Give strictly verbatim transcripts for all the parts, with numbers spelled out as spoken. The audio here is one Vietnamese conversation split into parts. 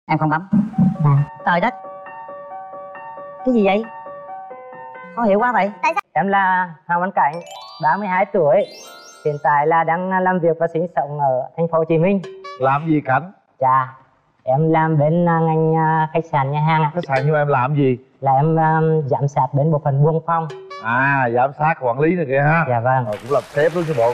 Em không bấm. À, trời đất, cái gì vậy? Khó hiểu quá vậy. Tại sao? Em là Hoàng Văn Cảnh, ba mươi hai tuổi, hiện tại là đang làm việc và sinh sống ở thành phố Hồ Chí Minh. Làm gì Cảnh? Dạ, em làm bên ngành khách sạn nhà hàng. Khách sạn, nhưng mà em làm gì? Là em um, giám sát bên bộ phận buôn phòng. À, giám sát quản lý này kìa ha. Dạ vâng. Rồi, cũng làm sếp luôn chứ bộ.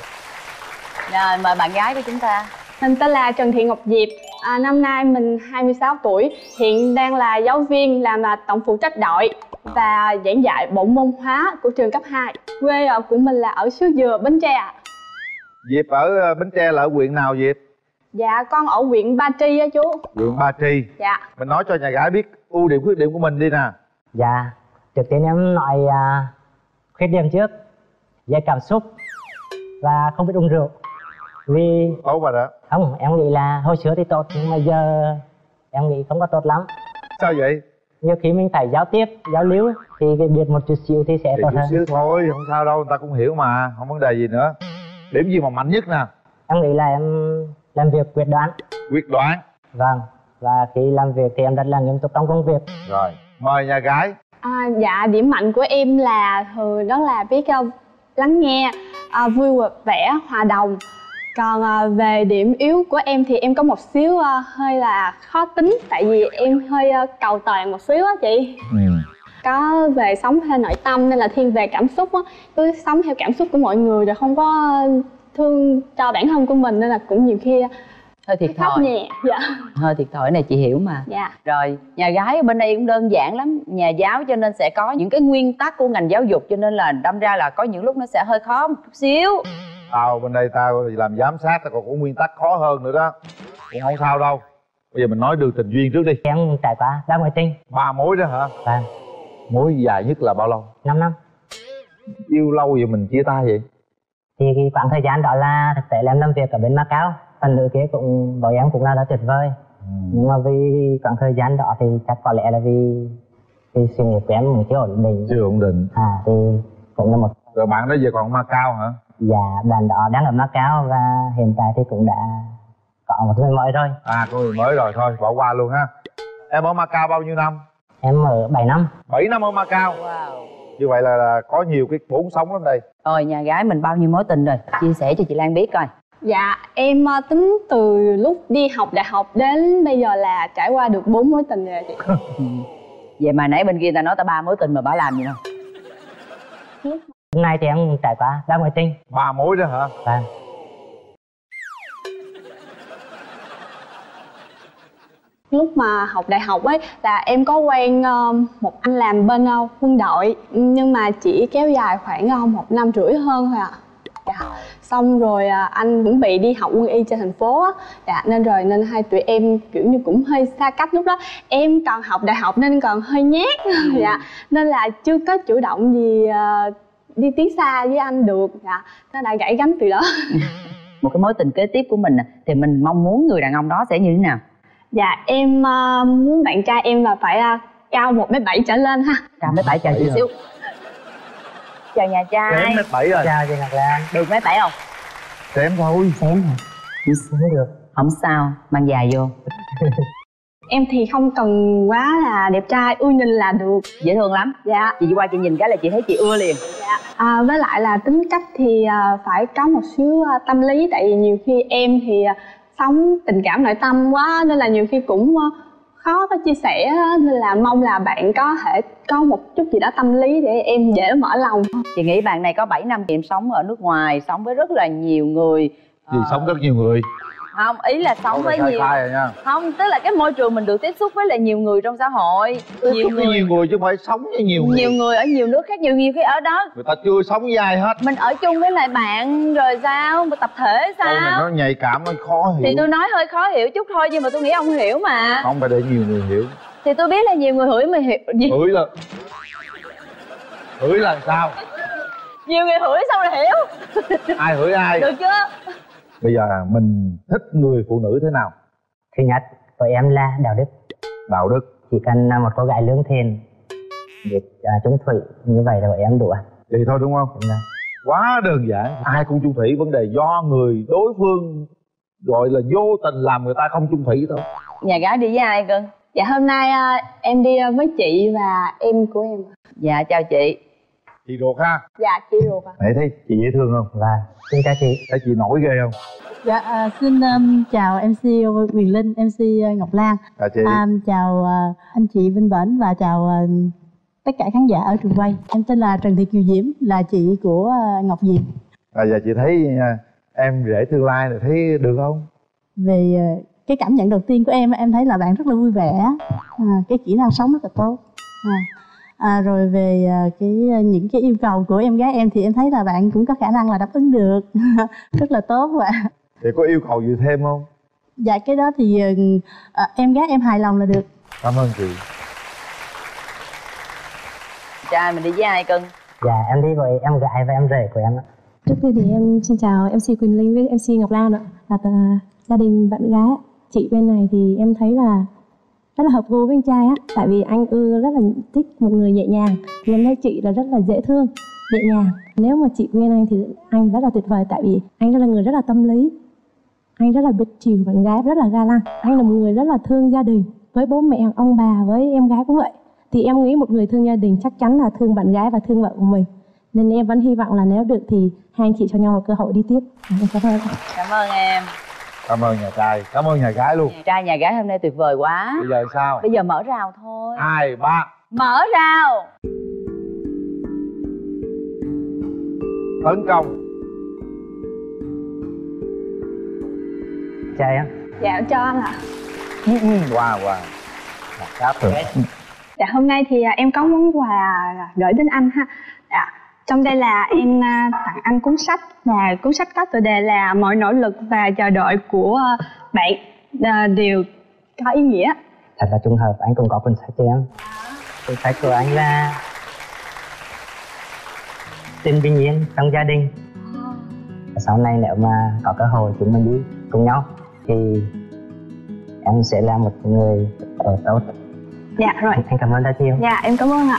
Rồi, mời bạn gái của chúng ta. Mình tên là Trần Thị Ngọc Diệp, à, năm nay mình hai mươi sáu tuổi, hiện đang là giáo viên làm là tổng phụ trách đội và giảng dạy bộ môn hóa của trường cấp hai. Quê ở của mình là ở xứ Dừa, Bến Tre ạ. Diệp ở Bến Tre là ở huyện nào Diệp? Dạ, con ở huyện Ba Tri á chú. Huyện Ba Tri. Dạ. Mình nói cho nhà gái biết ưu điểm khuyết điểm của mình đi nè. Dạ, trước tiên em nói uh, khuyết điểm trước. Dễ cảm xúc và không biết uống rượu. Vì... Tốt rồi đó. Không, em nghĩ là hồi xưa thì tốt, nhưng mà giờ em nghĩ không có tốt lắm. Sao vậy? Nhiều khi mình phải giao tiếp, giao lưu thì cái biết một chút xíu thì sẽ thì tốt chút hơn. xíu thôi, không sao đâu, người ta cũng hiểu mà, không vấn đề gì nữa. Điểm gì mà mạnh nhất nè? Em nghĩ là em làm việc quyết đoán. Quyết đoán. Vâng, và khi làm việc thì em rất là nghiêm túc trong công việc. Rồi, mời nhà gái. À, dạ, điểm mạnh của em là thường đó là biết uh, lắng nghe, uh, vui vẻ, hòa đồng. Còn à, về điểm yếu của em thì em có một xíu à, hơi là khó tính. Tại vì em hơi à, cầu toàn một xíu á chị. Ừ. Có về sống theo nội tâm nên là thiên về cảm xúc á. Cứ sống theo cảm xúc của mọi người rồi không có thương cho bản thân của mình. Nên là cũng nhiều khi hơi thiệt khóc thòi. nhẹ. Dạ. Hơi thiệt thòi này chị hiểu mà. Dạ. Rồi, nhà gái ở bên đây cũng đơn giản lắm. Nhà giáo cho nên sẽ có những cái nguyên tắc của ngành giáo dục. Cho nên là đâm ra là có những lúc nó sẽ hơi khó một chút xíu. Tao bên đây tao làm giám sát, tao còn có nguyên tắc khó hơn nữa đó. Cũng không sao đâu. Bây giờ mình nói đường tình duyên trước đi. Em trải qua ba mối tình. Ba mối đó hả? Vâng. Mối dài nhất là bao lâu? Năm năm. Yêu lâu vậy mình chia tay vậy? Thì cái khoảng thời gian đó là thực tế là em làm việc ở bên Macau. Phần nữ kia cũng với em cũng là đã tuyệt vời. Ừ. Nhưng mà vì khoảng thời gian đó thì chắc có lẽ là vì vì suy nghĩ của em cũng chưa ổn định. Chưa ổn định. À thì cũng là một. Rồi bạn đó giờ còn Macau hả? Dạ, bạn đó đang ở Macau và hiện tại thì cũng đã có một người mới rồi. À, có người mới rồi, thôi bỏ qua luôn ha. Em ở Macau bao nhiêu năm? Em ở bảy năm. bảy năm ở Macau. Wow. Như vậy là, là có nhiều cái bốn sống lắm đây. Rồi, nhà gái mình bao nhiêu mối tình rồi? Chia sẻ cho chị Lan biết coi. Dạ, em uh, tính từ lúc đi học đại học đến bây giờ là trải qua được bốn mối tình rồi chị. Vậy mà nãy bên kia ta nói ta ba mối tình mà bà làm gì đâu? Hôm nay thì em trải qua ba mối tình. Ba mối đó hả? Vâng. Lúc mà học đại học ấy là em có quen uh, một anh làm bên uh, quân đội. Nhưng mà chỉ kéo dài khoảng uh, một năm rưỡi hơn thôi ạ. À. Dạ. Xong rồi uh, anh cũng bị đi học quân y trên thành phố á. Dạ, nên rồi nên hai tụi em kiểu như cũng hơi xa cách. Lúc đó em còn học đại học nên còn hơi nhát. Dạ. Nên là chưa có chủ động gì uh, đi tiến xa với anh được. Dạ. Nó đã gãy gánh từ đó. Một cái mối tình kế tiếp của mình thì mình mong muốn người đàn ông đó sẽ như thế nào? Dạ, em uh, muốn bạn trai em là phải uh, cao một mét bảy trở lên ha. Cao mét bảy chờ chị xíu. Chào nhà trai. Xém mét bảy rồi. Chào chị Ngọc Lan. Được mét bảy không? Xém thôi. Xém hả? Xém được. Không sao, mang dài vô. Em thì không cần quá là đẹp trai, ưa nhìn là được. Dễ thương lắm. Dạ. Chị qua chị nhìn cái là chị thấy chị ưa liền. Dạ. À, với lại là tính cách thì uh, phải có một xíu uh, tâm lý. Tại vì nhiều khi em thì uh, sống tình cảm nội tâm quá nên là nhiều khi cũng uh, khó có chia sẻ. Nên là mong là bạn có thể có một chút gì đó tâm lý để em dễ mở lòng. Chị nghĩ bạn này có bảy năm thì em sống ở nước ngoài, sống với rất là nhiều người. Gì uh... sống rất nhiều người? Không, ý là sống Không với khai nhiều khai rồi nha. Không, tức là cái môi trường mình được tiếp xúc với là nhiều người trong xã hội. Tiếp nhiều xúc với người nhiều người chứ không phải sống với nhiều người. Nhiều người ở nhiều nước khác, nhiều nhiều khi ở đó người ta chưa sống với ai hết. mình ở chung với lại bạn rồi sao, mà tập thể sao? Câu này nó nhạy cảm, nó khó hiểu. Thì tôi nói hơi khó hiểu chút thôi, nhưng mà tôi nghĩ ông hiểu mà. Không phải để nhiều người hiểu. Thì tôi biết là nhiều người hửi mà hiểu gì? Hửi là hửi là sao? Nhiều người hửi xong rồi hiểu. Ai hửi ai? Được chưa? Bây giờ mình thích người phụ nữ thế nào? Thứ nhất của em là đạo đức. Đạo đức. Chỉ cần một cô gái lương thiện, biết uh, chung thủy, như vậy là của em đủ. Vậy thôi đúng không? Đúng rồi. Quá đơn giản. Ai cũng chung thủy, vấn đề do người đối phương gọi là vô tình làm người ta không chung thủy thôi. Nhà gái đi với ai cưng? Dạ hôm nay à, em đi với chị và em của em. Dạ chào chị. Chị ruột ha? Dạ chị ruột ạ. Nãy thấy chị dễ thương không? Và xin chào chị. Thấy chị nổi ghê không? Dạ, à, xin um, chào em xê Quyền Linh, em xê Ngọc Lan. Chào chị. À, chào uh, anh chị Vinh Bển và chào uh, tất cả khán giả ở trường quay. Em tên là Trần Thị Kiều Diễm, là chị của uh, Ngọc Diệp. À, giờ chị thấy uh, em rể tương lai này thấy được không? Về uh, cái cảm nhận đầu tiên của em, em thấy là bạn rất là vui vẻ, à, cái kỹ năng sống rất là tốt. À, à, rồi về uh, cái những cái yêu cầu của em gái em thì em thấy là bạn cũng có khả năng là đáp ứng được rất là tốt và Thì có yêu cầu gì thêm không? dạ cái đó thì uh, em gái em hài lòng là được. Cảm ơn chị. Trai mình đi với ai cưng? Dạ em đi với em gái và em rể của em ạ. Trước tiên thì em xin chào em xê Quỳnh Linh với em xê Ngọc Lan ạ, là tờ- gia đình bạn gái. Chị bên này thì em thấy là rất là hợp gu với anh trai á, tại vì anh ưa rất là thích một người nhẹ nhàng, thì em thấy chị là rất là dễ thương, nhẹ nhàng. Nếu mà chị quen anh thì anh rất là tuyệt vời, tại vì anh rất là người rất là tâm lý, anh rất là biết chiều bạn gái, rất là ga lăng. Anh là một người rất là thương gia đình, với bố mẹ, ông bà, với em gái cũng vậy. Thì em nghĩ một người thương gia đình chắc chắn là thương bạn gái và thương vợ của mình. Nên em vẫn hy vọng là nếu được thì hai anh chị cho nhau một cơ hội đi tiếp. Em cảm ơn. Cảm ơn em. Cảm ơn nhà trai, cảm ơn nhà gái luôn. Nhà trai nhà gái hôm nay tuyệt vời quá. Bây giờ sao? Bây giờ mở rào thôi. Hai, ba. Mở rào. Tấn công. Chào em. Dạ cho anh ạ. Wow, wow. Cáp được. Dạ hôm nay thì à, em có món quà gửi đến anh ha. Dạ. Trong đây là em à, tặng anh cuốn sách, và cuốn sách có tựa đề là Mọi nỗ lực và chờ đợi của à, bạn à, đều có ý nghĩa. Thật là trùng hợp anh cũng có cuốn sách cho em. Cuốn sách của anh là Tình bình yên trong gia đình. Sau này nếu mà có cơ hội chúng mình đi cùng nhau thì em sẽ là một người ở tốt. Dạ rồi. Anh cảm ơn rất nhiều. Dạ em cảm ơn ạ.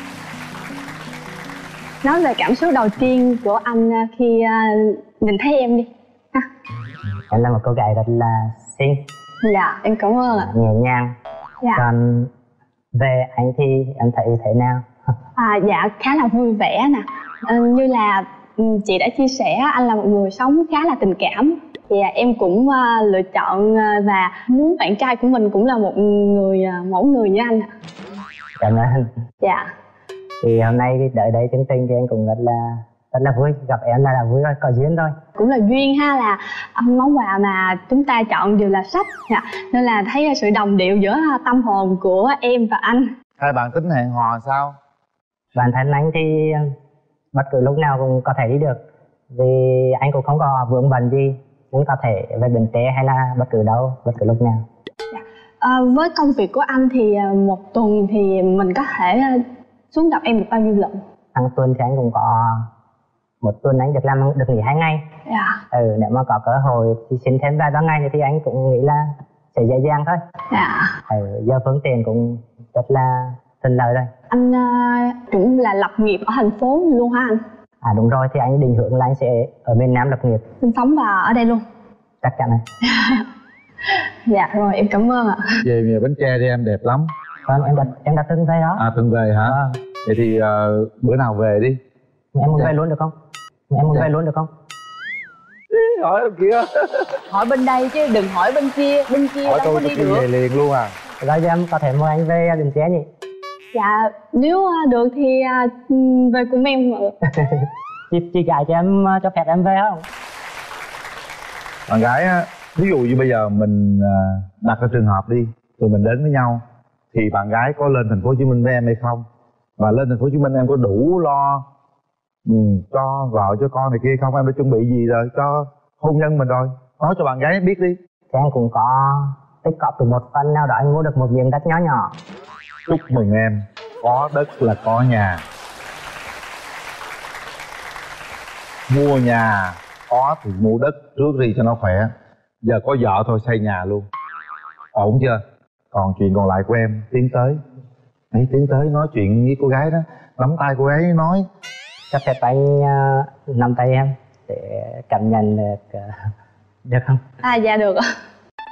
Nói về cảm xúc đầu tiên của anh à, khi à, nhìn thấy em đi ha. Em là một cô gái rất là xinh, Dạ em cảm ơn ạ. nhẹ nhàng. Dạ. Còn về anh thì em thấy thế nào? À, dạ khá là vui vẻ nè. À, như là ừ, chị đã chia sẻ, anh là một người sống khá là tình cảm. Thì à, em cũng à, lựa chọn à, và muốn bạn trai của mình cũng là một người à, mẫu người như anh ạ. Cảm ơn. Dạ. Thì hôm nay đợi đây chương trình thì anh cũng rất là rất là vui, gặp em là đã vui rồi, có duyên rồi. Cũng là duyên ha, là món quà mà chúng ta chọn đều là sách. Dạ. Nên là thấy sự đồng điệu giữa tâm hồn của em và anh. Hai bạn tính hẹn hò sao? Bản thân anh thì bất cứ lúc nào cũng có thể đi được, vì anh cũng không có vướng bận gì, cũng có thể về Bến Tre hay là bất cứ đâu, bất cứ lúc nào. Dạ. À, với công việc của anh thì một tuần thì mình có thể xuống gặp em được bao nhiêu lần? Hàng tuần thì anh cũng có một tuần anh được làm được nghỉ hai ngày. Dạ. Ừ, nếu mà có cơ hội thì xin thêm vài ba ngày nữa thì anh cũng nghĩ là sẽ dễ dàng thôi. Dạ. Ừ, giờ phương tiện cũng rất là thuận lợi rồi. Anh uh, cũng là lập nghiệp ở thành phố luôn hả anh? À đúng rồi, thì anh định hướng là anh sẽ ở miền Nam lập nghiệp. Sinh sống và ở đây luôn? Chắc chắn rồi. Dạ rồi, em cảm ơn ạ. Về về Bến Tre đi em, đẹp lắm. Vâng, em đã em đã từng về đó. À từng về hả? Vâng. Vậy thì uh, bữa nào về đi. Em muốn Dạ. về luôn được không? Em muốn Dạ. về luôn được không? Hỏi em kia. Hỏi bên đây chứ đừng hỏi bên kia. Bên kia Hỏi đâu tôi có tôi đi đi được. về liền luôn à? Rồi giờ em có thể mời anh về Bến Tre nhỉ? Dạ, nếu uh, được thì uh, về cùng em. chị, chị gái cho em cho phép em về không? Bạn gái á, ví dụ như bây giờ mình à, đặt cái trường hợp đi, tụi mình đến với nhau thì bạn gái có lên thành phố Hồ Chí Minh với em hay không, và lên thành phố Hồ Chí Minh em có đủ lo ừ, cho vợ cho con này kia không, em đã chuẩn bị gì rồi cho hôn nhân mình rồi, nói cho bạn gái biết đi. Thì em cũng có tích cóp từ một phần nào đó, anh mua được một miếng đất nhỏ nhỏ. Chúc mừng em, có đất là có nhà. Mua nhà có thì mua đất trước đi cho nó khỏe. Giờ có vợ thôi xây nhà luôn, ổn chưa? Còn chuyện còn lại của em tiến tới, hãy tiến tới nói chuyện với cô gái đó, nắm tay cô gái nói. Cho phép anh uh, nắm tay em để cảm nhận được uh, được không? À dạ được ạ.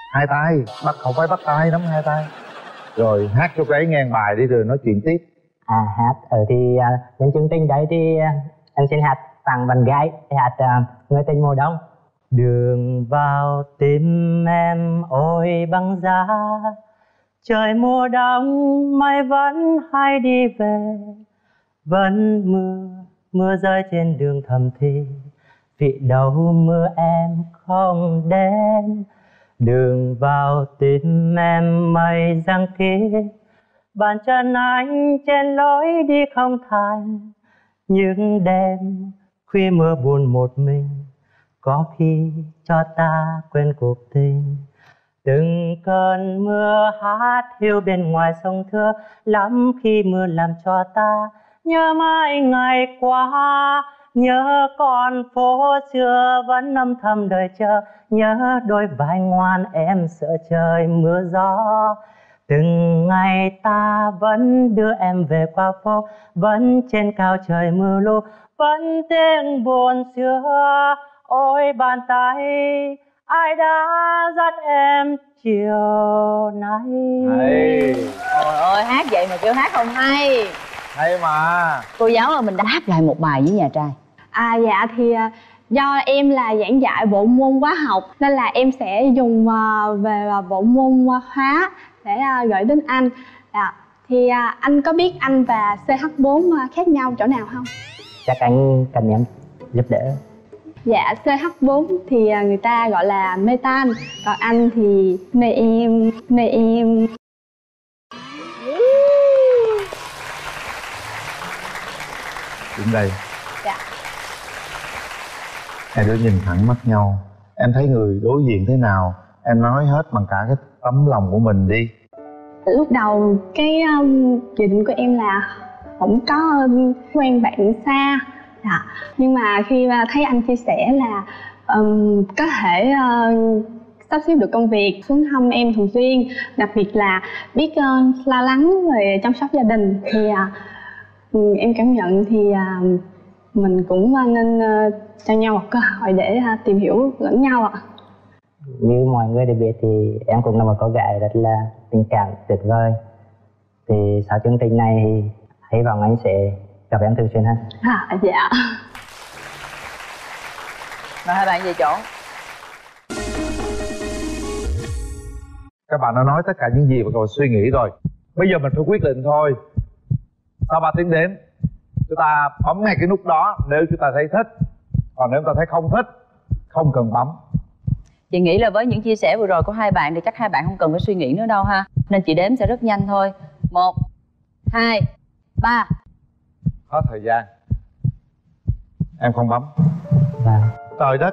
hai tay, bắt không phải bắt tay, nắm hai tay. Rồi hát cho cái nghe bài đi rồi nói chuyện tiếp. À hát ở thì uh, đến chương trình đấy thì uh, em xin hát tặng bạn gái, hát uh, Người tình mùa đông. Đường vào tim em ôi băng giá, trời mùa đông mây vẫn hay đi về, vẫn mưa mưa rơi trên đường thầm thì vì đâu mưa em không đến. Đường vào tim em mây giăng kín, bàn chân anh trên lối đi không thành. Những đêm khuya mưa buồn một mình, có khi cho ta quên cuộc tình. Từng cơn mưa hát hiu bên ngoài sông Thưa, lắm khi mưa làm cho ta nhớ mãi ngày qua. Nhớ con phố xưa vẫn âm thầm đợi chờ, nhớ đôi vai ngoan em sợ trời mưa gió. Từng ngày ta vẫn đưa em về qua phố, vẫn trên cao trời mưa lu, vẫn tiếng buồn xưa. Ôi bàn tay ai đã dắt em chiều nay. Hay. Trời ơi, hát vậy mà kêu hát không hay. Hay mà. Cô giáo ơi, mình đã đáp lại một bài với nhà trai. À dạ thì do em là giảng dạy bộ môn hóa học nên là em sẽ dùng về bộ môn hóa để gửi đến anh. Dạ. Thì anh có biết anh và xê hát bốn khác nhau chỗ nào không? Chắc anh cần em giúp đỡ. Dạ, xê hát bốn thì người ta gọi là metan, còn anh thì nê em, nê em. Đứng đây. Dạ. Hai đứa nhìn thẳng mắt nhau. Em thấy người đối diện thế nào, em nói hết bằng cả cái tấm lòng của mình đi. Lúc đầu cái um, dự định của em là không có um, quen bạn xa. Dạ. Nhưng mà khi mà thấy anh chia sẻ là um, có thể uh, sắp xếp được công việc, xuống thăm em thường xuyên, đặc biệt là biết uh, lo lắng về chăm sóc gia đình thì uh, em cảm nhận thì uh, mình cũng uh, nên uh, cho nhau một cơ hội để uh, tìm hiểu lẫn nhau ạ. Như mọi người đều biết thì em cũng là một cô gái rất là tình cảm tuyệt vời. Thì sau chương trình này thì hy vọng anh sẽ gặp em thường xuyên hơn. À, dạ. Mời hai bạn về chỗ. Các bạn đã nói tất cả những gì mà các bạn suy nghĩ rồi. Bây giờ mình phải quyết định thôi. Sau ba tiếng đếm, chúng ta bấm ngay cái nút đó nếu chúng ta thấy thích. Còn nếu chúng ta thấy không thích, không cần bấm. Chị nghĩ là với những chia sẻ vừa rồi của hai bạn thì chắc hai bạn không cần phải suy nghĩ nữa đâu ha. Nên chị đếm sẽ rất nhanh thôi. Một, hai, ba. Hết thời gian. Em không bấm. Vâng. Trời đất.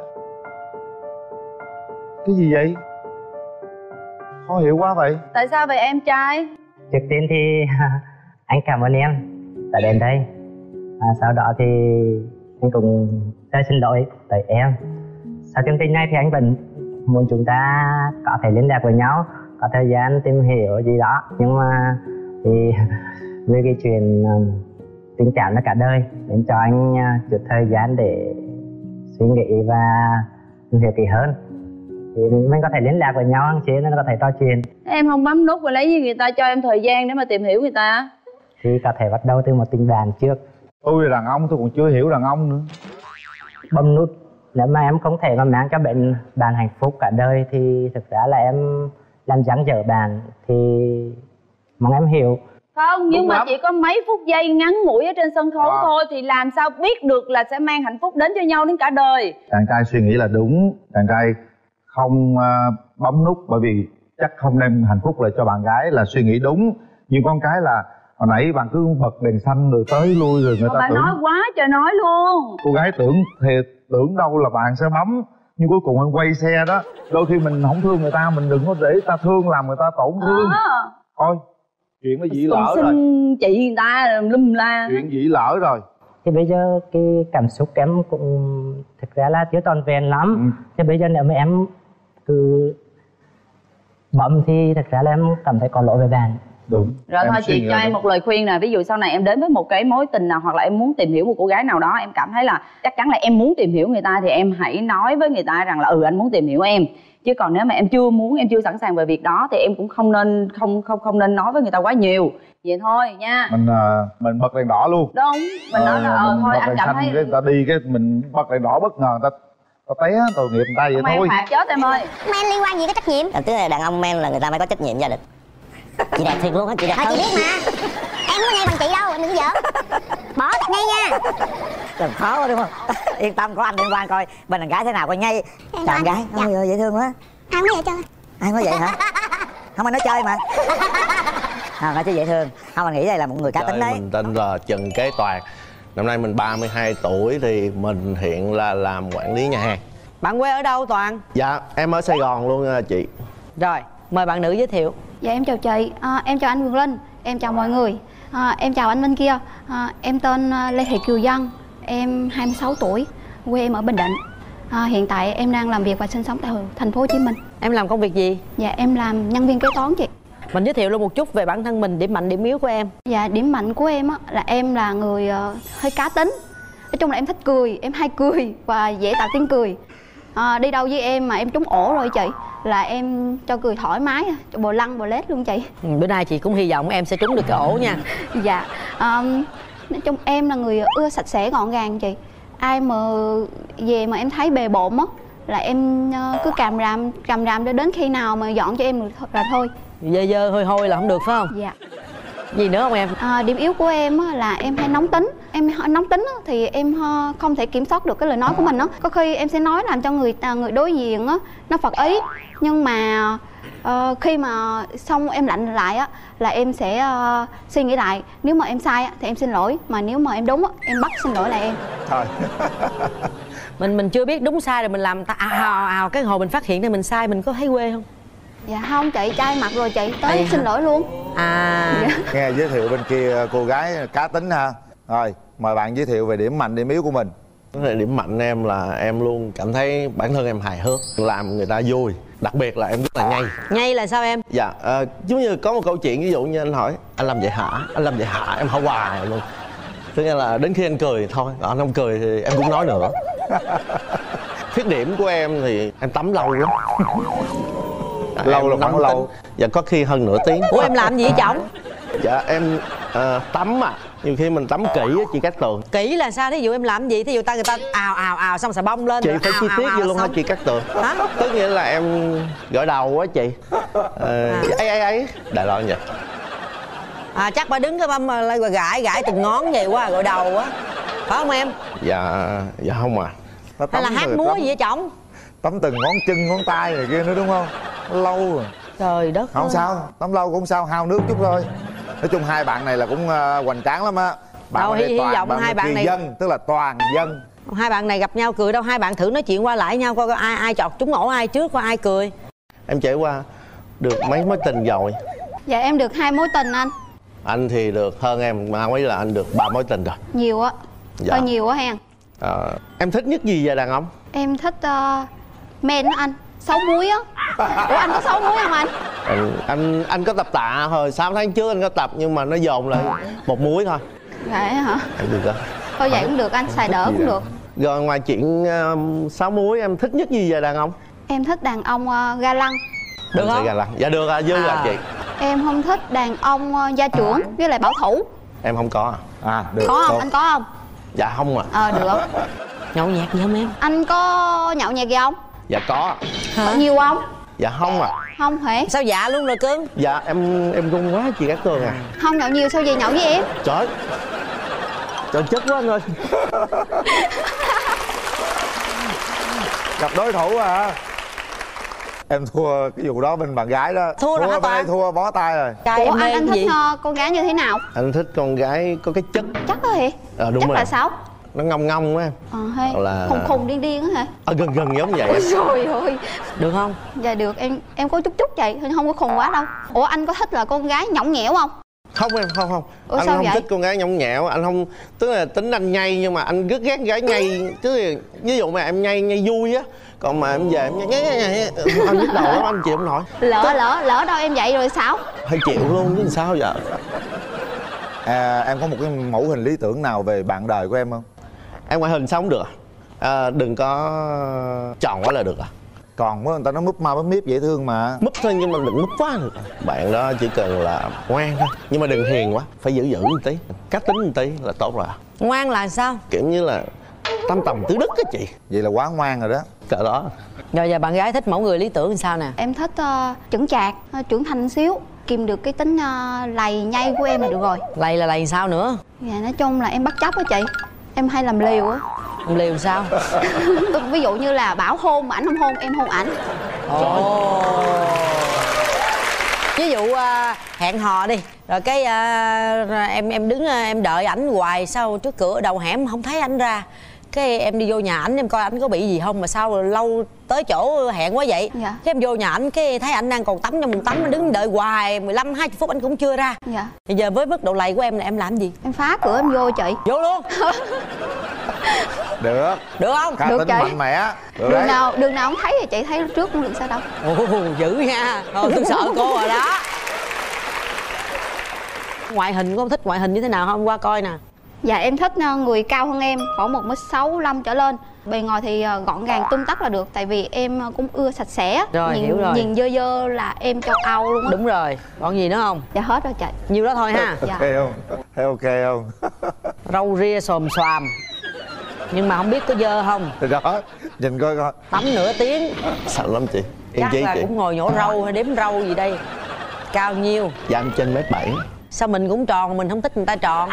Cái gì vậy? Khó hiểu quá vậy. Tại sao vậy em trai? Trước tiên thì anh cảm ơn em đã đến đây. À, sau đó thì anh cũng rất xin lỗi tới em. Sau chương trình này thì anh vẫn muốn chúng ta có thể liên lạc với nhau, có thời gian tìm hiểu gì đó. Nhưng mà thì về cái chuyện tình cảm nó cả đời, nên cho anh chút thời gian để suy nghĩ và tìm hiểu kỹ hơn. Thì mình có thể liên lạc với nhau ăn chế, nó có thể trò chuyện. Em không bấm nút và lấy với người ta cho em thời gian để mà tìm hiểu người ta. Thì có thể bắt đầu từ một tình bạn trước. Tôi là đàn ông, tôi còn chưa hiểu đàn ông nữa. Bấm nút, nếu mà em không thể mà mang cho bạn bạn hạnh phúc cả đời thì thực ra là em làm dáng dở bạn, thì mong em hiểu. Không, nhưng Đúng mà lắm. chỉ có mấy phút giây ngắn ngủi ở trên sân khấu À. thôi thì làm sao biết được là sẽ mang hạnh phúc đến cho nhau đến cả đời. Chàng trai suy nghĩ là đúng. Chàng trai không uh, bấm nút bởi vì chắc không đem hạnh phúc lại cho bạn gái là suy nghĩ đúng. Nhưng con cái là hồi nãy bạn cứ bật đèn xanh rồi tới lui rồi người Mà ta bà tưởng nói quá trời nói luôn. cô gái tưởng thiệt, tưởng đâu là bạn sẽ bấm, nhưng cuối cùng em quay xe đó. Đôi khi mình không thương người ta, mình đừng có để ta thương làm người ta tổn thương. À. Thôi chuyện nó dĩ Còn lỡ xin rồi, chị người ta lum la. chuyện dĩ lỡ rồi. Thì bây giờ cái cảm xúc em cũng thực ra là chưa tròn vẹn lắm. Ừ. Thì bây giờ nếu mà em cứ bấm thì thực ra là em cảm thấy có lỗi với bạn. Đúng. Rồi em thôi chị cho em một lời khuyên nè. Ví dụ sau này em đến với một cái mối tình nào, hoặc là em muốn tìm hiểu một cô gái nào đó, em cảm thấy là chắc chắn là em muốn tìm hiểu người ta, thì em hãy nói với người ta rằng là ừ anh muốn tìm hiểu em. Chứ còn nếu mà em chưa muốn, em chưa sẵn sàng về việc đó thì em cũng không nên không không không nên nói với người ta quá nhiều. Vậy thôi nha. Mình uh, mình bật đèn đỏ luôn. Đúng. Mình nói là ờ thôi anh cảm thấy cái người ta đi cái mình bật đèn đỏ bất ngờ người ta ta té tội nghiệp người ta vậy thôi. Phạt chết em ơi. Men liên quan gì cái trách nhiệm? Tức là đàn ông men là người ta phải có trách nhiệm gia đình. Chị đẹp thiệt luôn á, chị đẹp. Thôi chị biết mà. Em không có nghe bằng chị đâu, em đừng giỡn. Bỏ ngay nha. Làm khó quá đúng không? Yên tâm, có anh liên quan coi bên đàn gái thế nào coi ngay. Chào anh gái, ôi dạ. Dễ thương quá. Ai nói vậy chơi? Ai nói vậy hả? Không, anh nói chơi mà. Không, nói chứ dễ thương. Không, anh nghĩ đây là một người cá tính đấy. Mình tên là Trần Kế Toàn. Năm nay mình ba mươi hai tuổi thì mình hiện là làm quản lý nhà hàng. Bạn quê ở đâu Toàn? Dạ, em ở Sài Gòn luôn nha chị. Rồi, mời bạn nữ giới thiệu. Dạ em chào chị, à, em chào anh Quyền Linh, em chào mọi người, à, em chào anh bên kia, à, em tên Lê Thị Kiều Dân, em hai mươi sáu tuổi, quê em ở Bình Định. À, hiện tại em đang làm việc và sinh sống tại thành phố Hồ Chí Minh. Em làm công việc gì? Dạ em làm nhân viên kế toán chị. Mình giới thiệu luôn một chút về bản thân mình, điểm mạnh điểm yếu của em. Dạ điểm mạnh của em á, là em là người uh, hơi cá tính. Nói chung là em thích cười, em hay cười và dễ tạo tiếng cười. À, đi đâu với em mà em trúng ổ rồi chị là em cho cười thoải mái, cho bồ lăn bồ lết luôn chị. Ừ, bữa nay chị cũng hy vọng em sẽ trúng được cái ổ nha. Dạ um, nói chung em là người ưa sạch sẽ gọn gàng chị. Ai mà về mà em thấy bề bộn á là em uh, cứ càm ràm càm ràm cho đến khi nào mà dọn cho em được là thôi. Dơ dơ hôi hôi là không được phải không? Dạ. Gì nữa không em? À, điểm yếu của em á, là em hay nóng tính. Em nóng tính á, thì em không thể kiểm soát được cái lời nói của mình á. Có khi em sẽ nói làm cho người người đối diện á nó phật ý, nhưng mà uh, khi mà xong em lạnh lại á là em sẽ uh, suy nghĩ lại. Nếu mà em sai á, thì em xin lỗi, mà nếu mà em đúng á em bắt xin lỗi là em. Thôi. mình mình chưa biết đúng sai rồi mình làm ta ào ào ào cái hồi mình phát hiện ra mình sai, mình có thấy quê không? Dạ không chị, chai mặt rồi chị, tới à, xin lỗi luôn. À dạ. Nghe giới thiệu bên kia cô gái cá tính ha. Rồi mời bạn giới thiệu về điểm mạnh điểm yếu của mình. Điểm mạnh em là em luôn cảm thấy bản thân em hài hước, làm người ta vui. Đặc biệt là em rất là nhây. Nhây là sao em? Dạ, à, giống như có một câu chuyện ví dụ như anh hỏi anh làm vậy hả? Anh làm vậy hả? Em hỏi hoài luôn. Tức là đến khi anh cười thôi, anh không cười thì em cũng nói nữa. Khuyết điểm của em thì em tắm lâu lắm. À, lâu là khoảng lâu. Dạ có khi hơn nửa tiếng. Ủa em làm gì vậy chồng? Dạ em uh, tắm à. Nhiều khi mình tắm kỹ á chị Cát Tường. Kỹ là sao? Thí dụ em làm gì? Thí dụ ta người ta ào ào ào xong xà bông lên. Chị phải ào, chi tiết ào, vậy luôn hả xong. chị Cát Tường? Hả? Tức nghĩa là em gội đầu á chị. Ờ, à. ấy ấy ấy đại loại vậy. À chắc bà đứng cái băm lại và gãi gãi từng ngón vậy quá gội đầu á. Phải không em? Dạ dạ không à. Hay là hát múa tắm, gì vậy chồng? Tắm từng ngón chân ngón tay này kia nữa đúng không? Lâu rồi. Trời đất Không ơi. sao, tắm lâu cũng không sao, hao nước chút thôi. Nói chung hai bạn này là cũng uh, hoành tráng lắm á. Bạn đâu, hy, hy vọng bạn hai bạn này dân, tức là toàn dân. Hai bạn này gặp nhau cười đâu, hai bạn thử nói chuyện qua lại nhau coi, coi ai ai chọt trúng ổ ai trước, coi ai cười. Em trải qua được mấy mối tình rồi? Dạ em được hai mối tình anh. Anh thì được hơn em, mà mấy là anh được ba mối tình rồi. Nhiều á. Dạ. Hơi nhiều á hen. À, em thích nhất gì về đàn ông? Em thích uh, men á anh, sáu muối á. Ủa anh có sáu muối không anh? anh anh anh có tập tạ hồi sáu tháng trước anh có tập nhưng mà nó dồn lại một muối thôi. Vậy hả? Em được đó. Thôi vậy cũng được anh, xài đỡ cũng được. Rồi ngoài chuyện uh, sáu muối em thích nhất gì về đàn ông? Em thích đàn ông uh, ga lăng. Được em không? ga lăng. Dạ được à, dư à. à chị. Em không thích đàn ông uh, gia trưởng với lại bảo thủ. Em không có à? À được. Có không? Được. Anh có không? Dạ không à. Ờ được. Nhậu nhẹt gì không em? Anh có nhậu nhẹt gì không? Dạ có. Hả? Nhiều không? Dạ không à. Không hả? Sao dạ luôn rồi cưng? Dạ em em run quá chị Cát Tường à. Không nhậu nhiều sao về nhậu với em? Trời. Trời chất quá anh ơi. Gặp đối thủ à. Em thua cái vụ đó bên bạn gái đó. Thua rồi hả bên đây Toàn? thua bó tay rồi. Ủa Ủa anh, anh thích uh, con gái như thế nào? Anh thích con gái có cái chất. Chắc đó hả? Ờ đúng chắc rồi. là sao? Nó ngông ngông á. Ờ hay là... khùng khùng điên điên á hả? Ờ gần gần giống vậy. Ôi trời ơi. Được không? Dạ được, em em có chút chút vậy, không có khùng quá đâu. Ủa anh có thích là con gái nhõng nhẽo không? Không em, không không. Ủa, anh sao không vậy? thích con gái nhõng nhẽo, anh không, tức là tính anh nhây nhưng mà anh rất ghét gái nhây. Chứ ví dụ mà em nhây nhây vui á, còn mà em về em nhây nhây nhây anh nhức đầu lắm, anh chịu không nổi. Lỡ lỡ lỡ đâu em vậy rồi sao? Phải chịu luôn chứ sao giờ. À, em có một cái mẫu hình lý tưởng nào về bạn đời của em không? Em ngoại hình sao không được à, đừng có tròn quá là được à. Còn quá người ta nó múp ma múp miếp dễ thương mà. Múp thôi nhưng mà đừng múp quá được. Bạn đó chỉ cần là ngoan thôi, nhưng mà đừng hiền quá, phải giữ giữ một tí, cá tính một tí là tốt rồi. Ngoan là sao? Kiểu như là tam tòng tứ đức á chị. Vậy là quá ngoan rồi đó. Cỡ đó. Rồi giờ bạn gái thích mẫu người lý tưởng làm sao nè? Em thích uh, chững chạc, uh, trưởng thành xíu, kìm được cái tính uh, lầy nhây của em là được rồi. Lầy là lầy sao nữa? Dạ nói chung là em bất chấp á chị. Em hay làm liều á. Làm liều sao? Ví dụ như là bảo hôn mà ảnh không hôn, em hôn ảnh. Ồ. Ví dụ uh, hẹn hò đi, rồi cái uh, em em đứng uh, em đợi ảnh hoài, sao trước cửa đầu hẻm không thấy ảnh ra, cái em đi vô nhà ảnh em coi ảnh có bị gì không, mà sao lâu tới chỗ hẹn quá vậy. Dạ. Cái em vô nhà ảnh cái thấy ảnh đang còn tắm trong bồn tắm, anh đứng đợi hoài mười lăm hai mươi phút ảnh cũng chưa ra. Dạ. Bây giờ với mức độ lầy của em là em làm gì? Em phá cửa em vô chị. Vô luôn. Được. Được không? Cá Được tính chị. mạnh mẽ. Được Đường đấy. nào đường nào không thấy thì chị thấy lúc trước cũng được sao đâu. Ồ, dữ nha. Thôi tôi sợ cô rồi đó. Ngoại hình có thích ngoại hình như thế nào không? Qua coi nè. Dạ em thích người cao hơn em, khoảng một mét sáu lăm trở lên. Bề ngoài thì gọn gàng tung tắt là được, tại vì em cũng ưa sạch sẽ. Rồi, nhìn, hiểu rồi. Nhìn dơ dơ là em châu Âu luôn á. Đúng rồi. Còn gì nữa không? Dạ hết rồi chị. Nhiêu đó thôi ha. Dạ. Ok không? Thấy ok không? Râu ria xồm xoàm, nhưng mà không biết có dơ không. Rồi đó, nhìn coi coi. Tắm nửa tiếng. Sợ lắm chị. Em Chắc chí là chị. cũng ngồi nhổ râu hay đếm râu gì đây. Cao nhiêu? Dạ em trên mét bảy. Sao mình cũng tròn, mình không thích người ta tròn.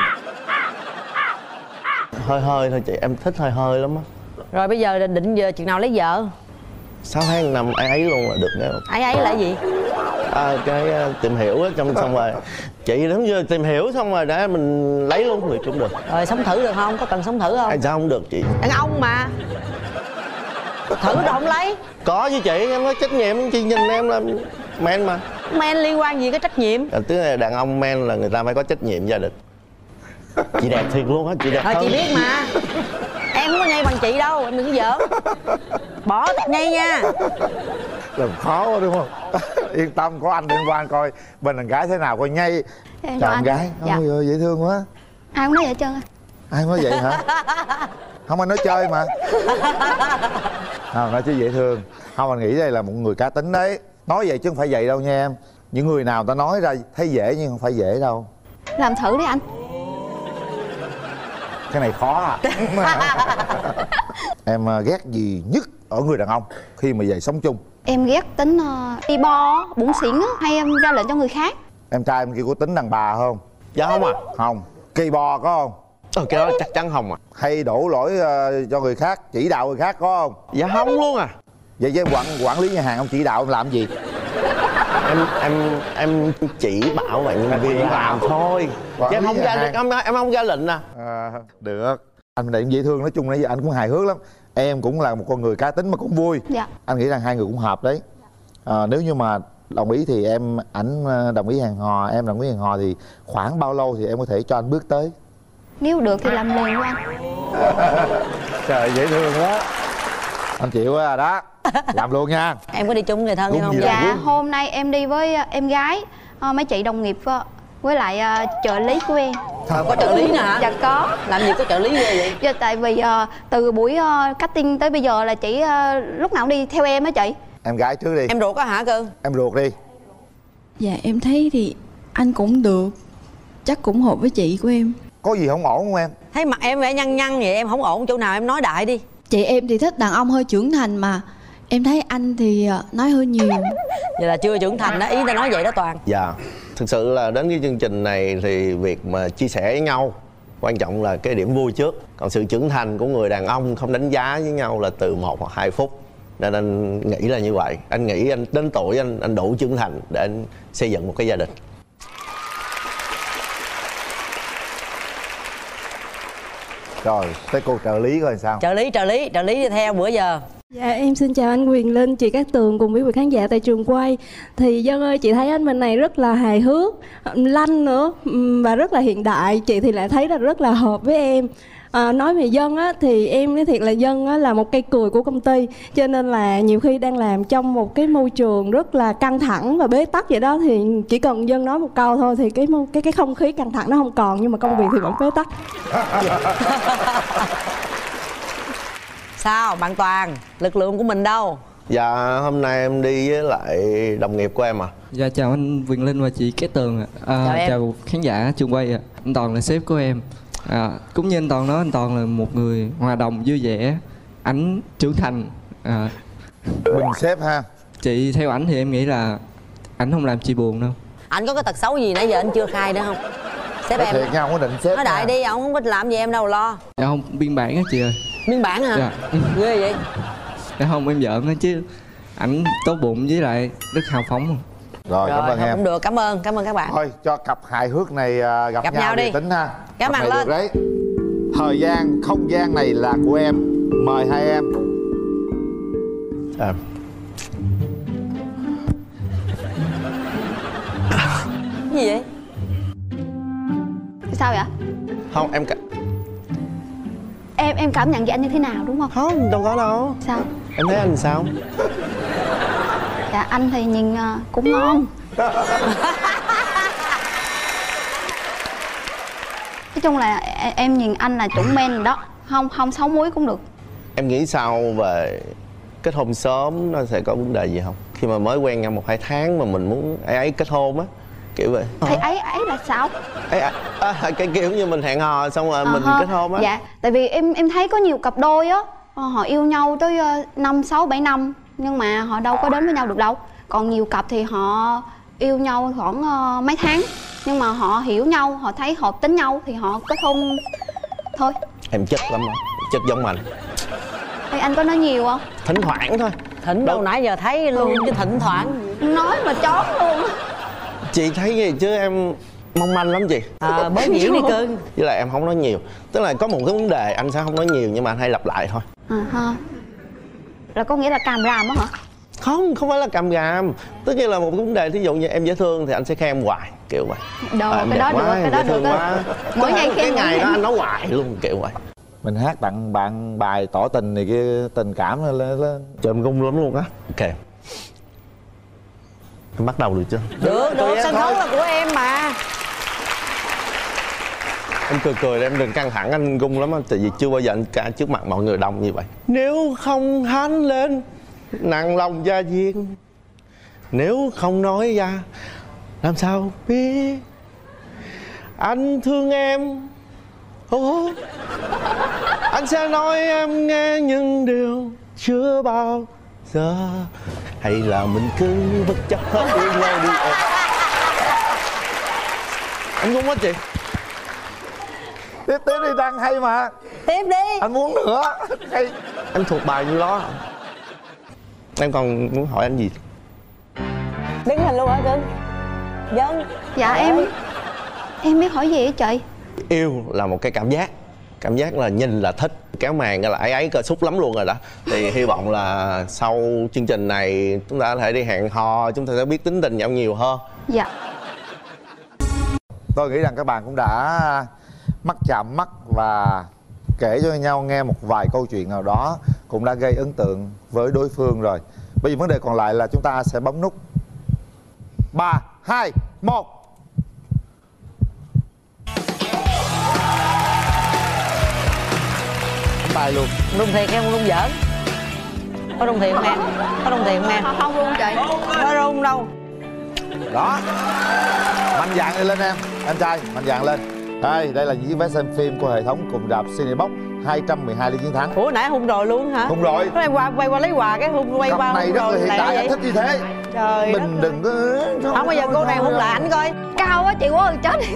Hơi hơi thôi chị, em thích hơi hơi lắm á. Rồi bây giờ định giờ chừng nào lấy vợ? Sáu tháng năm ai ấy luôn là được nếu. Ấy ấy là gì? À, cái uh, tìm hiểu á, trong xong rồi chị đến giờ tìm hiểu xong rồi để mình lấy luôn thì cũng được. Rồi sống thử được không? Có cần sống thử không? Ai sao không được chị? Đàn ông mà. Thử rồi không lấy. Có với chị, em có trách nhiệm, chị nhìn em là men mà. Men liên quan gì cái trách nhiệm? À, tức là đàn ông men là người ta phải có trách nhiệm gia đình. Chị đẹp thiệt luôn á, chị đẹp Thôi hơn. chị biết mà. Em không có nhây bằng chị đâu, em đừng giỡn. Bỏ nhây nha. Làm khó quá đúng không? Yên tâm, có anh liên quan coi bên đàn gái thế nào coi nhây. Em Chào chào em anh. gái. Dạ. Ôi ơi, dễ thương quá. Ai cũng nói vậy hết trơn á. Ai nói vậy hả? Không, anh nói chơi mà. Không, nói chứ dễ thương. Không, anh nghĩ đây là một người cá tính đấy. Nói vậy chứ không phải vậy đâu nha em. Những người nào ta nói ra thấy dễ nhưng không phải dễ đâu. Làm thử đi anh. Cái này khó à. Em ghét gì nhất ở người đàn ông khi mà về sống chung? Em ghét tính uh, đi bo, bủn xỉn á, hay em ra lệnh cho người khác. Em trai em kia có tính đàn bà không? Dạ không à. Không. Kỳ bò có không? Ờ, cái đó chắc chắn không à. Hay đổ lỗi uh, cho người khác, chỉ đạo người khác có không? Dạ không luôn à. Vậy với em quản quản lý nhà hàng ông chỉ đạo em làm gì? Em em em chỉ bảo bạn nhân viên làm thôi. Quản Chứ em lý không nhà ra hàng. em, em không ra lệnh à. À, được. Anh này cũng dễ thương, nói chung nãy giờ anh cũng hài hước lắm. Em cũng là một con người cá tính mà cũng vui. Dạ. Anh nghĩ rằng hai người cũng hợp đấy. À, nếu như mà đồng ý thì em, ảnh đồng ý hẹn hò, em đồng ý hẹn hò thì khoảng bao lâu thì em có thể cho anh bước tới? Nếu được thì làm liền của anh. Trời, dễ thương quá. Anh chịu rồi đó. Làm luôn nha. Em có đi chung người thân Đúng hay không? gì Dạ Đúng. hôm nay em đi với uh, em gái, uh, mấy chị đồng nghiệp uh, với lại uh, trợ lý của em. Ờ, có trợ lý nè hả? Dạ có. Làm gì có trợ lý ghê vậy? Dạ tại vì uh, từ buổi uh, casting tới bây giờ là chị uh, lúc nào cũng đi theo em á chị. Em gái trước đi. Em ruột á hả Cưng? Em ruột đi. Dạ em thấy thì anh cũng được, chắc cũng hợp với chị của em. Có gì không ổn không em? Thấy mặt em vẻ nhăn nhăn vậy, em không ổn chỗ nào em nói đại đi. Chị em thì thích đàn ông hơi trưởng thành mà. Em thấy anh thì nói hơi nhiều. Vậy là chưa trưởng thành đó, ý ta nói vậy đó Toàn. Dạ. Thực sự là đến cái chương trình này thì việc mà chia sẻ với nhau quan trọng là cái điểm vui trước. Còn sự trưởng thành của người đàn ông không đánh giá với nhau là từ một hoặc hai phút. Nên anh nghĩ là như vậy. Anh nghĩ anh đến tuổi anh anh đủ trưởng thành để anh xây dựng một cái gia đình. Rồi, tới cô trợ lý coi sao. Trợ lý, trợ lý, trợ lý đi theo bữa giờ. Dạ em xin chào anh Quyền Linh, chị Cát Tường cùng quý vị khán giả tại trường quay. Thì Dân ơi, chị thấy anh bên này rất là hài hước, lanh nữa và rất là hiện đại. Chị thì lại thấy là rất là hợp với em. À, nói về Dân á, thì em nói thiệt là Dân á, là một cây cười của công ty. Cho nên là nhiều khi đang làm trong một cái môi trường rất là căng thẳng và bế tắc vậy đó, thì chỉ cần Dân nói một câu thôi thì cái cái cái không khí căng thẳng nó không còn, nhưng mà công việc thì vẫn bế tắc. Sao bạn Toàn, lực lượng của mình đâu? Dạ hôm nay em đi với lại đồng nghiệp của em à. Dạ chào anh Quyền Linh và chị Cát Tường ạ. À, chào, chào khán giả trường quay ạ. Anh Toàn là sếp của em. À, cũng như anh Toàn nói, anh Toàn là một người hòa đồng vui vẻ, ảnh trưởng thành. À, Bình sếp ha. Chị theo ảnh thì em nghĩ là ảnh không làm chị buồn đâu. Ảnh có cái tật xấu gì nãy giờ anh chưa khai nữa không? Sếp Nói em thiệt nha, không có định sếp nói đại nha. đi, ông không có làm gì em đâu lo. Dạ không, biên bản á chị ơi. Biên bản hả? Dạ. Ghê vậy. Dạ không, em giỡn á chứ. Ảnh tốt bụng với lại rất hào phóng. Rồi, Rồi cảm ơn em. cũng được, cảm ơn, cảm ơn các bạn. Thôi cho cặp hài hước này à, gặp, Gặp nhau, nhau đi đi. tính ha. Kéo Cặp màn này lên. được đấy. Thời gian, không gian này là của em. Mời hai em. À. Cái gì vậy? Sao vậy? Không em cả... Em em cảm nhận về anh như thế nào đúng không? Không, đâu có đâu. Sao? Em thấy anh sao? Dạ anh thì nhìn uh, cũng ngon. Nói chung là e- em nhìn anh là chuẩn men rồi đó. Không không xấu muối cũng được. Em nghĩ sao về kết hôn sớm nó sẽ có vấn đề gì không? Khi mà mới quen nhau một hai tháng mà mình muốn ấy ấy kết hôn á, kiểu vậy. Thì ấy ấy là sao? Ấy à, à, cái kiểu như mình hẹn hò xong rồi À mình ha. kết hôn á. Dạ, tại vì em em thấy có nhiều cặp đôi á, họ yêu nhau tới năm, sáu, bảy năm nhưng mà họ đâu có đến với nhau được đâu. Còn nhiều cặp thì họ yêu nhau khoảng uh, mấy tháng nhưng mà họ hiểu nhau, họ thấy hợp tính nhau thì họ kết hôn thôi. Em chất lắm rồi, chất giống anh. Thì anh có nói nhiều không? Thỉnh thoảng thôi. Thỉnh đâu nãy giờ thấy luôn chứ thỉnh thoảng. Nói mà chón luôn á. Chị thấy gì chứ em mong manh lắm chị. À, bớt diễn đi cưng. Với lại em không nói nhiều. Tức là có một cái vấn đề anh sẽ không nói nhiều nhưng mà anh hay lặp lại thôi. À ha. Là có nghĩa là càm ràm á hả? Không, không phải là càm ràm. Tức là một cái vấn đề, thí dụ như em dễ thương thì anh sẽ khen em hoài, kiểu vậy. Đồ, À, em cái đẹp đó được, quá, cái em đó dễ thương được á. quá. Mỗi Tức ngày là khen cái mỗi ngày đó ngày. anh nói hoài luôn, kiểu vậy. Mình hát tặng bạn bài tỏ tình này kia, tình cảm lên lên lên. Trời em rung lắm luôn á. Ok. Em bắt đầu được chưa? Được, Tụi được, em sân thôi. khấu là của em mà. Em cười cười để em đừng căng thẳng, anh rung lắm á. Tại vì chưa bao giờ anh ca trước mặt mọi người đông như vậy. Nếu không hánh lên nặng lòng gia duyên, nếu không nói ra làm sao biết anh thương em. Ô, anh sẽ nói em nghe những điều chưa bao giờ, hay là mình cứ bất chấp hết yêu nhau đi em. Anh rung quá chị. Tiếp tiếp đi, đang hay mà. Tiếp đi. Anh muốn nữa. Hay. Em thuộc bài như đó. Em còn muốn hỏi anh gì? Đứng hình luôn hả cưng? Dân. Dạ em em biết hỏi gì hả chị? Yêu là một cái cảm giác. Cảm giác là nhìn là thích, kéo màn là ấy ấy cơ xúc lắm luôn rồi đó. Thì hy vọng là sau chương trình này chúng ta có thể đi hẹn hò, chúng ta sẽ biết tính tình nhau nhiều hơn. Dạ. Tôi nghĩ rằng các bạn cũng đã mắt chạm mắt và kể cho nhau nghe một vài câu chuyện nào đó, cũng đã gây ấn tượng với đối phương rồi. Bây giờ vấn đề còn lại là chúng ta sẽ bấm nút ba, hai, một. Bài luôn. Rung thiệt em, rung giỡn. Có rung thiệt không em? Có rung thiệt không em? Không, không rung chị. Có rung đâu. Đó. Mạnh dạn lên em. Anh trai, mạnh dạn lên. Đây, đây là những chiếc vé xem phim của hệ thống cùng rạp Cinebox, hai trăm mười hai ly chiến thắng. Ủa nãy hung rồi luôn hả? Hung rồi. Có em qua quay qua lấy quà cái hung quay Cặp qua này hung rất rồi là hiện lẹ đại, vậy? anh thích như thế. Trời đất Mình đừng có... Không bao giờ cô này hung lại ảnh coi. Cao quá chị quá rồi chết.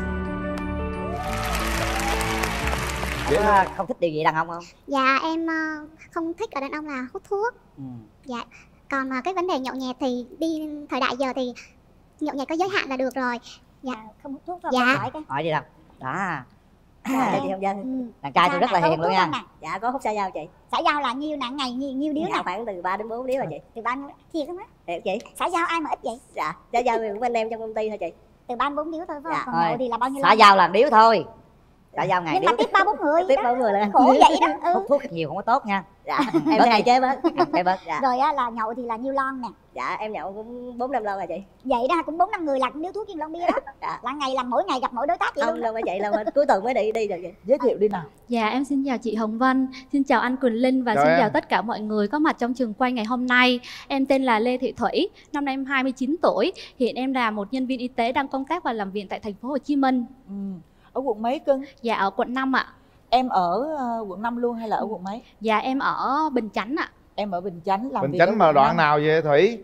À, không thích điều gì đàn ông không? Dạ em ờ, không thích ở đàn ông là hút thuốc. Ừ. Dạ. Còn mà cái vấn đề nhậu nhẹt thì đi thời đại giờ thì nhậu nhẹt có giới hạn là được rồi. Dạ. Không hút thuốc thôi. Dạ. Hỏi cái hỏi gì đâu. Đó. À, Dạ. chị Hồng Vân. Ừ. Đàn trai Sao tôi rất nè, là có hiền hút luôn thuốc nha. không nè? Dạ có hút xã giao chị. Xã giao là nhiêu nè, ngày nhiêu, nhiêu điếu Dạ nè? khoảng từ ba đến bốn điếu rồi chị. Từ ba thiệt không á? Thiệt chị. Xã giao ai mà ít vậy? Dạ xã giao thì cũng bên em trong công ty thôi chị. Từ ba đến bốn điếu thôi phải không? Dạ. Còn Thôi. nhậu thì là bao nhiêu Xã lon? giao là điếu thôi. Xã giao ngày Nhưng điếu. mà tiếp ba bốn người Tiếp đó. ba bốn người là Khổ vậy đó. Ừ. hút thuốc nhiều không có tốt nha. Dạ Em bớt này- ngày chế bớt. Chế bớt. Dạ. Rồi á là nhậu thì là nhiêu lon nè? Dạ em nhậu cũng bốn năm lon rồi chị. Vậy đó cũng bốn năm người là cũng điếu thuốc kim lon bia đó. Dạ. Là ngày làm mỗi ngày gặp mỗi đối tác vậy Không luôn. đâu phải vậy là mình cuối tuần mới đi đi được chị. Giới thiệu đi nào. Dạ em xin chào chị Hồng Vân, xin chào anh Quỳnh Linh và Chào xin em. chào tất cả mọi người có mặt trong trường quay ngày hôm nay. Em tên là Lê Thị Thủy, năm nay em hai mươi chín tuổi, hiện em là một nhân viên y tế đang công tác và làm việc tại thành phố Hồ Chí Minh. Ừ. Ở quận mấy cưng? Dạ ở quận năm ạ. Em ở uh, quận năm luôn hay là ở quận mấy? Dạ em ở Bình Chánh ạ. Em ở Bình Chánh làm Bình việc ở Chánh mà quận đoạn năm. nào vậy Thủy?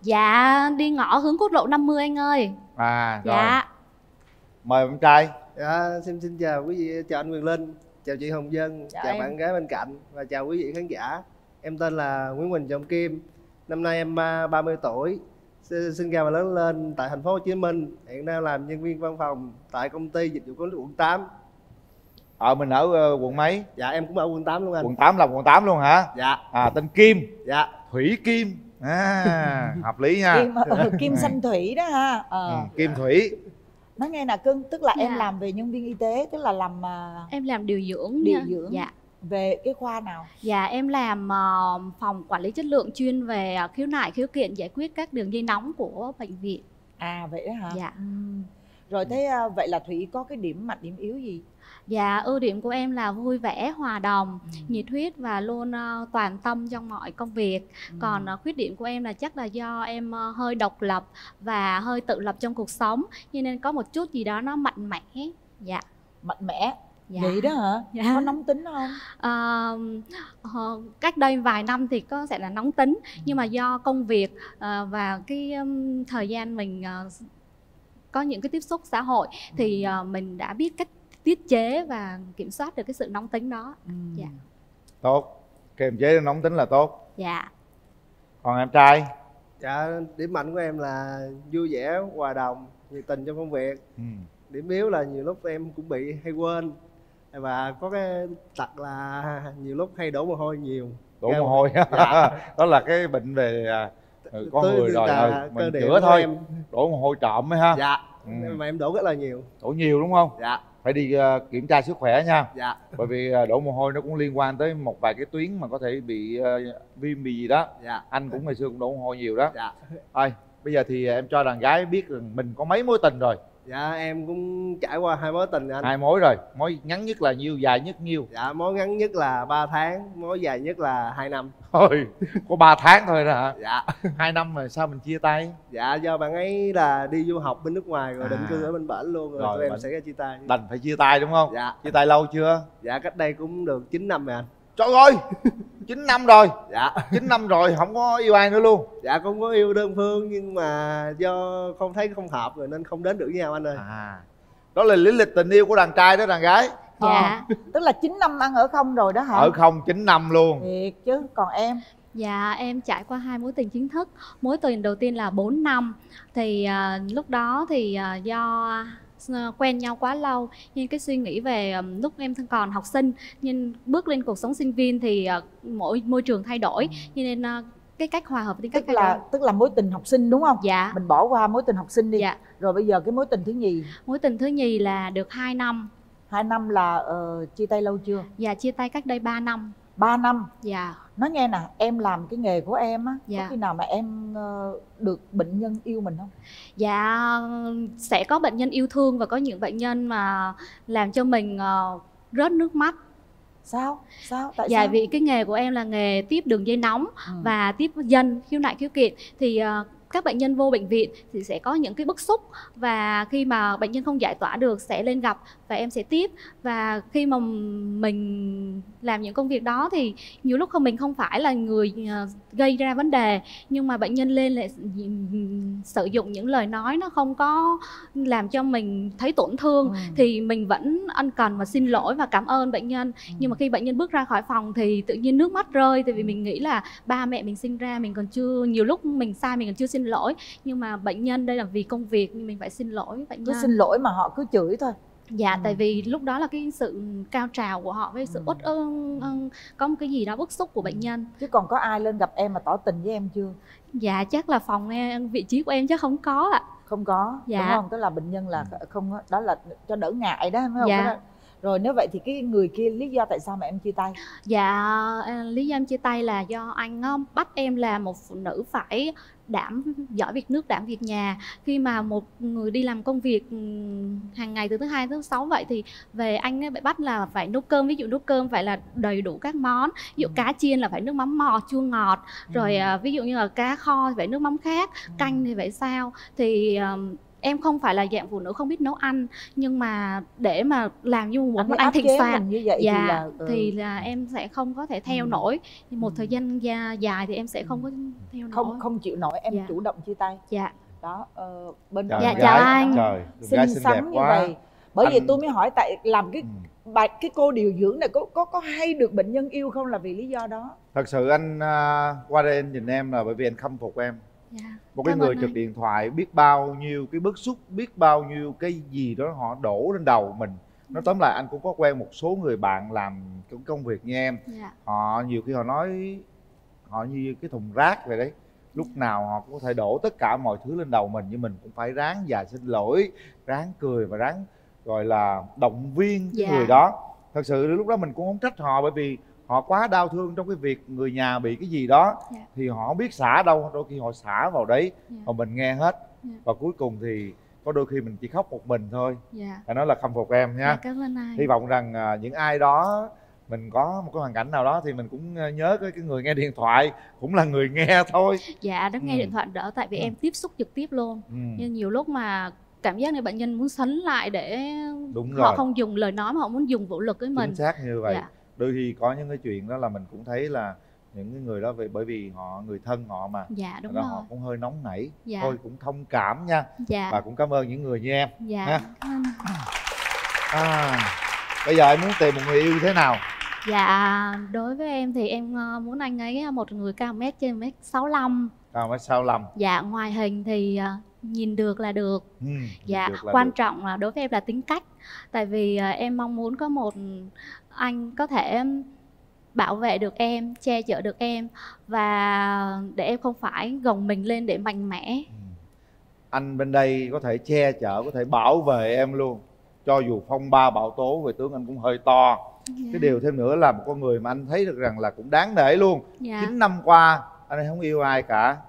Dạ đi ngõ hướng quốc lộ năm mươi anh ơi. À rồi. Dạ. Mời em trai. Dạ, xin xin chào quý vị, chào anh Quyền Linh, chào chị Hồng Vân, Chào chào, em. bạn gái bên cạnh và chào quý vị khán giả. Em tên là Nguyễn Quỳnh Trọng Kim, năm nay em à, ba mươi tuổi, S- sinh ra và lớn lên tại thành phố Hồ Chí Minh, hiện đang làm nhân viên văn phòng tại công ty dịch vụ có nước quận tám. Ờ mình ở ờ, quận mấy? Dạ em cũng ở quận tám luôn anh. Quận tám là quận tám luôn hả? Dạ. À tên Kim. Dạ. Thủy Kim. À hợp lý nha. Kim, ừ, Kim Xanh Thủy đó ha. Ờ. Ừ, Kim Thủy. Nói nghe nè cưng, tức là em Dạ. làm về nhân viên y tế, tức là làm uh, Em làm điều dưỡng điều nha. dưỡng. Dạ. Về cái khoa nào? Dạ em làm ờ, phòng quản lý chất lượng chuyên về ờ, khiếu nại khiếu kiện giải quyết các đường dây nóng của bệnh viện. À vậy đó hả? Dạ. Ừm. Rồi thế uh, vậy là Thủy có cái điểm mạnh điểm yếu gì? Dạ, ưu điểm của em là vui vẻ, hòa đồng, nhiệt huyết và luôn uh, toàn tâm trong mọi công việc. Còn uh, khuyết điểm của em là chắc là do em uh, hơi độc lập và hơi tự lập trong cuộc sống, cho nên có một chút gì đó nó mạnh mẽ. Dạ. Mạnh mẽ. Dạ. Vậy đó hả? Dạ. Có nóng tính không? Uh, uh, cách đây vài năm thì có sẽ là nóng tính, nhưng mà do công việc uh, và cái um, thời gian mình uh, có những cái tiếp xúc xã hội thì uh, mình đã biết cách tiết chế và kiểm soát được cái sự nóng tính đó. Dạ. Tốt. Kiềm chế nóng tính là tốt. Dạ. Còn em trai? Dạ, điểm mạnh của em là vui vẻ, hòa đồng, nhiệt tình trong công việc. Ừ. Điểm yếu là nhiều lúc em cũng bị hay quên và có cái tật là nhiều lúc hay đổ mồ hôi nhiều. Đổ mồ hôi. Dạ. Đó là cái bệnh về à, ừ, con Tôi người rồi, là ừ, cơ mình địa chữa của thôi. em. Đổ mồ hôi trộm ấy ha. Dạ. Ừ. Mà em đổ rất là nhiều. Đổ nhiều đúng không? Dạ. Phải đi uh, kiểm tra sức khỏe nha. Dạ. Bởi vì uh, đổ mồ hôi nó cũng liên quan tới một vài cái tuyến mà có thể bị uh, viêm bị gì đó. Dạ. Anh cũng ngày xưa cũng đổ mồ hôi nhiều đó. Dạ. Thôi bây giờ thì em cho đàn gái biết rằng mình có mấy mối tình rồi. Dạ em cũng trải qua hai mối tình anh. Hai mối rồi. Mối ngắn nhất là nhiêu, dài nhất nhiêu? Dạ mối ngắn nhất là ba tháng, mối dài nhất là hai năm. Thôi có ba tháng thôi đó hả? Dạ. Hai năm rồi sao mình chia tay? Dạ do bạn ấy là đi du học bên nước ngoài rồi À. định cư ở bên bển luôn rồi, Rồi, tụi em bệnh- sẽ ra chia tay. Đành phải chia tay đúng không? Dạ. Chia tay lâu chưa? Dạ cách đây cũng được chín năm rồi anh. Trời ơi, chín năm rồi. Dạ. chín năm rồi không có yêu ai nữa luôn. Dạ cũng có yêu đơn phương nhưng mà do không thấy không hợp rồi nên không đến được với nhau anh ơi. À. Đó là lý lịch tình yêu của đàn trai đó đàn gái. Dạ. Ờ, tức là chín năm ăn ở không rồi đó hả? Ở không chín năm luôn. Thiệt chứ, còn em? Dạ em trải qua hai mối tình chính thức. Mối tình đầu tiên là bốn năm. Thì uh, lúc đó thì uh, do uh, quen nhau quá lâu nhưng cái suy nghĩ về um, lúc em còn học sinh, nhưng bước lên cuộc sống sinh viên thì uh, mỗi môi trường thay đổi, cho nên uh, cái cách hòa hợp với cách Tức là thay đổi. tức là mối tình học sinh đúng không? Dạ. Mình bỏ qua mối tình học sinh đi. Dạ. Rồi bây giờ cái mối tình thứ nhì. Mối tình thứ nhì là được hai năm. Hai năm là uh, chia tay lâu chưa? Dạ chia tay cách đây ba năm. Ba năm. Dạ. Nói nghe nè, em làm cái nghề của em á, Dạ. có khi nào mà em uh, được bệnh nhân yêu mình không? Dạ sẽ có bệnh nhân yêu thương và có những bệnh nhân mà làm cho mình uh, rớt nước mắt. Sao? Sao? Tại Dạ sao? vì cái nghề của em là nghề tiếp đường dây nóng Ừ. và tiếp dân khiếu nại khiếu kiện thì uh, các bệnh nhân vô bệnh viện thì sẽ có những cái bức xúc và khi mà bệnh nhân không giải tỏa được sẽ lên gặp và em sẽ tiếp, và khi mà mình làm những công việc đó thì nhiều lúc không mình không phải là người uh, gây ra vấn đề nhưng mà bệnh nhân lên lại sử dụng những lời nói nó không có làm cho mình thấy tổn thương. Ừ. Thì mình vẫn ân cần và xin lỗi và cảm ơn bệnh nhân. Ừ. Nhưng mà khi bệnh nhân bước ra khỏi phòng thì tự nhiên nước mắt rơi, tại vì mình nghĩ là ba mẹ mình sinh ra mình còn chưa, nhiều lúc mình sai mình còn chưa xin lỗi, nhưng mà bệnh nhân đây là vì công việc nhưng mình phải xin lỗi bệnh Cứ nhân. xin lỗi mà họ cứ chửi thôi. Dạ, Ừ. tại vì lúc đó là cái sự cao trào của họ với sự uất ức, ức, có một cái gì đó bức xúc của bệnh nhân. Chứ còn có ai lên gặp em mà tỏ tình với em chưa? Dạ, chắc là phòng em, vị trí của em chắc không có ạ. Không có, Dạ. đúng không? Tức là bệnh nhân là không có- đó là cho đỡ ngại đó, phải không? Dạ. Cái đó- Rồi nếu vậy thì cái người kia lý do tại sao mà em chia tay? Dạ, à, lý do em chia tay là do anh á, bắt em là một phụ nữ phải đảm giỏi việc nước, đảm việc nhà. Khi mà một người đi làm công việc ừm, hàng ngày từ thứ hai tới thứ sáu vậy thì về anh ấy bị bắt là phải nấu cơm, ví dụ nấu cơm phải là đầy đủ các món, ví dụ cá chiên là phải nước mắm mò chua ngọt, rồi à, ví dụ như là cá kho thì phải nước mắm khác, canh thì phải sao. Thì ờm, em không phải là dạng phụ nữ không biết nấu ăn, nhưng mà để mà làm như một Anh món ấy ăn áp thịnh chế soạn mình như vậy thì dạ, là, ừ. thì là em sẽ không có thể theo Ừ. nổi. Một Ừ. thời gian gia- dài thì em sẽ không có theo nổi. Không không chịu nổi, em Dạ. chủ động chia tay. Dạ. Đó, ờ, bên Trời, Dạ, con chào gái, anh. Trời, con xinh gái xinh đẹp xắn như quá. vậy. Bởi vì Anh- tôi mới hỏi tại làm cái bài cái cô điều dưỡng này có có có hay được bệnh nhân yêu không, là vì lý do đó. Thật sự anh à, qua đây anh nhìn em là bởi vì anh khâm phục em. Dạ. Một cái Cảm người ơn trực anh. điện thoại biết bao nhiêu cái bức xúc, biết bao nhiêu cái gì đó họ đổ lên đầu mình. Nói tóm lại anh cũng có quen một số người bạn làm cái công việc như em. Dạ. Họ nhiều khi họ nói họ như cái thùng rác vậy đấy. Lúc nào họ cũng có thể đổ tất cả mọi thứ lên đầu mình, nhưng mình cũng phải ráng và xin lỗi, ráng cười và ráng gọi là động viên cái Dạ. người đó. Thật sự lúc đó mình cũng không trách họ, bởi vì họ quá đau thương trong cái việc người nhà bị cái gì đó. Dạ. Thì họ không biết xả đâu, đôi khi họ xả vào đấy Dạ. mà mình nghe hết. Dạ. Và cuối cùng thì có đôi khi mình chỉ khóc một mình thôi. Dạ. Phải nói là khâm phục em nha. Dạ, cảm ơn anh. Hy vọng rằng à, những ai đó mình có một cái hoàn cảnh nào đó thì mình cũng à, nhớ cái, cái người nghe điện thoại cũng là người nghe thôi. Dạ, đó nghe Ừ. điện thoại đỡ tại vì em tiếp xúc trực tiếp luôn. Ừ. Nhưng nhiều lúc mà cảm giác như bệnh nhân muốn sấn lại để Đúng họ rồi. không dùng lời nói mà họ muốn dùng vũ lực với mình. Chính xác như vậy. Dạ. Đôi khi có những cái chuyện đó là mình cũng thấy là những cái người đó vì bởi vì họ người thân họ mà. Dạ, đúng Thành ra rồi. họ cũng hơi nóng nảy. Dạ. Thôi cũng thông cảm nha. Dạ. Và cũng cảm ơn những người như em. Dạ. Ha. À, bây giờ em muốn tìm một người yêu như thế nào? Dạ, đối với em thì em ờ, muốn anh ấy một người cao mét trên mét sáu lăm. Cao mét sáu lăm. Dạ, ngoại hình thì ờ, nhìn được là được. Ừ, Dạ, được là quan được. trọng là đối với em là tính cách. Tại vì ờ, em mong muốn có một anh có thể bảo vệ được em, che chở được em, và để em không phải gồng mình lên để mạnh mẽ. Anh bên đây có thể che chở, có thể bảo vệ em luôn. Cho dù phong ba bão tố về tướng anh cũng hơi to. Dạ. Cái điều thêm nữa là một con người mà anh thấy được rằng là cũng đáng nể luôn. Dạ. Chín năm qua anh ấy không yêu ai cả.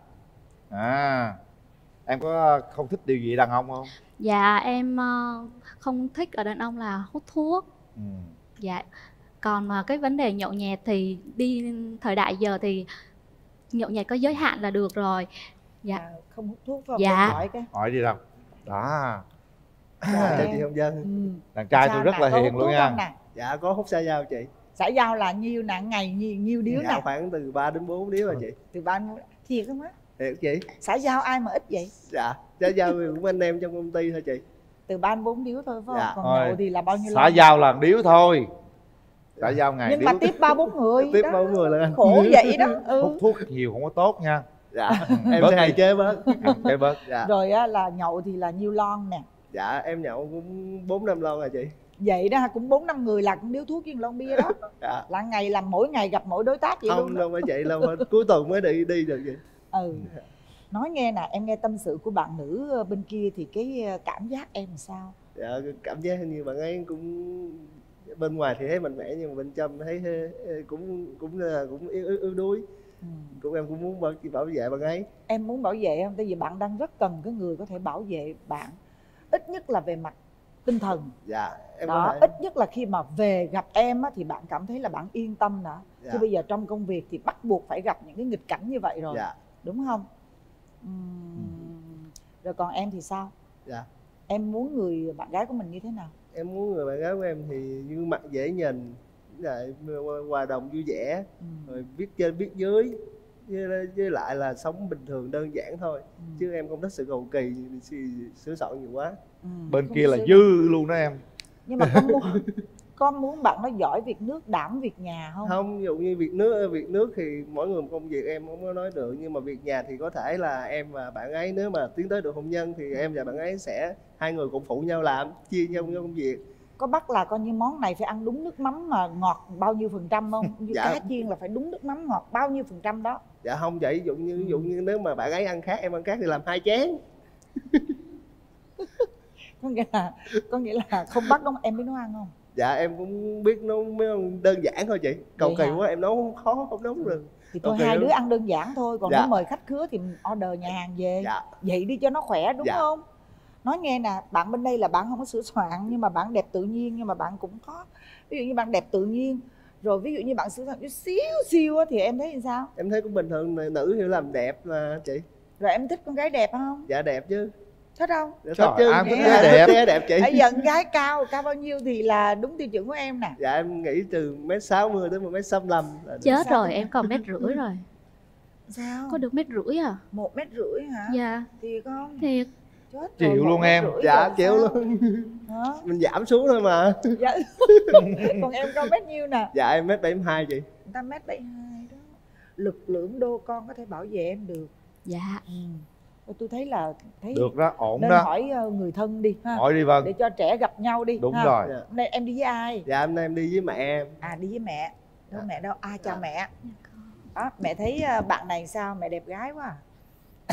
À, em có không thích điều gì đàn ông không? Dạ, em ờ, không thích ở đàn ông là hút thuốc. Ừ. Dạ. Còn mà cái vấn đề nhậu nhẹt thì đi thời đại giờ thì nhậu nhẹt có giới hạn là được rồi. Dạ. À, không hút thuốc phải không? Dạ. Để hỏi cái. Hỏi đi đâu? Đó. Chào em. chị Hồng Vân. Ừ. Đàn trai Sao tôi rất nè, là có hiền hút luôn thuốc nha. không nè? Dạ có hút xa dao chị. Xã giao là nhiêu nè, ngày nhiêu, nhiêu điếu Dạ nè? khoảng từ ba đến bốn điếu rồi chị. Từ ba đến thiệt không á? Thiệt chị. Xã giao ai mà ít vậy? Dạ, xã giao thì cũng anh em trong công ty thôi chị. Từ ba đến bốn điếu thôi phải không? Dạ. Còn Thôi, nhậu thì là bao nhiêu xã lon? giao là điếu thôi. Xã giao ngày Nhưng điếu. mà tiếp ba bốn người Tiếp đó. ba bốn người là anh. Khổ vậy đó. Ừ. Hút thuốc nhiều không có tốt nha. Dạ, em Bớt sẽ hạn đi. chế bớt. Hạn chế bớt. Dạ. Rồi á, là nhậu thì là nhiêu lon nè? Dạ em nhậu cũng bốn năm lon rồi chị. Vậy đó cũng bốn năm người là cũng điếu thuốc với lon bia đó. Dạ. Là ngày làm mỗi ngày gặp mỗi đối tác vậy Không luôn đó. đâu phải chị lâu hết. Cuối tuần mới đi đi được chị. Ừ. Nói nghe nè, em nghe tâm sự của bạn nữ bên kia thì cái cảm giác em sao? Dạ cảm giác như bạn ấy cũng bên ngoài thì thấy mạnh mẽ nhưng mà bên trong thấy cũng cũng là cũng yếu, yếu, yếu đuối. Ừ. Cũng em cũng muốn bảo, bảo vệ bạn ấy. Em muốn bảo vệ không? Tại vì bạn đang rất cần cái người có thể bảo vệ bạn, ít nhất là về mặt tinh thần. Dạ em Đó, có thể. ít nhất là khi mà về gặp em á, thì bạn cảm thấy là bạn yên tâm nữa. Dạ. Chứ bây giờ trong công việc thì bắt buộc phải gặp những cái nghịch cảnh như vậy rồi. Dạ. Đúng không? Uhm. Rồi còn em thì sao? Dạ. Em muốn người bạn gái của mình như thế nào? Em muốn người bạn gái của em thì gương mặt dễ nhìn, lại hòa đồng vui vẻ, ừ. rồi biết trên biết dưới, với, với lại là sống bình thường đơn giản thôi. Ừ. Chứ em không thích sự cầu kỳ, sửa soạn nhiều quá. Ừ, bên kia là dư luôn đó em. Nhưng mà con muốn con muốn bạn nó giỏi việc nước, đảm việc nhà không? Không, ví dụ như việc nước việc nước thì mỗi người một công việc em không có nói được, nhưng mà việc nhà thì có thể là em và bạn ấy nếu mà tiến tới được hôn nhân thì em và bạn ấy sẽ hai người cũng phụ nhau làm, chia nhau công việc. Có bắt là coi như món này phải ăn đúng nước mắm mà ngọt bao nhiêu phần trăm không? Như Dạ. cá chiên là phải đúng nước mắm ngọt bao nhiêu phần trăm đó. Dạ không vậy, ví dụ như ví dụ như nếu mà bạn ấy ăn khác em ăn khác thì làm hai chén. Có nghĩa là có nghĩa là không bắt đúng không? Em biết nấu ăn không? Dạ em cũng biết nấu mấy món đơn giản thôi chị. Cầu kỳ quá em nấu không khó, không nấu được. Thì thôi hai đứa ăn đơn giản thôi, còn Dạ. nếu mời khách khứa thì order nhà hàng về. Dạ. Vậy đi cho nó khỏe đúng Dạ. không? Nói nghe nè, bạn bên đây là bạn không có sửa soạn nhưng mà bạn đẹp tự nhiên, nhưng mà bạn cũng có ví dụ như bạn đẹp tự nhiên rồi ví dụ như bạn sửa soạn chút xíu xíu á, thì em thấy như sao? Em thấy cũng bình thường, nữ thì làm đẹp mà chị. Rồi em thích con gái đẹp không? Dạ đẹp chứ. Thích không? Dạ, thích chứ. Ai thích Dạ, gái thích đẹp? gái đẹp chị. Bây giờ con gái cao, cao bao nhiêu thì là đúng tiêu chuẩn của em nè? Dạ em nghĩ từ mét sáu mươi tới một mét sáu mươi lăm. Chết rồi, em còn mét rưỡi rồi. Sao? Có được mét rưỡi à? Một mét rưỡi hả? Dạ. Thiệt không? Thiệt. Chết Chịu rồi, luôn một mét em. rưỡi Dạ rồi chịu sao? luôn. Hả? Mình giảm xuống thôi mà. Dạ. Còn em cao mét nhiêu nè? Dạ em mét bảy mươi hai chị. Người ta mét bảy mươi hai đó. Lực lượng đô con có thể bảo vệ em được. Dạ. Ừ. Tôi thấy là thấy Được đó, ổn nên đó. hỏi uh, người thân đi ha. Hỏi đi Vân. Để cho trẻ gặp nhau đi. Đúng ha. rồi. Hôm nay em đi với ai? Dạ hôm nay em đi với mẹ em. À đi với mẹ. Đâu mẹ đâu? Ai chào mẹ? Dạ, Đó, mẹ thấy uh, bạn này sao? Mẹ đẹp gái quá à.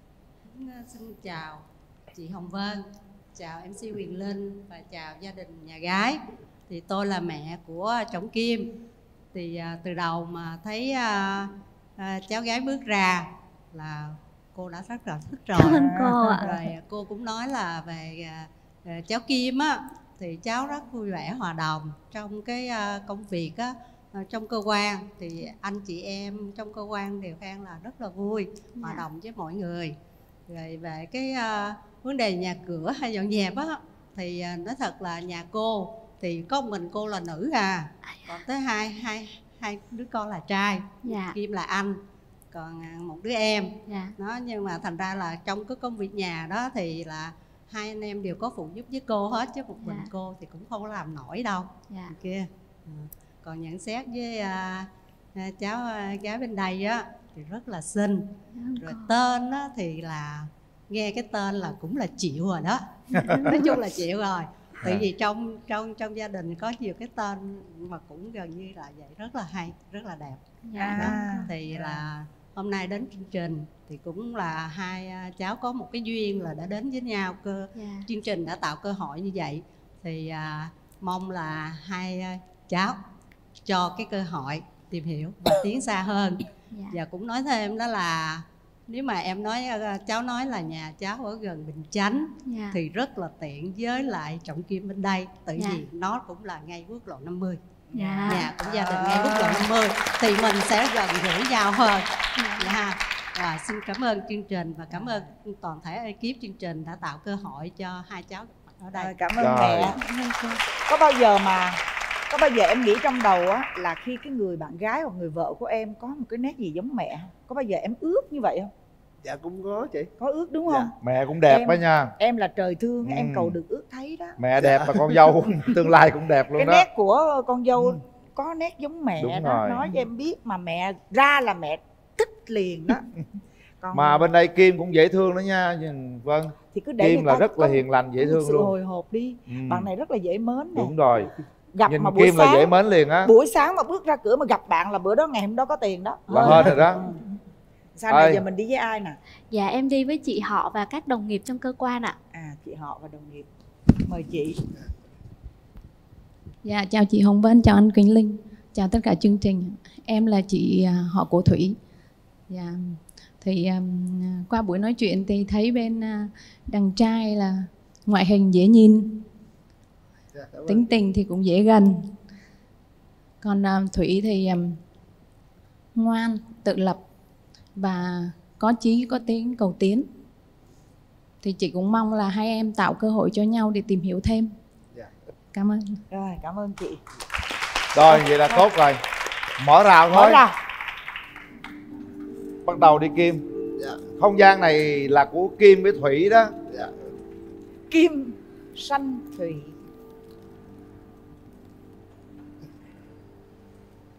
Xin chào chị Hồng Vân, chào em xê Quyền Linh và chào gia đình nhà gái. Thì tôi là mẹ của Trọng Kim. Thì à, từ đầu mà thấy à, à, cháu gái bước ra là cô đã rất là thích rồi. Cảm ơn cô ạ. Rồi cô cũng nói là về à, à, cháu Kim á thì cháu rất vui vẻ hòa đồng trong cái à, công việc á. À, trong cơ quan thì anh chị em trong cơ quan đều khen là rất là vui, hòa đồng với mọi người. Rồi về cái uh, vấn đề nhà cửa hay dọn dẹp á thì uh, nói thật là nhà cô thì có một mình cô là nữ à, còn tới hai hai hai đứa con là trai. Dạ. Kim là anh, còn uh, một đứa em. Dạ. Đó, nhưng mà thành ra là trong cái công việc nhà đó thì là hai anh em đều có phụ giúp với cô hết, chứ một mình Dạ. cô thì cũng không có làm nổi đâu. Dạ. Kia. Ừ. Còn nhận xét với uh, uh, cháu uh, gái bên đây á thì rất là xinh. Rồi tên á, thì là nghe cái tên là cũng là chịu rồi đó. Nói chung là chịu rồi. Tại vì trong trong trong gia đình có nhiều cái tên mà cũng gần như là vậy, rất là hay, rất là đẹp. Dạ. Đó. Thì là hôm nay đến chương trình thì cũng là hai cháu có một cái duyên là đã đến với nhau. Cơ Dạ. chương trình đã tạo cơ hội như vậy thì à, mong là hai cháu cho cái cơ hội tìm hiểu và tiến xa hơn. Dạ. Và cũng nói thêm đó là nếu mà em nói cháu nói là nhà cháu ở gần Bình Chánh, Dạ. thì rất là tiện với lại Trọng Kim bên đây, tại Dạ. vì nó cũng là ngay quốc lộ năm mươi. Dạ. Nhà cũng gia đình ngay quốc lộ năm mươi thì mình sẽ gần gũi nhau hơn. Dạ. Dạ. Và xin cảm ơn chương trình và cảm ơn toàn thể ekip chương trình đã tạo cơ hội cho hai cháu ở đây. Rồi, cảm ơn Rồi. mẹ. Có bao giờ mà có bao giờ em nghĩ trong đầu á là khi cái người bạn gái hoặc người vợ của em có một cái nét gì giống mẹ không? Có bao giờ em ước như vậy không? Dạ cũng có chị. Có ước đúng không? Mẹ cũng đẹp Em- đó nha. Em là trời thương, Ừ. em cầu được ước thấy đó. Mẹ đẹp và con dâu tương lai cũng đẹp luôn Cái đó. nét của con dâu có nét giống mẹ Đúng đó, rồi. nói cho em biết mà mẹ ra là mẹ thích liền đó. Còn Mà bên đây Kim cũng dễ thương đó nha. Nhưng- Vâng. thì cứ để Kim người là ta rất là có hiền lành, dễ một thương sự luôn. hồi hộp đi. Ừ. Bạn này rất là dễ mến nè. Đúng rồi. Gặp Nhìn mà buổi Kim sáng là dễ mến liền á. buổi sáng mà bước ra cửa mà gặp bạn là bữa đó ngày hôm đó có tiền đó. Là hên rồi đó. Sao này Ơi. giờ mình đi với ai nè? Dạ em đi với chị họ và các đồng nghiệp trong cơ quan ạ. À chị họ và đồng nghiệp. Mời chị. Dạ, chào chị Hồng Vân, chào anh Quỳnh Linh, chào tất cả chương trình. Em là chị à, họ của Thủy. Dạ, thì um, qua buổi nói chuyện thì thấy bên uh, đàn trai là ngoại hình dễ nhìn, Dạ, cảm ơn. tính tình thì cũng dễ gần. Còn uh, Thủy thì um, ngoan, tự lập và có chí, có tiếng, cầu tiến. Thì chị cũng mong là hai em tạo cơ hội cho nhau để tìm hiểu thêm. Dạ. Cảm ơn. Rồi cảm ơn chị. Rồi vậy là tốt rồi. Mở rào Mở thôi. ra. Bắt đầu đi Kim. Dạ. Không gian này là của Kim với Thủy đó. Dạ. Kim Sanh Thủy.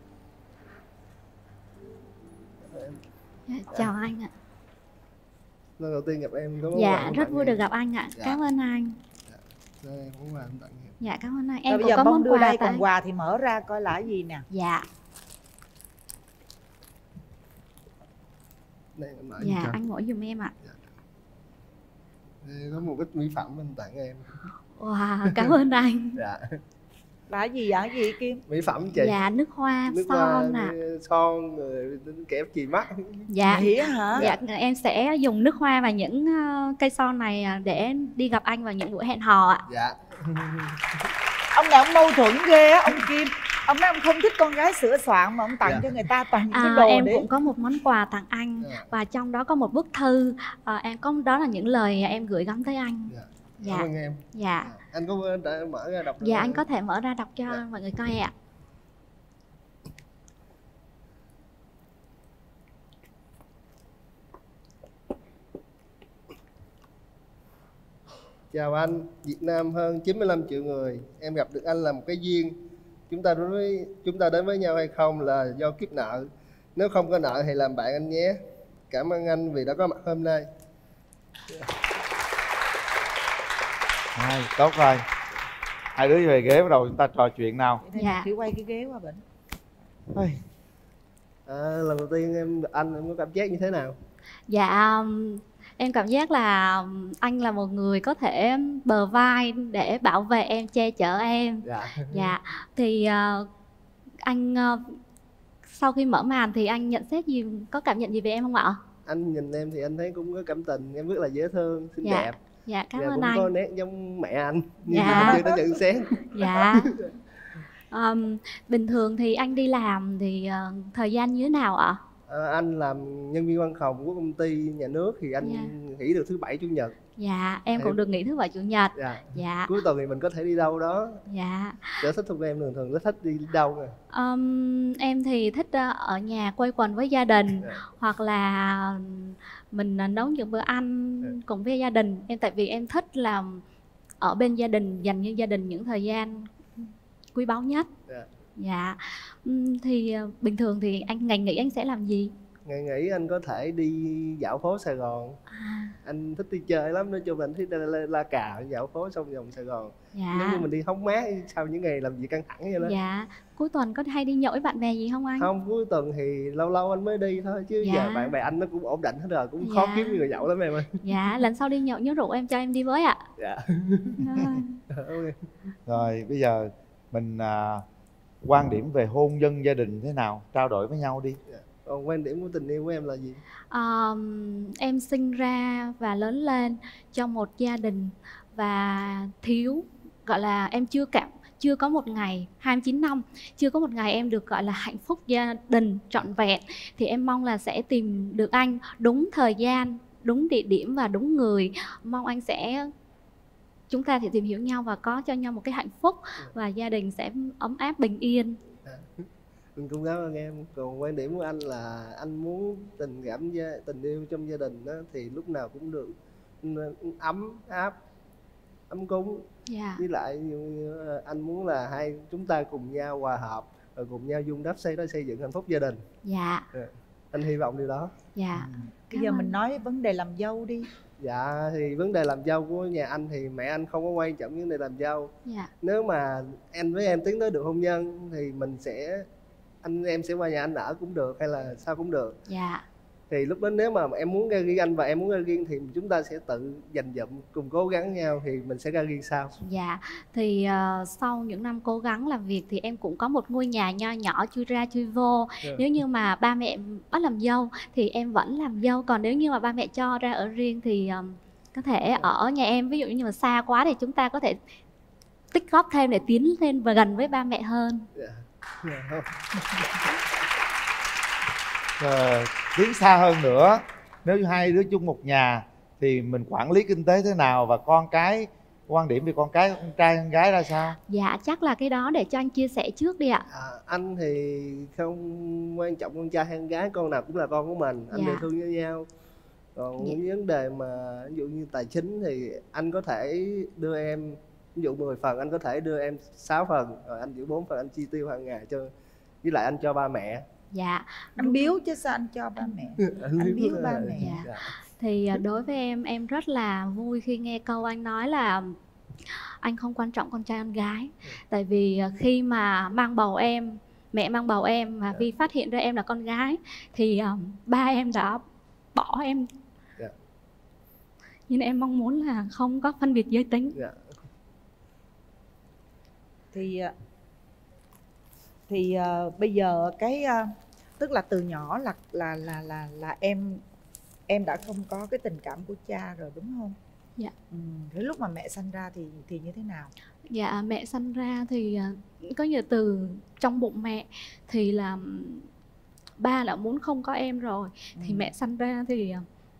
Dạ, chào anh ạ. lần đầu tiên gặp em có Dạ rất vui được gặp anh ạ. Dạ. Cảm ơn anh. Đây em muốn làm tặng em. Dạ cảm ơn anh. Rồi Em bây cũng giờ có bông món đưa quà đây, tại. còn quà thì mở ra coi là cái gì nè. Dạ. Đây em mở Dạ cho. anh mỗi giùm em ạ. Đây có một ít mỹ phẩm anh tặng em. Wow, cảm ơn anh. Dạ. Là cái gì vậy? Cái gì Kim? Mỹ phẩm chị. Dạ nước hoa, Nước son hoa, nè. son rồi kẹp chì mắt. Dạ. Vậy hả? Dạ em sẽ dùng nước hoa và những ờ, cây son này à, để đi gặp anh vào những buổi hẹn hò ạ. Dạ. Ông này ông mâu thuẫn ghê á, ông Kim. Ông nói ông không thích con gái sửa soạn mà ông tặng Dạ. cho người ta toàn những cái À, đồ em để... cũng có một món quà tặng anh và trong đó có một bức thư. À, em có đó là những lời em gửi gắm tới anh. Dạ. Dạ. Cảm ơn em. Dạ. Anh có đã mở ra đọc được Dạ không? anh có thể mở ra đọc cho mọi người coi ạ. Chào anh, Việt Nam hơn chín mươi lăm triệu người, em gặp được anh là một cái duyên. Chúng ta đến với chúng ta đến với nhau hay không là do kiếp nợ. Nếu không có nợ thì làm bạn anh nhé. Cảm ơn anh vì đã có mặt hôm nay. Hai, tốt rồi. Hai đứa về ghế bắt đầu chúng ta trò chuyện nào. Dạ. Thử quay cái ghế qua bệnh. Ôi. À, lần đầu tiên em gặp anh em có cảm giác như thế nào? Dạ um, em cảm giác là um, anh là một người có thể bờ vai để bảo vệ em, che chở em. Dạ. Dạ. Thì uh, anh uh, sau khi mở màn thì anh nhận xét gì, có cảm nhận gì về em không ạ? Anh nhìn em thì anh thấy cũng có cảm tình, em rất là dễ thương, xinh Dạ. đẹp. Dạ cảm Dạ, ơn cũng anh. có nét giống mẹ anh. Nhưng Dạ. mà chưa có nhận xét. Dạ. Um, bình thường thì anh đi làm thì uh, thời gian như thế nào ạ? À, anh làm nhân viên văn phòng của công ty nhà nước thì anh Dạ. nghỉ được thứ bảy chủ nhật. Dạ em Em- cũng được nghỉ thứ bảy chủ nhật. Dạ. Dạ. Cuối tuần thì mình có thể đi đâu đó. Dạ. Sở thích của em thường thường có thích đi đâu nè? Um, em thì thích uh, ở nhà quây quần với gia đình, hoặc là mình uh, nấu những bữa ăn cùng với gia đình. Em tại vì em thích là ở bên gia đình, dành cho gia đình những thời gian quý báu nhất. Dạ. Dạ. Ừm, thì uh, bình thường thì anh ngày nghỉ anh sẽ làm gì? Ngày nghỉ anh có thể đi dạo phố Sài Gòn. À. Anh thích đi chơi lắm, nói chung là anh thích la, la, la cà dạo phố trong vòng Sài Gòn. Dạ. Giống như mình đi hóng mát sau những ngày làm việc căng thẳng vậy đó. Dạ. Cuối tuần có hay đi nhậu với bạn bè gì không anh? Không, cuối tuần thì lâu lâu anh mới đi thôi chứ Dạ. giờ bạn bè anh nó cũng ổn định hết rồi, cũng khó Dạ. kiếm người nhậu lắm em ơi. Dạ. Lần sau đi nhậu nhớ rủ em cho em đi với ạ. Dạ. Rồi. Rồi bây giờ mình à, quan điểm về hôn nhân gia đình thế nào, trao đổi với nhau đi. Còn quan điểm của tình yêu của em là gì? Um, em sinh ra và lớn lên trong một gia đình và thiếu, gọi là em chưa cảm chưa có một ngày hai mươi chín năm chưa có một ngày em được gọi là hạnh phúc gia đình trọn vẹn. Thì em mong là sẽ tìm được anh đúng thời gian, đúng địa điểm và đúng người. Mong anh sẽ chúng ta sẽ tìm hiểu nhau và có cho nhau một cái hạnh phúc và gia đình sẽ ấm áp bình yên. Mình cũng cảm ơn em. Còn quan điểm của anh là anh muốn tình cảm gia tình yêu trong gia đình đó thì lúc nào cũng được ấm áp, ấm cúng. Dạ. Với lại như anh muốn là hai chúng ta cùng nhau hòa hợp rồi cùng nhau dung đắp xây đó xây dựng hạnh phúc gia đình. Dạ. Dạ. Anh hy vọng điều đó. Dạ. Bây giờ mình nói vấn đề làm dâu đi. Dạ thì vấn đề làm dâu của nhà anh thì mẹ anh không có quan trọng vấn đề làm dâu. Dạ. Nếu mà anh với em tiến tới được hôn nhân thì mình sẽ anh em sẽ qua nhà anh ở cũng được hay là sao cũng được. Dạ. Thì lúc đó nếu mà em muốn ra riêng anh và em muốn ra riêng thì chúng ta sẽ tự dành dụm cùng cố gắng nhau thì mình sẽ ra riêng sau. Dạ, thì uh, sau những năm cố gắng làm việc thì em cũng có một ngôi nhà nho nhỏ chui ra chui vô. Yeah. Nếu như mà ba mẹ bắt làm dâu thì em vẫn làm dâu. Còn nếu như mà ba mẹ cho ra ở riêng thì um, có thể ở nhà em. Ví dụ như mà xa quá thì chúng ta có thể tích góp thêm để tiến lên và gần với ba mẹ hơn. Yeah. Yeah. Ờ, tiến xa hơn nữa, nếu như hai đứa chung một nhà thì mình quản lý kinh tế thế nào và con cái, quan điểm về con cái, con trai con gái ra sao? Dạ chắc là cái đó để cho anh chia sẻ trước đi ạ. À, anh thì không quan trọng con trai hay con gái, con nào cũng là con của mình, anh Dạ. đều thương với nhau. Còn Dạ. những vấn đề mà ví dụ như tài chính thì anh có thể đưa em, ví dụ mười phần anh có thể đưa em sáu phần, rồi anh giữ bốn phần anh chi tiêu hàng ngày cho, với lại anh cho ba mẹ. Dạ. Anh biếu chứ sao anh cho ba mẹ? Anh Anh biếu biếu là- ba mẹ. Dạ. Dạ. Thì à, đối với em, em rất là vui khi nghe câu anh nói là anh không quan trọng con trai con gái. Tại vì à, khi mà mang bầu em, mẹ mang bầu em và Vi phát hiện ra em là con gái thì à, ba em đã bỏ em. Dạ. Nhưng em mong muốn là không có phân biệt giới tính. Dạ. Thì thì uh, bây giờ cái uh, tức là từ nhỏ là là là là là em em đã không có cái tình cảm của cha rồi đúng không? Dạ. Ừ. Thế lúc mà mẹ sanh ra thì thì như thế nào? Dạ, mẹ sanh ra thì uh, có như từ trong bụng mẹ thì là ba đã muốn không có em rồi. Ừ. Thì mẹ sanh ra thì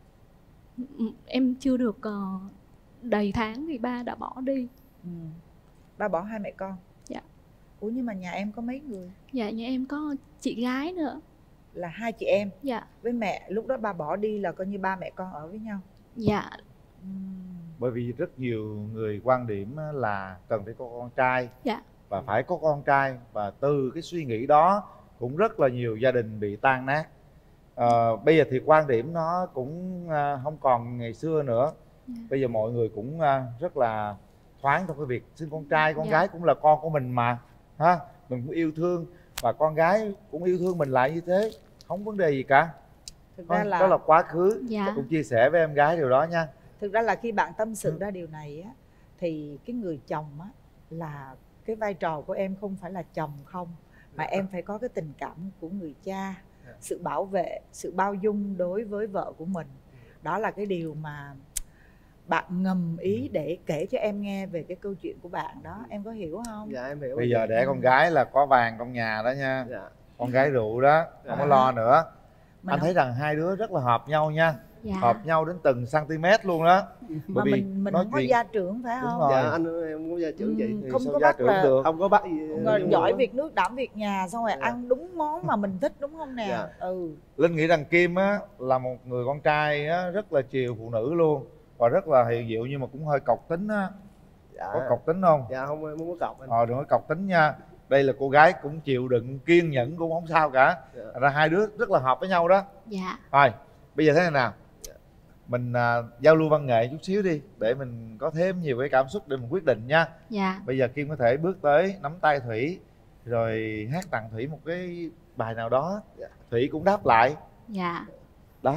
uh, em chưa được uh, đầy tháng thì ba đã bỏ đi. Ừ. Ba bỏ hai mẹ con? Dạ. Ủa nhưng mà nhà em có mấy người? Dạ, nhà em có chị gái nữa. Là hai chị em? Dạ. Với mẹ, lúc đó ba bỏ đi là coi như ba mẹ con ở với nhau? Dạ. Bởi vì rất nhiều người quan điểm là cần phải có con trai. Dạ. Và phải có con trai. Và từ cái suy nghĩ đó cũng rất là nhiều gia đình bị tan nát. à, Bây giờ thì quan điểm nó cũng không còn ngày xưa nữa. Dạ. Bây giờ mọi người cũng rất là thoáng trong cái việc sinh con trai, con dạ. gái cũng là con của mình mà ha, mình cũng yêu thương và con gái cũng yêu thương mình lại như thế, không vấn đề gì cả. Thực ra là đó là quá khứ. Dạ. Cũng chia sẻ với em gái điều đó nha. Thực ra là khi bạn tâm sự ra điều này á, thì cái người chồng á là cái vai trò của em không phải là chồng không, mà em phải có cái tình cảm của người cha, sự bảo vệ, sự bao dung đối với vợ của mình. Đó là cái điều mà bạn ngầm ý để kể cho em nghe về cái câu chuyện của bạn đó, em có hiểu không? Dạ em hiểu. Bây giờ để con gái là có vàng trong nhà đó nha. Dạ. Con gái rượu đó, không có lo nữa. Mình anh thấy rằng hai đứa rất là hợp nhau nha. Dạ. Hợp nhau đến từng cm luôn đó. Mà bởi vì mình mình không có gia trưởng phải không? Dạ anh em không có gia trưởng chị. Ừ, không có bắt là được. Không có bắt gì. Giỏi việc nước đảm việc nhà, xong rồi dạ. ăn đúng món mà mình thích đúng không nè? Dạ. Ừ. Linh nghĩ rằng Kim á là một người con trai á rất là chiều phụ nữ luôn và rất là hiền dịu, nhưng mà cũng hơi cọc tính á. Dạ. Có cọc tính không? Dạ không, không có cọc anh. Ờ đừng có cọc tính nha. Đây là cô gái cũng chịu đựng, kiên nhẫn cũng không sao cả. Dạ. Ra hai đứa rất là hợp với nhau đó. Dạ. Rồi bây giờ thế này nào, dạ. mình uh, giao lưu văn nghệ chút xíu đi để mình có thêm nhiều cái cảm xúc để mình quyết định nha. Dạ. Bây giờ Kim có thể bước tới nắm tay Thủy rồi hát tặng Thủy một cái bài nào đó. Dạ. Thủy cũng đáp lại. Dạ. Đó.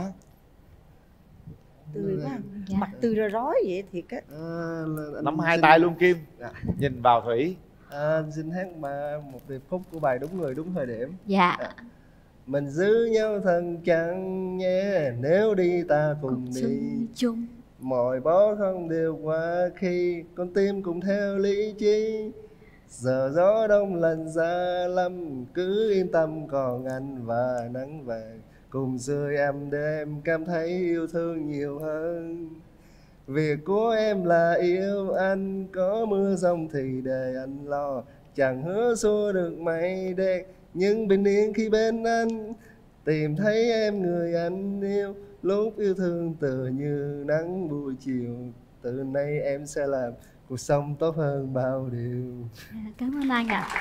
Tươi quá. Dạ. Mặt tươi ra rói vậy thiệt á. À, nắm hai tay luôn Kim. Dạ. Nhìn vào Thủy. À, anh xin hát mà một điệp khúc của bài Đúng Người Đúng Thời Điểm. Dạ. À. Mình giữ nhau thân chẳng nhé, nếu đi ta cùng đi chung. Mọi bó không đều qua khi con tim cùng theo lý trí. Giờ gió đông lần ra lâm, cứ yên tâm còn anh và nắng vàng cùng sưởi em để em cảm thấy yêu thương nhiều hơn. Việc của em là yêu anh, có mưa giông thì để anh lo. Chẳng hứa xua được mây đen, nhưng bình yên khi bên anh. Tìm thấy em người anh yêu, lúc yêu thương tựa như nắng buổi chiều. Từ nay em sẽ làm cuộc sống tốt hơn bao điều. Cảm ơn anh ạ.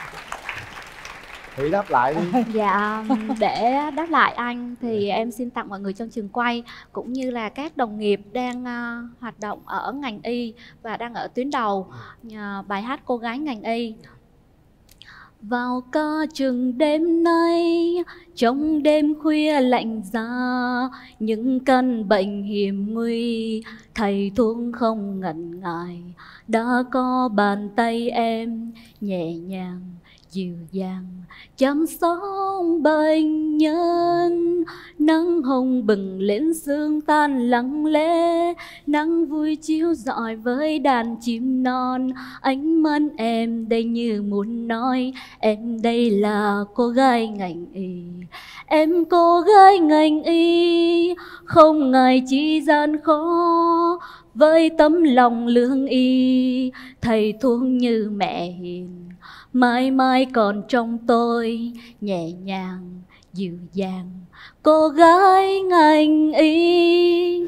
Thủy đáp lại đi. Dạ, để đáp lại anh thì em xin tặng mọi người trong trường quay cũng như là các đồng nghiệp đang uh, hoạt động ở ngành y và đang ở tuyến đầu uh, bài hát Cô Gái Ngành Y. Vào ca chừng đêm nay, trong đêm khuya lạnh giá, những căn bệnh hiểm nguy, thầy thuốc không ngần ngại, đã có bàn tay em nhẹ nhàng dịu dàng chăm sóc bệnh nhân. Nắng hồng bừng lên sương tan lặng lẽ, nắng vui chiếu rọi với đàn chim non. Ánh mắt em đây như muốn nói, em đây là cô gái ngành y. Em cô gái ngành y, không ngại chi gian khó, với tấm lòng lương y, thầy thuốc như mẹ hiền. Mãi mãi còn trong tôi, nhẹ nhàng, dịu dàng, cô gái ngành y.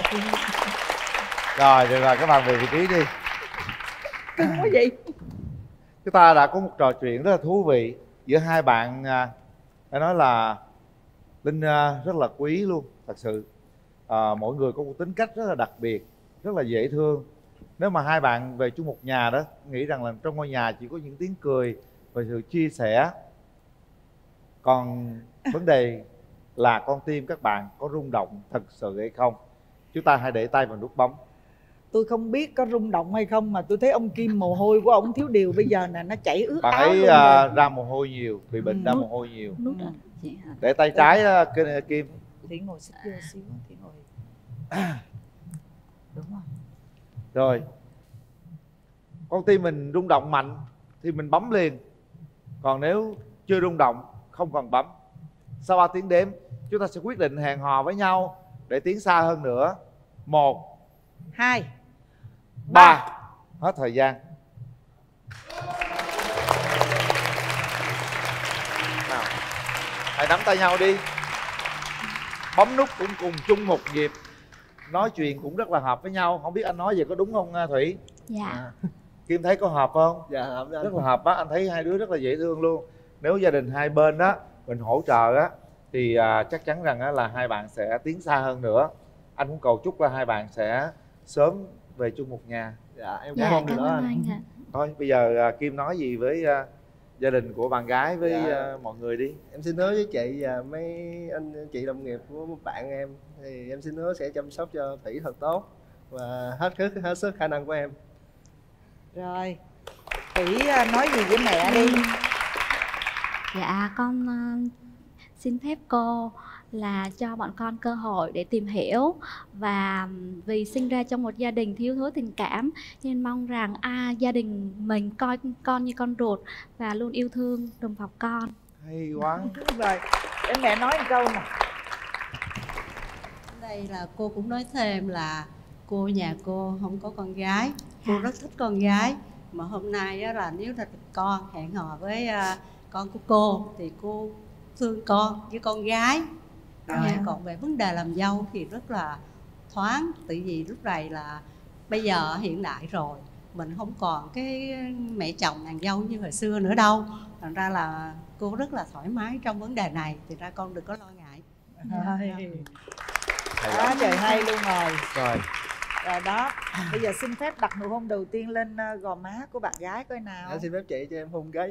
Rồi, được rồi, các bạn về vị trí đi. Cưng quá vậy. Chúng ta đã có một trò chuyện rất là thú vị giữa hai bạn. Phải nói là Linh rất là quý luôn, thật sự. à, mỗi người có một tính cách rất là đặc biệt, rất là dễ thương. Nếu mà hai bạn về chung một nhà đó, nghĩ rằng là trong ngôi nhà chỉ có những tiếng cười và sự chia sẻ. Còn vấn đề là con tim các bạn có rung động thật sự hay không. Chúng ta hãy để tay vào nút bấm. Tôi không biết có rung động hay không mà tôi thấy ông Kim mồ hôi của ông thiếu điều bây giờ nè, nó chảy ướt bạn áo ấy luôn uh, ra mồ hôi nhiều, bị bệnh ừ. ra mồ hôi nhiều. Ừ. Để tay trái uh, Kim. Thì ngồi xích vô xíu thì ngồi. Đúng rồi. Rồi. Con tim mình rung động mạnh thì mình bấm liền. Còn nếu chưa rung động không cần bấm. Sau ba tiếng đếm chúng ta sẽ quyết định hẹn hò với nhau để tiến xa hơn nữa. Một, hai, ba. Hết thời gian. Nào, hãy nắm tay nhau đi. Bấm nút cũng cùng chung một nhịp. Nói chuyện cũng rất là hợp với nhau. Không biết anh nói vậy có đúng không Thủy? Dạ. À, Kim thấy có hợp không? Dạ hợp anh. Rất là hợp á, anh thấy hai đứa rất là dễ thương luôn. Nếu gia đình hai bên đó mình hỗ trợ á thì à, chắc chắn rằng á, là hai bạn sẽ tiến xa hơn nữa. Anh cũng cầu chúc là hai bạn sẽ sớm về chung một nhà. Dạ em Dạ, cũng mong điều cảm đó ơn anh. anh ạ. Thôi bây giờ à, Kim nói gì với à, gia đình của bạn gái với Dạ. à, mọi người đi. Em xin hứa với chị và mấy anh chị đồng nghiệp của bạn em thì em xin hứa sẽ chăm sóc cho Thủy thật tốt và hết sức hết sức khả năng của em. Rồi Thủy nói gì với mẹ đi. Dạ con uh, xin phép cô là cho bọn con cơ hội để tìm hiểu, và vì sinh ra trong một gia đình thiếu thốn tình cảm nên mong rằng à, gia đình mình coi con như con ruột và luôn yêu thương đùm bọc con. Hay quá. Rồi để mẹ nói một câu nè. Đây là cô cũng nói thêm là cô nhà cô không có con gái, cô rất thích con gái, mà hôm nay á, là nếu là con hẹn hò với uh, con của cô thì cô thương con với con gái. Rồi À. còn về vấn đề làm dâu thì rất là thoáng, tại vì lúc này là bây giờ hiện đại rồi, mình không còn cái mẹ chồng nàng dâu như hồi xưa nữa đâu, thành ra là cô rất là thoải mái trong vấn đề này, thì ra con đừng có lo ngại. Đó, trời hay luôn rồi. Rồi. Rồi đó, bây giờ xin phép đặt nụ hôn đầu tiên lên uh, gò má của bạn gái coi nào. Em xin phép chị cho em hôn cái.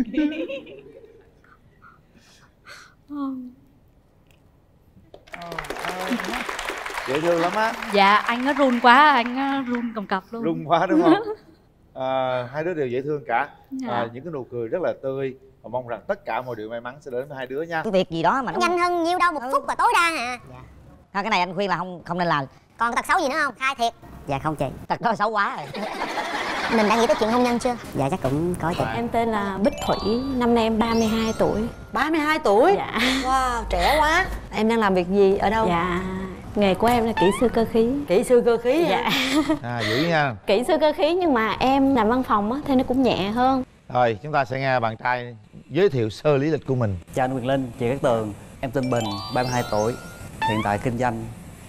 Dễ thương lắm á. Dạ anh nó run quá, anh nó run cầm cập luôn. Run quá đúng không? À, hai đứa đều dễ thương cả. Dạ. À, những cái nụ cười rất là tươi và mong rằng tất cả mọi điều may mắn sẽ đến với hai đứa nha. Cái việc gì đó mà nó nhanh hơn nhiêu đâu, một phút là tối đa hả? Dạ. Thôi cái này anh khuyên là không không nên làm. Còn tật xấu gì nữa không? Khai thiệt. Dạ không chị, tật đó xấu quá rồi. Mình đã nghĩ tới chuyện hôn nhân chưa? Dạ chắc cũng có chị. Em tên là Bích Thủy, năm nay em ba mươi hai tuổi. ba mươi hai tuổi? Dạ. Wow, trẻ quá. Em đang làm việc gì, ở đâu? Dạ, nghề của em là kỹ sư cơ khí. Kỹ sư cơ khí Dạ. À dữ nha. Kỹ sư cơ khí nhưng mà em làm văn phòng á, thì nó cũng nhẹ hơn. Rồi chúng ta sẽ nghe bạn trai giới thiệu sơ lý lịch của mình. Chào anh Quyền Linh, chị Cát Tường. Em tên Bình, ba mươi hai tuổi. Hiện tại kinh doanh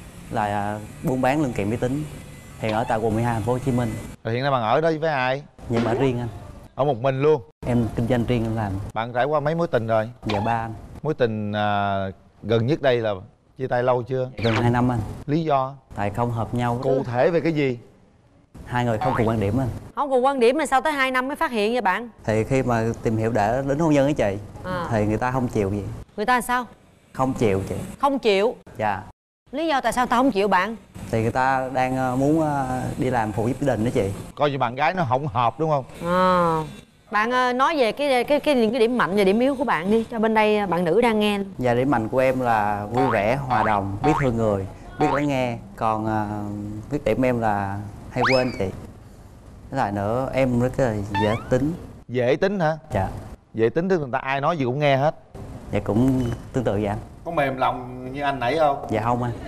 là buôn bán linh kiện máy tính. Hiện ở tại quận mười hai thành phố Hồ Chí Minh. Rồi hiện nay bạn ở đây với ai? Nhưng mà ở riêng anh. Ở một mình luôn? Em kinh doanh riêng em làm. Bạn trải qua mấy mối tình rồi? Dạ ba anh. Mối tình à, gần nhất đây là chia tay lâu chưa? Gần hai năm anh. Lý do? Tại không hợp nhau. Cụ thể về cái gì? Hai người không cùng quan điểm anh. Không cùng quan điểm mà sao tới hai năm mới phát hiện vậy bạn? Thì khi mà tìm hiểu để đến hôn nhân với chị À. thì người ta không chịu gì. Người ta sao? Không chịu chị. Không chịu? Dạ. Lý do tại sao ta không chịu bạn? Thì người ta đang ờ, muốn ờ, đi làm phụ giúp gia đình đó chị. Coi như bạn gái nó không hợp đúng không? À. Bạn ờ, nói về cái cái cái những cái điểm mạnh và điểm yếu của bạn đi, cho bên đây bạn nữ đang nghe. Và điểm mạnh của em là vui vẻ, hòa đồng, biết thương người, biết lắng nghe. Còn uh, khuyết điểm em là hay quên chị. Cái lại nữa em rất là dễ tính. Dễ tính hả? Dạ. Dễ tính tức người ta ai nói gì cũng nghe hết. Dạ cũng tương tự vậy anh. Có mềm lòng như anh nãy không? Dạ không anh.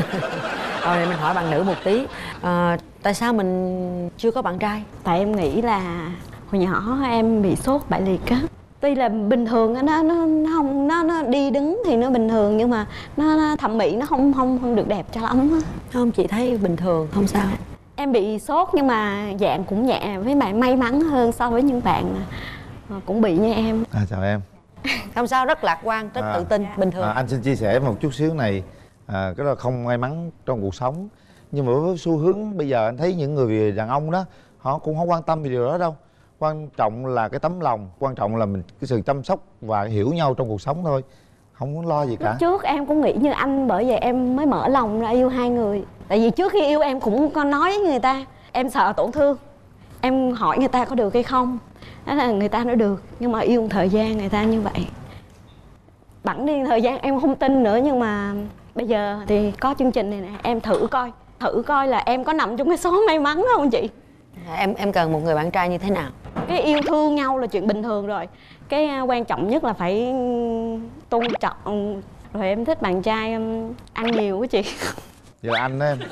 Rồi để mình hỏi bạn nữ một tí. À, tại sao mình chưa có bạn trai? Tại em nghĩ là hồi nhỏ em bị sốt bại liệt á. Tuy là bình thường á, nó nó nó không nó nó đi đứng thì nó bình thường, nhưng mà nó, nó thẩm mỹ nó không không không được đẹp cho lắm á. Không, chị thấy bình thường, không sao. Em bị sốt nhưng mà dạng cũng nhẹ, với bạn may mắn hơn so với những bạn cũng bị như em. À, chào em. Không sao, rất lạc quan, rất à, tự tin, bình thường. À, anh xin chia sẻ một chút xíu này. à, cái đó là không may mắn trong cuộc sống. Nhưng mà với xu hướng bây giờ anh thấy những người đàn ông đó họ cũng không quan tâm về điều đó đâu. Quan trọng là cái tấm lòng, quan trọng là mình cái sự chăm sóc và hiểu nhau trong cuộc sống thôi, không muốn lo gì cả. Lúc trước em cũng nghĩ như anh, bởi vậy em mới mở lòng ra yêu hai người. Tại vì trước khi yêu em cũng có nói với người ta em sợ tổn thương, em hỏi người ta có được hay không, đó là người ta nói được. Nhưng mà yêu một thời gian người ta như vậy, bẵng đi thời gian em không tin nữa. Nhưng mà bây giờ thì có chương trình này nè, em thử coi thử coi là em có nằm trong cái số may mắn đó không chị? Em em cần một người bạn trai như thế nào? Cái yêu thương nhau là chuyện bình thường rồi, cái quan trọng nhất là phải tôn trọng. Rồi em thích bạn trai ăn nhiều quá chị. Vậy là anh đó em.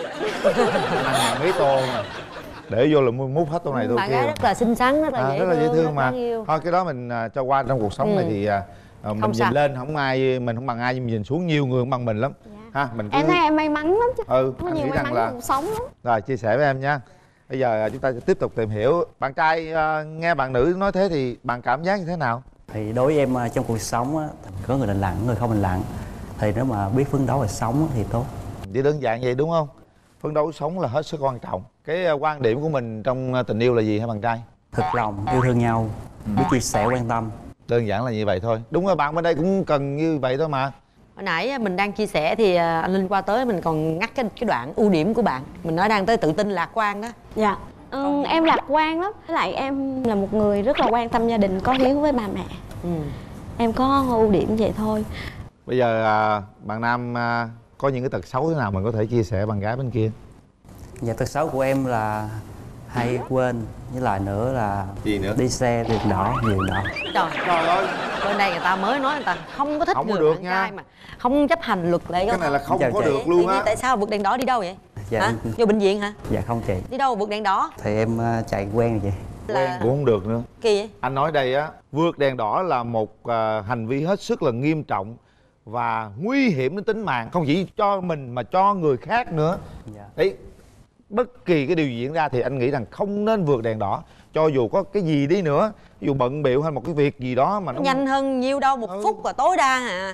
Anh ăn mấy tô mà để vô là múc hết tô này tô bạn kia. gái rất là xinh xắn, rất là à, dễ rất là dễ thương, thương mà. yêu. Thôi cái đó mình uh, cho qua trong cuộc sống Ừ. này thì uh, mình Không nhìn sao. lên không ai, mình không bằng ai, nhưng mình nhìn xuống nhiều người không bằng mình lắm. Ha, mình cứ... Em thấy em may mắn lắm chứ. Ừ, Có anh nhiều nghĩ may rằng mắn là trong cuộc sống lắm. rồi chia sẻ với em nha. Bây giờ chúng ta sẽ tiếp tục tìm hiểu. Bạn trai uh, nghe bạn nữ nói thế thì bạn cảm giác như thế nào? Thì đối với em uh, trong cuộc sống á, có người lành lặn, người không lành lặn. Thì nếu mà biết phấn đấu và sống thì tốt. Chỉ đơn giản vậy đúng không? Phấn đấu sống là hết sức quan trọng. Cái uh, quan điểm của mình trong uh, tình yêu là gì hả bạn trai? Thực lòng, yêu thương nhau, biết chia sẻ, quan tâm. Đơn giản là như vậy thôi. Đúng rồi, bạn bên đây cũng cần như vậy thôi mà. Hồi nãy mình đang chia sẻ thì anh Linh qua tới mình còn ngắt cái cái đoạn ưu điểm của bạn. Mình nói đang tới tự tin lạc quan đó. Dạ. Ừ, em lạc quan lắm. Với lại em là một người rất là quan tâm gia đình, có hiếu với bà mẹ. Ừ. Em có ưu điểm vậy thôi. Bây giờ à, bạn nam à, có những cái tật xấu thế nào mình có thể chia sẻ bạn gái bên kia? Dạ, tật xấu của em là hay quên, với lại nữa là gì nữa? Đi xe đèn đỏ, nhiều đỏ. Trời, trời ơi, bên đây người ta mới nói người ta không có thích Không có người được bạn nha. trai mà không chấp hành luật lệ. Cái này là không Chào có chị. được luôn á. Tại sao vượt đèn đỏ đi đâu vậy? Dạ, Hả? em- Vô bệnh viện hả? Dạ không chị. Đi đâu vượt đèn đỏ? Thì em uh, chạy quen rồi chị. Quen cũng không được nữa. Kỳ vậy? Anh nói đây á, vượt đèn đỏ là một à, hành vi hết sức là nghiêm trọng và nguy hiểm đến tính mạng, không chỉ cho mình mà cho người khác nữa. Dạ. Đấy, bất kỳ cái điều gì diễn ra thì anh nghĩ rằng không nên vượt đèn đỏ, cho dù có cái gì đi nữa, ví dụ bận bịu hay một cái việc gì đó mà nó Nhanh hơn nhiêu đâu, một phút là tối đa hả?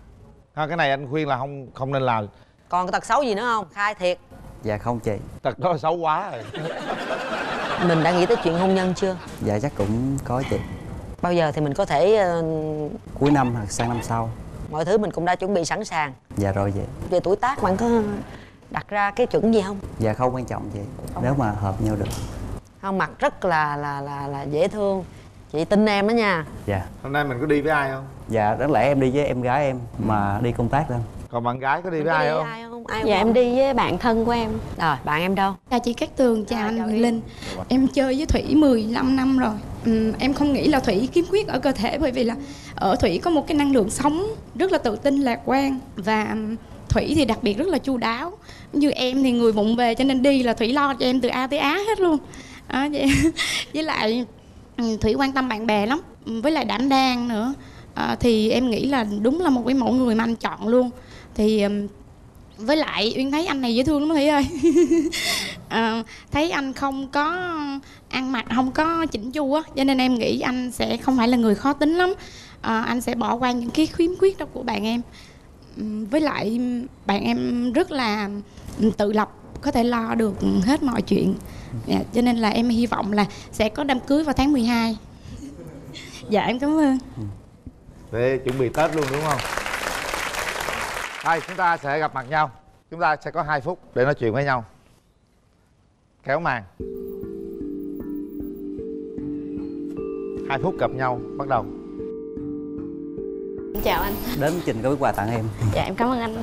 ha, cái này anh khuyên là không không nên làm. Còn cái tật xấu gì nữa không? Khai thiệt. Dạ không chị. Tật đó là xấu quá rồi. Mình đã nghĩ tới chuyện hôn nhân chưa? Dạ chắc cũng có chị. Bao giờ thì mình có thể uh, Cuối năm hoặc sang năm sau. mọi thứ mình cũng đã chuẩn bị sẵn sàng. Dạ rồi chị. Về tuổi tác bạn có đặt ra cái chuẩn gì không? Dạ không quan trọng chị. Nếu mà hợp nhau được. Không, mặt rất là là là là dễ thương. Chị tin em đó nha. Dạ. Hôm nay mình có đi với ai không? Dạ đáng lẽ em đi với em gái em mà đi công tác thôi. Còn bạn gái có đi với ai không? không? Ai Dạ em đi với bạn thân của em. Rồi, bạn em đâu? Chào chị Cát Tường, chào anh Quyền Linh. Em chơi với Thủy mười lăm năm rồi. Ừm, em không nghĩ là Thủy khiếm khuyết ở cơ thể, bởi vì là ở Thủy có một cái năng lượng sống rất là tự tin, lạc quan. Và Thủy thì đặc biệt rất là chu đáo. Như em thì người vụng về cho nên đi là Thủy lo cho em từ A tới Á hết luôn. À, vậy. Với lại Thủy quan tâm bạn bè lắm, với lại đảm đang nữa. À, thì em nghĩ là đúng là một cái mẫu người mà anh chọn luôn. Thì với lại Uyên thấy anh này dễ thương lắm Thủy ơi. À, thấy anh không có ăn mặc không có chỉnh chu á, cho nên em nghĩ anh sẽ không phải là người khó tính lắm. À, anh sẽ bỏ qua những cái khiếm khuyết đó của bạn em. Với lại bạn em rất là tự lập, có thể lo được hết mọi chuyện. Dạ, cho nên là em hy vọng là sẽ có đám cưới vào tháng mười hai. Dạ em cảm ơn. Để chuẩn bị Tết luôn đúng không? Thôi chúng ta sẽ gặp mặt nhau. Chúng ta sẽ có hai phút để nói chuyện với nhau. Kéo màn. Hai phút gặp nhau, bắt đầu. Chào anh. Đến Trình có biết quà tặng em. Dạ em cảm ơn anh.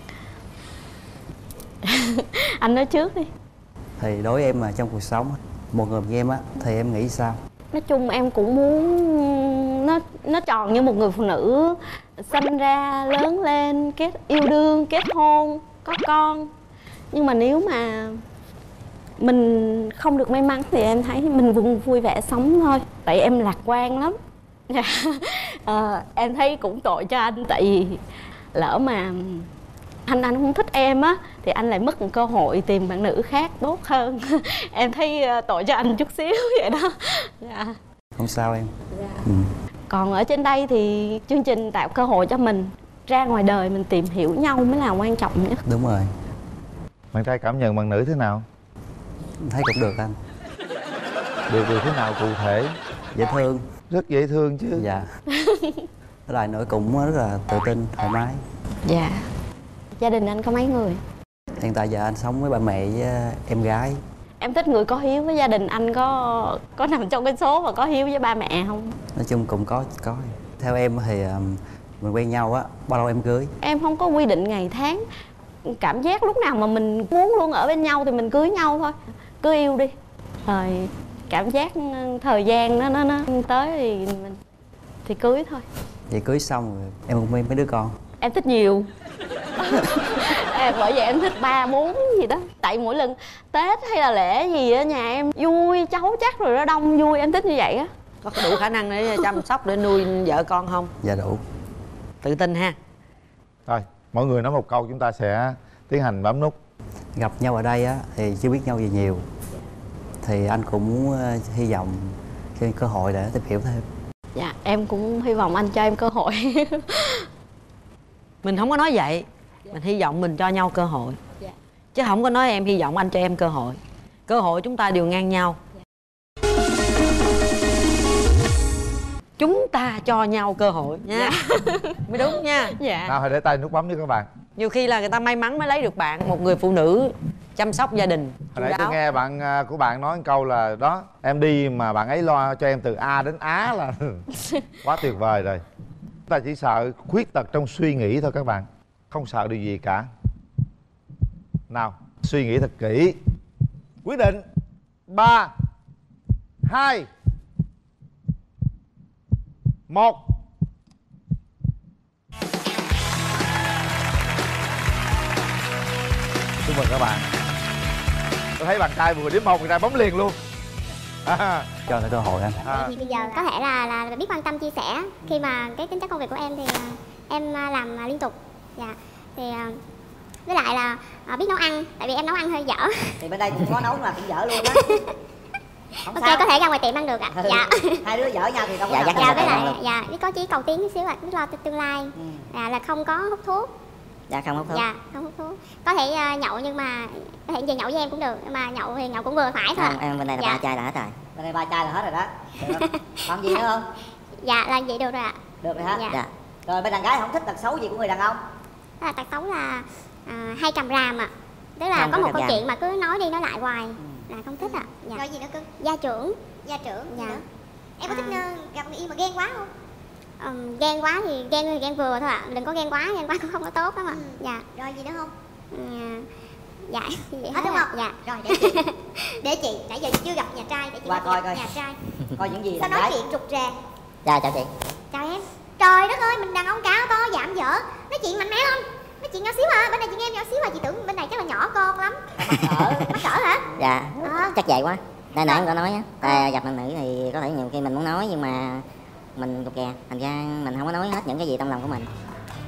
Anh nói trước đi. Thì đối với em mà trong cuộc sống, một người như em á, thì em nghĩ sao? Nói chung em cũng muốn nó nó tròn như một người phụ nữ, sinh ra lớn lên, kết yêu đương, kết hôn, có con. Nhưng mà nếu mà mình không được may mắn thì em thấy mình vui, vui vẻ sống thôi. Tại em lạc quan lắm. À, em thấy cũng tội cho anh, tại vì lỡ mà anh anh không thích em á thì anh lại mất một cơ hội tìm bạn nữ khác tốt hơn. Em thấy tội cho anh chút xíu vậy đó. Dạ. Không sao em. Dạ. Ừ. Còn ở trên đây thì chương trình tạo cơ hội cho mình ra ngoài đời mình tìm hiểu nhau mới là quan trọng nhất. Đúng rồi. Bạn trai cảm nhận bạn nữ thế nào? Thấy cũng được anh. Được được thế nào cụ thể? Dễ thương. Rất dễ thương chứ. Dạ. Với lại nữa cũng rất là tự tin, thoải mái. Dạ. Gia đình anh có mấy người? Hiện tại giờ anh sống với ba mẹ với em gái. Em thích người có hiếu với gia đình anh, có có nằm trong cái số mà có hiếu với ba mẹ không? Nói chung cũng có có. Theo em thì mình quen nhau á, bao lâu em cưới? Em không có quy định ngày tháng. Cảm giác lúc nào mà mình muốn luôn ở bên nhau thì mình cưới nhau thôi. Cứ yêu đi. Rồi cảm giác thời gian nó nó nó tới thì mình thì cưới thôi. Vậy cưới xong rồi em cũng mấy mấy đứa con? Em thích nhiều. Em bởi vậy em thích ba bốn gì đó. Tại mỗi lần Tết hay là lễ gì ở nhà em vui, cháu chắc rồi nó đông vui, em thích như vậy á. Có đủ khả năng để chăm sóc để nuôi vợ con không? Dạ đủ. Tự tin ha. Rồi mọi người nói một câu, chúng ta sẽ tiến hành bấm nút. Gặp nhau ở đây á thì chưa biết nhau gì nhiều, thì anh cũng uh, hy vọng cho cơ hội để tìm hiểu thêm. Dạ em cũng hy vọng anh cho em cơ hội. Mình không có nói vậy, mình hy vọng mình cho nhau cơ hội. Dạ. Chứ không có nói em hy vọng anh cho em cơ hội. Cơ hội chúng ta đều ngang nhau. Chúng ta cho nhau cơ hội nha. Mới đúng nha. Dạ. Nào hãy để tay nút bấm với các bạn. Nhiều khi là người ta may mắn mới lấy được bạn, một người phụ nữ chăm sóc gia đình. Hồi nãy tôi nghe bạn của bạn nói một câu là đó, em đi mà bạn ấy lo cho em từ A đến Á là quá tuyệt vời rồi. Chúng ta chỉ sợ khuyết tật trong suy nghĩ thôi các bạn, không sợ điều gì cả. Nào, suy nghĩ thật kỹ. Quyết định. Ba, hai, một. Chúc mừng các bạn. Tôi thấy bạn trai vừa đếm một, người ta bấm liền luôn. À. Cho nó cơ hội anh. À. Thì bây giờ có thể là là biết quan tâm chia sẻ. Khi mà cái tính chất công việc của em thì uh, em làm uh, liên tục. Dạ. Thì uh, với lại là uh, biết nấu ăn, tại vì em nấu ăn hơi dở. Thì bên đây cũng có nấu mà cũng dở luôn đó. Ok, sao? Có thể ra ngoài tiệm ăn được ạ. À. Ừ. Dạ. Hai đứa dở nhau thì đâu có. Dạ, dạ, dạ với lại dạ, biết có chỉ cầu tiến chút xíu là biết lo tương lai. Ừ. Dạ, là không có hút thuốc. Dạ không hút thuốc. Dạ không hút thuốc. Có thể uh, nhậu nhưng mà có thể về nhậu với em cũng được, nhưng mà nhậu thì nhậu cũng vừa phải thôi. Không, em bên đây là dạ. ba chai là hết rồi. Bên đây ba chai là hết rồi đó. Còn gì nữa không? Dạ là vậy được rồi ạ. Được rồi hả? Dạ. Dạ. Rồi bên đàn gái không thích tật xấu gì của người đàn ông? Đó là tật xấu là à, hay trầm ràm ạ. À. Tức là không có một câu ràm. chuyện mà cứ nói đi nói lại hoài. Ừ. Là không thích ạ. À. Dạ. Nói gì nữa cưng? Gia trưởng. Gia trưởng. Dạ. Nữa. Em có thích à... gặp người yêu mà ghen quá không? Um, ghen quá thì ghen thì ghen vừa thôi ạ. À. Đừng có ghen quá, ghen quá cũng không có tốt lắm ạ. À. Ừ. Dạ. Rồi gì nữa không? À, dạ. Hết, hết đúng không? Dạ. Rồi để chị. Để chị, nãy giờ chưa gặp nhà trai, để chị qua coi coi. Nhà trai. Coi những gì. Sao nói chuyện rụt rè? Dạ chào chị. Chào em. Trời đất ơi, mình đàn ông cáo to giảm dở. Nói chuyện mạnh mẽ không? Nói chuyện nhỏ xíu à, bên này chị nghe em nhỏ xíu à, chị tưởng bên này chắc là nhỏ con lắm. Mắc cỡ. Mắc cỡ hả? Dạ. À. Chắc vậy quá. Nãy nãy em có nói á, à, gặp bạn nữ thì có thể nhiều khi mình muốn nói nhưng mà mình rụt rè, thành ra mình không có nói hết những cái gì trong lòng của mình.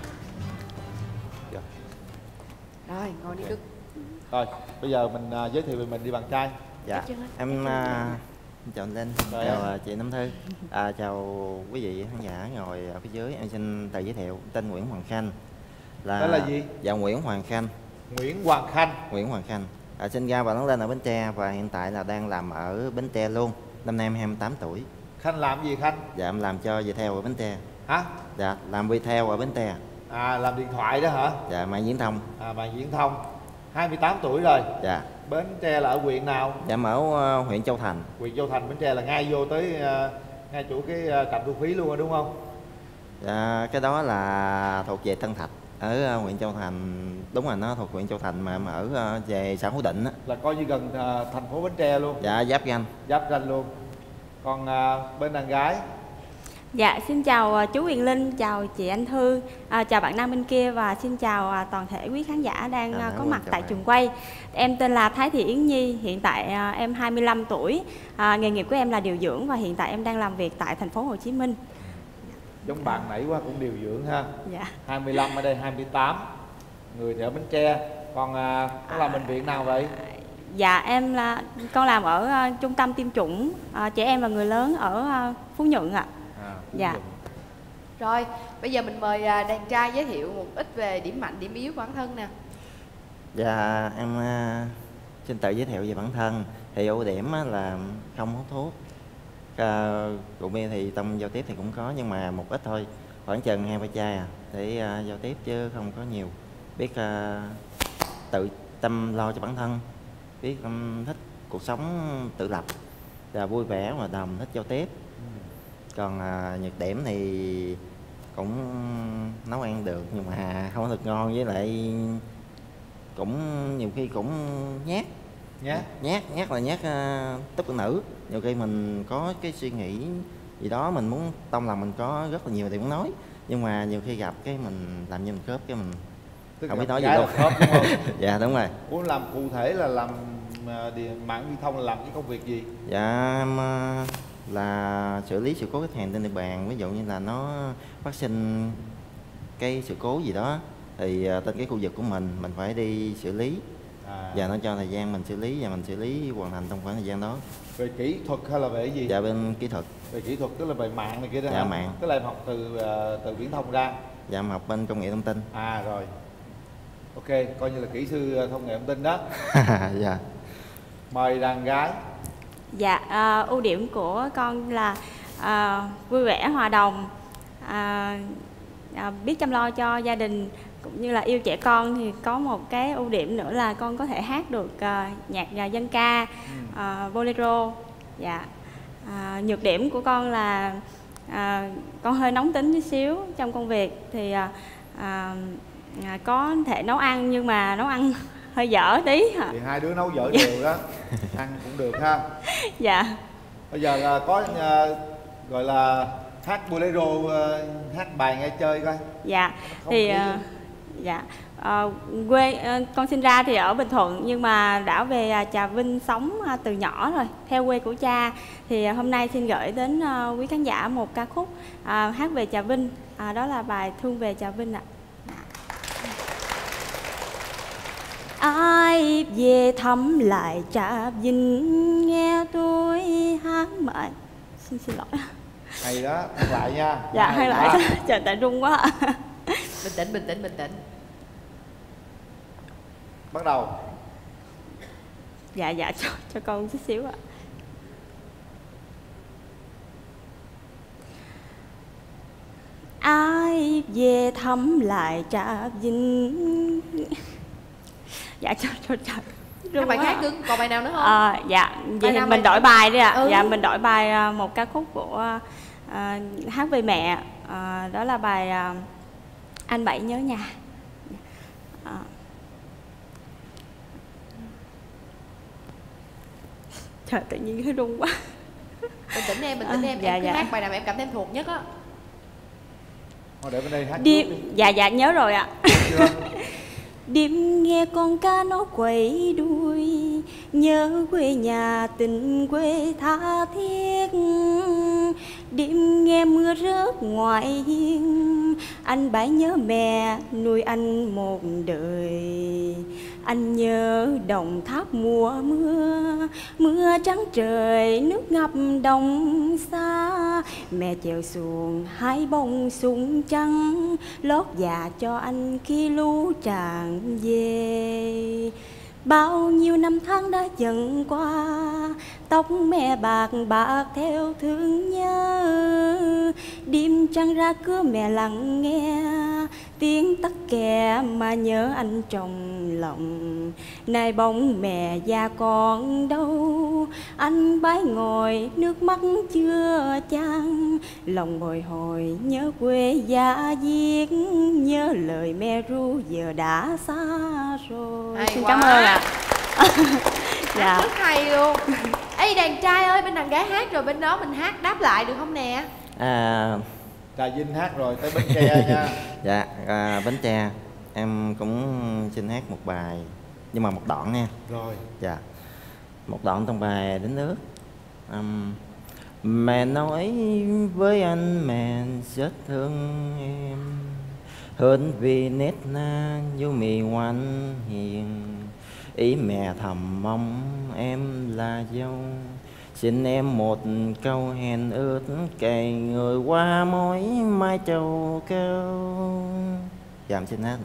Dạ. Rồi, ngồi đi Đức. Rồi, bây giờ mình uh, giới thiệu về mình đi bạn trai. Dạ, em uh, chào anh Linh, rồi chào em. uh, chị Nam Thư, à, chào quý vị khán giả ngồi ở phía dưới. Em xin tự giới thiệu tên Nguyễn Hoàng Khanh. Là... Đó là gì? Dạ, Nguyễn Hoàng Khanh. Nguyễn Hoàng Khanh. Nguyễn Hoàng Khanh. À, sinh ra và lớn lên ở Bến Tre và hiện tại là đang làm ở Bến Tre luôn. Năm nay em hai mươi tám tuổi. Khanh làm gì Khanh? Dạ, em làm cho Viettel ở Bến Tre. Hả? Dạ, làm Viettel ở Bến Tre. À, làm điện thoại đó hả? Dạ, mạng viễn thông. À, mạng viễn thông. hai mươi tám tuổi rồi. Dạ. Bến Tre là ở huyện nào? Dạ, em ở uh, huyện Châu Thành. Huyện Châu Thành, Bến Tre là ngay vô tới uh, ngay chỗ cái uh, trạm thu phí luôn rồi đúng không? Dạ, cái đó là thuộc về Tân Thạch ở uh, huyện Châu Thành. Đúng rồi, nó thuộc huyện Châu Thành mà em ở uh, về xã Phú Định á. Là coi như gần uh, thành phố Bến Tre luôn. Dạ, giáp ranh. Giáp ranh luôn. Còn uh, bên đàn gái? Dạ, xin chào chú Huyền Linh, chào chị Anh Thư, à, chào bạn nam bên kia và xin chào toàn thể quý khán giả đang à, có mặt tại trường quay. Em tên là Thái Thị Yến Nhi, hiện tại à, em hai mươi lăm tuổi, à, nghề nghiệp của em là điều dưỡng và hiện tại em đang làm việc tại thành phố Hồ Chí Minh. Giống bạn nãy quá, cũng điều dưỡng ha. Dạ. hai mươi lăm ở đây hai mươi tám, người thì ở Bến Tre. Còn à, có làm bệnh viện nào vậy? Dạ, em là con làm ở uh, trung tâm tiêm chủng uh, trẻ em và người lớn ở uh, Phú Nhuận ạ. À, dạ. Rồi, bây giờ mình mời đàn trai giới thiệu một ít về điểm mạnh, điểm yếu của bản thân nè. Dạ, em uh, xin tự giới thiệu về bản thân. Thì ưu điểm là không hút thuốc. Uh, rượu bia thì trong giao tiếp thì cũng có, nhưng mà một ít thôi. Khoảng chừng hai ba chai à, để uh, giao tiếp chứ không có nhiều. Biết uh, tự tâm lo cho bản thân, biết um, thích cuộc sống tự lập, và vui vẻ, hòa đồng, thích giao tiếp. Còn uh, nhược điểm thì cũng nấu ăn được nhưng mà không có được ngon, với lại cũng nhiều khi cũng nhát nhát nhát nhát là nhát uh, tức phụ nữ. Nhiều khi mình có cái suy nghĩ gì đó, mình muốn trong lòng mình có rất là nhiều điều muốn nói, nhưng mà nhiều khi gặp cái mình làm như mình khớp cái mình Tức không biết nói gì đâu. đâu. Khớp, đúng không? Dạ đúng rồi. Muốn làm cụ thể là làm uh, điện mạng viễn thông là làm cái công việc gì? Dạ em uh, là xử lý sự cố khách hàng trên địa bàn. Ví dụ như là nó phát sinh cái sự cố gì đó thì uh, trên cái khu vực của mình mình phải đi xử lý, à. Và nó cho thời gian mình xử lý và mình xử lý hoàn thành trong khoảng thời gian đó. Về kỹ thuật hay là về cái gì? Dạ bên kỹ thuật. Về kỹ thuật tức là về mạng này kia đó. Dạ hả? mạng. Tức là em học từ uh, từ viễn thông ra. Dạ em học bên công nghệ thông tin. À rồi. Ok, coi như là kỹ sư thông nghệ thông tin đó. Dạ. Mời đàn gái. Dạ, à, ưu điểm của con là à, vui vẻ, hòa đồng, à, à, biết chăm lo cho gia đình cũng như là yêu trẻ con. Thì có một cái ưu điểm nữa là con có thể hát được à, nhạc à, dân ca, à, bolero. Dạ. À, nhược điểm của con là à, con hơi nóng tính chút xíu trong công việc. Thì à, à, à, có thể nấu ăn nhưng mà nấu ăn hơi dở tí. Thì hai đứa nấu dở đều đó. Ăn cũng được ha. Dạ. Bây giờ là có uh, gọi là hát bolero, uh, hát bài nghe chơi coi. Dạ. Không thì khí. uh, dạ uh, quê uh, con sinh ra thì ở Bình Thuận nhưng mà đã về uh, Trà Vinh sống uh, từ nhỏ rồi theo quê của cha. Thì uh, hôm nay xin gửi đến uh, quý khán giả một ca khúc uh, hát về Trà Vinh, uh, đó là bài Thương Về Trà Vinh ạ. Ai về thăm lại Trà Vinh, nghe tôi hát mãi. Xin xin lỗi. Hay đó, hát lại nha. Dạ, hát lại. Trời, tại run quá. Bình tĩnh, bình tĩnh, bình tĩnh. Bắt đầu. Dạ, dạ, cho, cho con chút xíu ạ. Ai về thăm lại Trà Vinh. Dạ, cho, cho, cho. Các bạn khác cứng, còn bài nào nữa không? À, dạ, vậy thì mình đổi bài đi ạ. À. Ừ. Dạ, mình đổi bài một ca khúc của à, hát về mẹ. À, đó là bài à, Anh Bảy Nhớ Nhà. À. Trời, tự nhiên hơi run quá. Bình tĩnh em, bình tĩnh em. À, dạ, em cứ dạ. hát bài nào em cảm thấy em thuộc nhất á. Thôi để bên đây hát đi. Đi. Dạ, dạ, nhớ rồi ạ. À. Đêm nghe con cá nó quẩy đuôi, nhớ quê nhà tình quê tha thiết. Đêm nghe mưa rớt ngoài hiên, anh Bảy nhớ mẹ nuôi anh một đời. Anh nhớ Đồng Tháp mùa mưa, mưa trắng trời nước ngập đồng xa. Mẹ chèo xuồng hai bông súng trắng, lót dạ cho anh khi lũ tràn về. Bao nhiêu năm tháng đã dần qua, tóc mẹ bạc bạc theo thương nhớ. Đêm trăng ra cửa mẹ lặng nghe, tiếng tắc kè mà nhớ anh trong lòng. Nay bóng mẹ già còn đâu, anh Bái ngồi nước mắt chưa chan. Lòng bồi hồi nhớ quê gia diết, nhớ lời mẹ ru giờ đã xa rồi. Hay Xin quá. cảm ơn ạ. Dạ. Rất hay luôn. Ê đàn trai ơi, bên đàn gái hát rồi bên đó mình hát đáp lại được không nè? À, Trà Vinh hát rồi, tới Bến Tre nha. Dạ, à, Bến Tre em cũng xin hát một bài, nhưng mà một đoạn nha. Rồi. Dạ, một đoạn trong bài Đến Nước. um, Mẹ nói với anh mẹ rất thương em, hơn vì nét na như mì ngoan hiền. Ý mẹ thầm mong em là dâu, Xin em một câu hẹn ước cày người qua mối mai châu cao. Dạ em xin hát.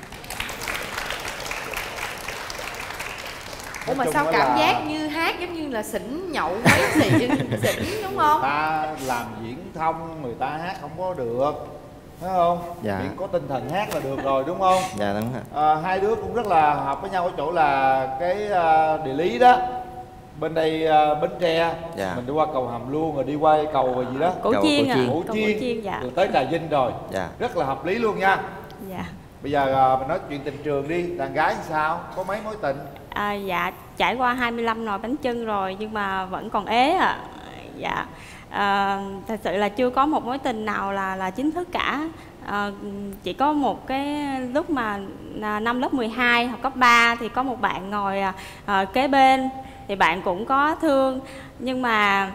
Ủa mà Nói chung sao á cảm là- giác như hát giống như là xỉn nhậu mấy xỉn xỉn đúng không? Người ta làm diễn thông, người ta hát không có được, phải không? Dạ. Miễn có tinh thần hát là được rồi đúng không? Dạ đúng rồi. À, hai đứa cũng rất là hợp với nhau ở chỗ là cái à, địa lý đó. Bên đây à, Bến Tre, Dạ. mình đi qua cầu Hàm Luông rồi đi qua cầu rồi gì đó. Cổ Cầu Chiên Cổ à. Chiên. Cổ Cầu Cổ Chiên, Chiên, dạ. rồi tới Trà Vinh rồi. Dạ. Rất là hợp lý luôn nha. Dạ. Bây giờ à, mình nói chuyện tình trường đi, đàn gái thì sao? Có mấy mối tình? À, dạ trải qua hai mươi lăm nồi bánh chưng rồi nhưng mà vẫn còn ế ạ. À. Dạ. À, thật sự là chưa có một mối tình nào là là chính thức cả. À, chỉ có một cái lúc mà à, năm lớp mười hai học cấp ba thì có một bạn ngồi à, à, kế bên thì bạn cũng có thương nhưng mà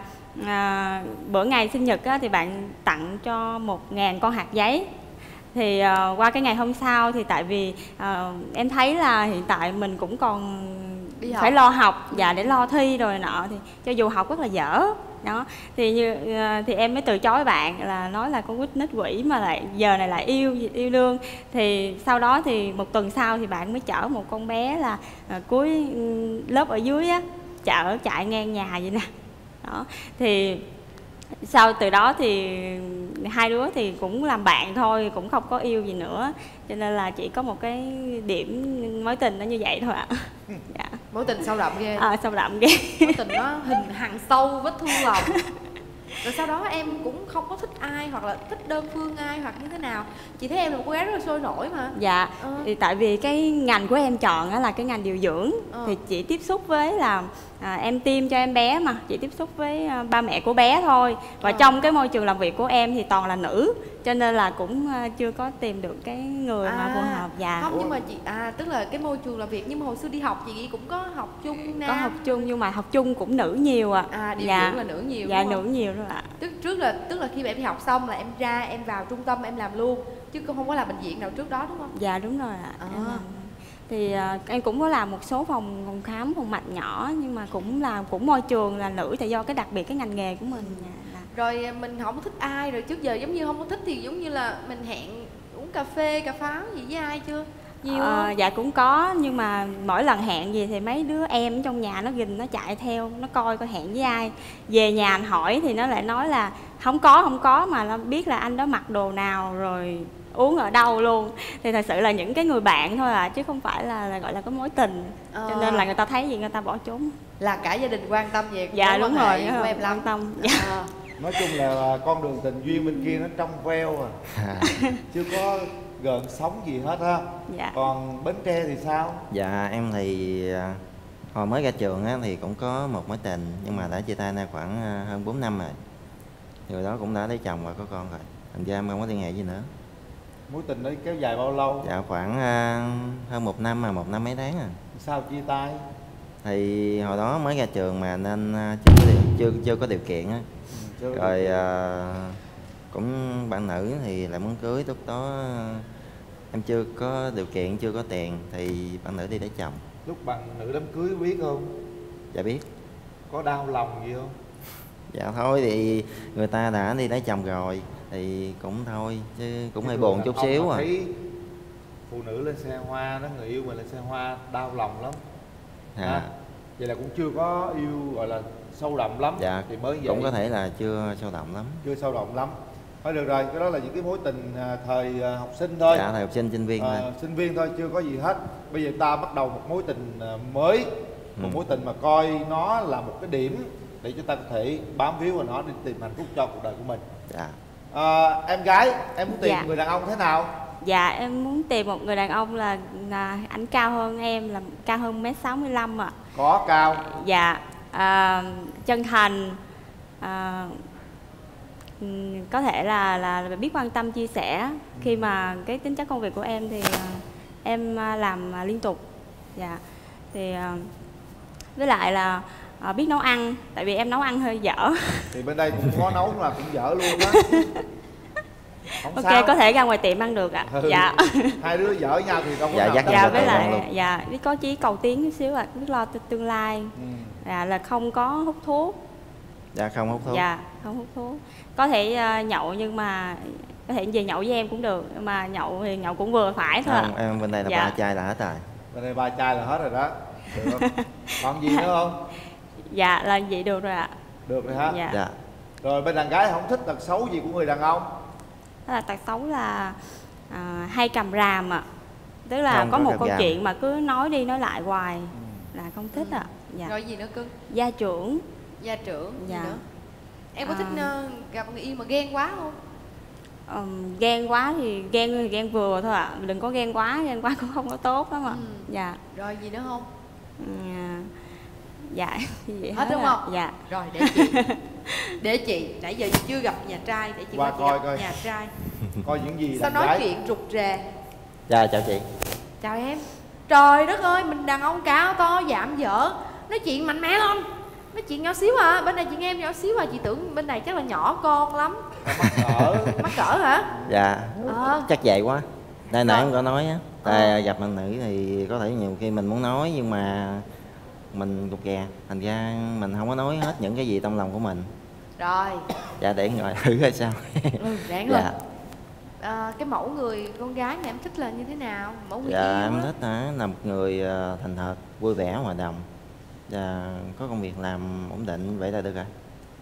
à, bữa ngày sinh nhật á, thì bạn tặng cho một ngàn con hạt giấy. Thì uh, qua cái ngày hôm sau thì tại vì uh, em thấy là hiện tại mình cũng còn Đi học. phải lo học và để lo thi rồi nọ thì cho dù học rất là dở đó thì như uh, thì em mới từ chối bạn là nói là con quýt nít quỷ mà lại giờ này lại yêu yêu đương. Thì sau đó thì một tuần sau thì bạn mới chở một con bé là uh, cuối lớp ở dưới á, chở chạy ngang nhà vậy nè đó. Thì sau từ đó thì hai đứa thì cũng làm bạn thôi, cũng không có yêu gì nữa, cho nên là chỉ có một cái điểm mối tình nó như vậy thôi ạ. Dạ. Mối tình sâu đậm ghê. À, sâu đậm ghê. Mối tình nó hình hằn sâu vết thương lòng. Rồi sau đó em cũng không có thích ai hoặc là thích đơn phương ai hoặc như thế nào. Chị thấy em là một cô gái rất là sôi nổi mà. Dạ, Ờ. thì tại vì cái ngành của em chọn á là cái ngành điều dưỡng. Ờ. Thì chị tiếp xúc với là à, em tiêm cho em bé mà, chị tiếp xúc với à, ba mẹ của bé thôi. Và Ờ. trong cái môi trường làm việc của em thì toàn là nữ, cho nên là cũng à, chưa có tìm được cái người mà phù hợp. Dạ. Không nhưng mà chị à tức là cái môi trường làm việc, nhưng mà hồi xưa đi học chị nghĩ cũng có học chung nam. Có học chung nhưng mà học chung cũng nữ nhiều ạ. À, điều Dạ. dưỡng là nữ nhiều, Dạ, đúng nữ không? nhiều đó ạ. Tức trước là tức là khi mà em đi học xong là em ra em vào trung tâm em làm luôn chứ không có làm bệnh viện nào trước đó đúng không? Dạ đúng rồi ạ. À. Em làm. Thì à, em cũng có làm một số phòng phòng khám, phòng mạch nhỏ nhưng mà cũng là cũng môi trường là nữ tại do cái đặc biệt cái ngành nghề của mình. Dạ, là- Rồi mình không có thích ai, rồi trước giờ giống như không có thích thì giống như là mình hẹn uống cà phê cà pháo gì với ai chưa? Nhiều Ờ, không? dạ cũng có nhưng mà mỗi lần hẹn gì thì mấy đứa em trong nhà nó gìn nó chạy theo nó coi coi hẹn với ai, về nhà anh hỏi thì nó lại nói là không có không có mà nó biết là anh đó mặc đồ nào rồi uống ở đâu luôn. Thì thật sự là những cái người bạn thôi à chứ không phải là, là gọi là có mối tình. Ờ. Cho nên là người ta thấy gì người ta bỏ trốn. Là cả gia đình quan tâm về Dạ mối đúng quan rồi, hệ của em lắm. quan tâm. Dạ. Nói chung là con đường tình duyên bên kia nó trong veo à, chưa có gợn sóng gì hết ha. Dạ. Còn Bến Tre thì sao? Dạ em thì à, hồi mới ra trường á, thì cũng có một mối tình nhưng mà đã chia tay nay khoảng à, hơn bốn năm rồi. Người đó cũng đã lấy chồng và có con rồi. Thành ra em không có liên hệ gì nữa. Mối tình đấy kéo dài bao lâu? Dạ khoảng à, hơn một năm mà một năm mấy tháng à. Sao chia tay? Thì hồi đó mới ra trường mà nên à, chưa có điều, chưa chưa có điều kiện á. chưa có Rồi điều kiện. à, cũng bạn nữ thì lại muốn cưới, lúc đó em chưa có điều kiện, chưa có tiền thì bạn nữ đi lấy chồng. Lúc bạn nữ đám cưới biết không? Dạ biết. Có đau lòng gì không? Dạ thôi thì người ta đã đi lấy chồng rồi thì cũng thôi chứ cũng hơi Cái buồn người chút đàn ông xíu mà à. thấy phụ nữ lên xe hoa, nó người yêu mình lên xe hoa đau lòng lắm. Dạ. Ha? Vậy là cũng chưa có yêu gọi là sâu đậm lắm. Dạ Thì mới vậy. cũng có thể là chưa sâu đậm lắm. Chưa sâu đậm lắm. Thôi được rồi, cái đó là những cái mối tình à, thời à, học sinh thôi. Dạ thời học sinh sinh viên thôi. À, sinh viên thôi, chưa có gì hết. Bây giờ ta bắt đầu một mối tình à, mới, một Ừ. mối tình mà coi nó là một cái điểm để chúng ta có thể bám víu vào nó để tìm hạnh phúc cho cuộc đời của mình. Dạ. À, em gái, em muốn tìm Dạ. người đàn ông thế nào? Dạ em muốn tìm một người đàn ông là, là ảnh cao hơn em, là cao hơn mét sáu mươi lăm ạ. Có cao. Dạ à, chân thành, à, ừm, có thể là là biết quan tâm chia sẻ khi mà cái tính chất công việc của em thì à, em à, làm à, liên tục. Dạ thì à, với lại là à, biết nấu ăn, tại vì em nấu ăn hơi dở. Thì bên đây cũng có nấu là cũng dở luôn á. Không Ok sao. có thể ra ngoài tiệm ăn được ạ. Ừ. Dạ. Hai đứa dở nhau thì đâu có Dạ, nào dắt đâu. nhau Dạ ra với tiệm ăn lại luôn. dạ biết có chí cầu tiến chút xíu ạ, biết lo tương lai. Ừ. Dạ là không có hút thuốc, Dạ không hút thuốc. Dạ không hút thuốc. Có thể uh, nhậu nhưng mà có thể về nhậu với em cũng được, nhưng mà nhậu thì nhậu cũng vừa phải thôi. Không, em bên đây là dạ. ba chai là hết rồi. Bên đây ba chai là hết rồi đó. Được không? Còn gì nữa không? Dạ là vậy được rồi ạ. Được rồi hả? Dạ. Dạ. Rồi bên đàn gái không thích tật xấu gì của người đàn ông? Đó là tật xấu là à, hay cầm ràm ạ. À. Tức là Không có có một cầm câu ràm. chuyện mà cứ nói đi nói lại hoài ừ. là không thích ạ. À. Dạ. Rồi gì nữa cưng? Gia trưởng. Gia trưởng. Dạ. Gì nữa? Em có À. thích uh, gặp người yêu mà ghen quá không? Um, ghen quá thì ghen thì ghen vừa thôi ạ. À. Đừng có ghen quá, ghen quá cũng không có tốt lắm ạ. Ừ. Dạ. Rồi gì nữa không? À, dạ. Vậy hết đúng à. không? Dạ. Rồi để chị. Để chị, nãy giờ chị chưa gặp nhà trai, để chị qua qua coi gặp coi nhà trai. Coi những gì Sao đàn nói gái. chuyện rụt rè. Dạ chào chị. Chào em. Trời đất ơi, mình đàn ông cao to dạm dở, nói chuyện mạnh mẽ lắm. Nói chuyện nhỏ xíu à, bên này chị nghe em nhỏ xíu à, chị tưởng bên này chắc là nhỏ con lắm. Mắc cỡ. Mắc cỡ hả? Dạ. Ờ. Chắc vậy quá. Đây nãy Ờ. em có nói á, tại gặp bạn nữ thì có thể nhiều khi mình muốn nói nhưng mà mình rụt rè, thành ra mình không có nói hết những cái gì trong lòng của mình. Rồi. Dạ để ngồi thử coi sao. Ừ, ráng dạ. lên. À, cái mẫu người con gái mà em thích là như thế nào? Mẫu người Dạ yêu em á. thích hả, là một người ờ, thành thật, vui vẻ, hòa đồng và có công việc làm ổn định, vậy là được rồi.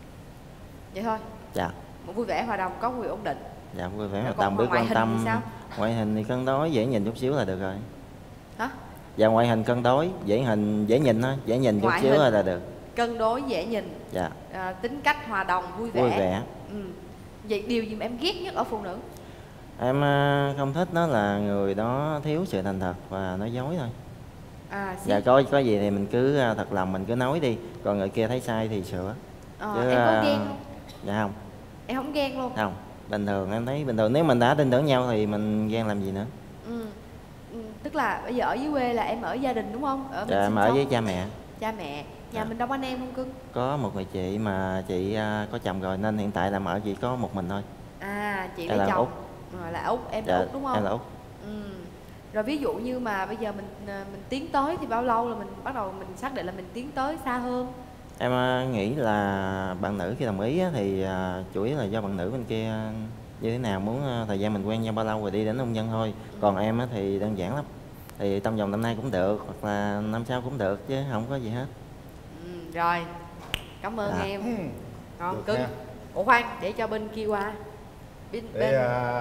Vậy thôi. Dạ. Một vui vẻ hòa đồng, có người ổn định. Dạ vui vẻ, Rồi hòa còn đồng, biết ngoại quan hình tâm. thì sao? Ngoại hình thì cân đối, dễ nhìn chút xíu là được rồi. Hả? Dạ ngoại hình cân đối, dễ hình, dễ nhìn thôi, dễ nhìn chút Ngoại xíu hình. là được. Cân đối, dễ nhìn. Dạ. À, tính cách hòa đồng, vui vẻ. Vui vẻ. Ừ. Vậy điều gì mà em ghét nhất ở phụ nữ? Em ờ, không thích đó là người đó thiếu sự thành thật và nói dối thôi. À, Dạ có có gì thì mình cứ ờ, thật lòng mình cứ nói đi, còn người kia thấy sai thì sửa. Ờ, Chứ, em có ờ, ghen không? Dạ không. Em không ghen luôn. Không, bình thường em thấy bình thường, nếu mình đã tin tưởng nhau thì mình ghen làm gì nữa. Ừ. Ừ. Tức là bây giờ ở dưới quê là em ở gia đình đúng không? Ở Dạ em ở với cha mẹ. Cha mẹ. Nhà mình đông anh em không cưng? Có một người chị mà chị ờ, có chồng rồi nên hiện tại làm ở chỉ có một mình thôi. À, chị Em lấy là chồng. Út. Rồi là Út, em Dạ, là Út đúng không? em là Út. Ừ. Rồi ví dụ như mà bây giờ mình à, mình tiến tới thì bao lâu là mình bắt đầu mình xác định là mình tiến tới xa hơn? Em ờ, nghĩ là bạn nữ khi đồng ý á, thì ờ, chủ yếu là do bạn nữ bên kia như thế nào, muốn ờ, thời gian mình quen nhau bao lâu rồi đi đến hôn nhân thôi. Còn em á, thì đơn giản lắm, thì trong vòng năm nay cũng được hoặc là năm sau cũng được chứ không có gì hết. Ừ, rồi cảm ơn Dạ. em. Ừ. Còn Được cưng. nha. Ủa khoan, để cho bên kia qua. Bên, Để bên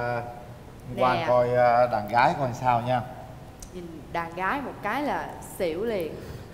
uh, qua Nè. coi uh, đàn gái coi sao nha. nhìn đàn gái một cái là xỉu liền.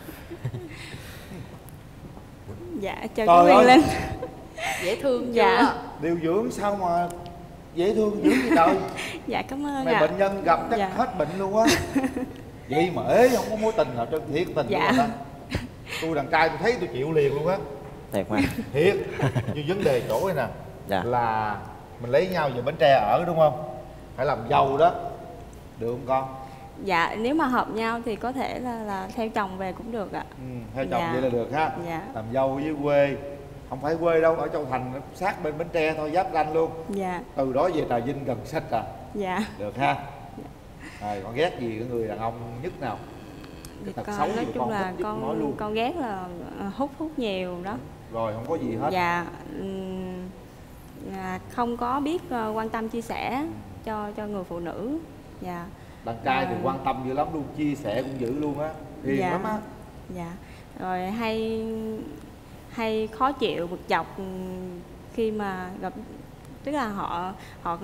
Dạ chào Trời chú Huyền ơi. Linh. Dễ thương Dạ. chưa? Điều dưỡng sao mà dễ thương dữ gì trời. Dạ cảm ơn Mày ạ. bệnh nhân gặp chắc Dạ. hết bệnh luôn á. Vậy mà ế không có mối tình nào trơn, thiệt tình Dạ. luôn hả? Tôi đàn trai tôi thấy tôi chịu liền luôn á. Thiệt mà. Thiệt. Như vấn đề chỗ này nè. Dạ. Là mình lấy nhau về Bến Tre ở đúng không? Phải làm dâu đó. Được không con? Dạ nếu mà hợp nhau thì có thể là là theo chồng về cũng được ạ. Ừ, theo chồng Dạ. vậy là được ha. Dạ. Làm dâu với quê. Không phải quê đâu, ở Châu Thành sát bên Bến Tre thôi, giáp ranh luôn. Dạ. Từ đó về Trà Vinh gần sách à. Dạ. Được ha. Rồi con ghét gì cái người đàn ông nhất nào? Cái tật Con xấu nói gì chung con là thích nhất nói con luôn. con ghét là ờ, hút hút nhiều đó. Rồi không có gì hết. Dạ. ừm, à, không có biết ờ, quan tâm chia sẻ cho cho người phụ nữ. Dạ. Đàn trai thì Ờ, quan tâm dữ lắm luôn, chia sẻ cũng dữ luôn á. Hiền dạ. lắm á. Dạ. Rồi hay hay khó chịu bực dọc ừm, khi mà gặp, tức là họ họ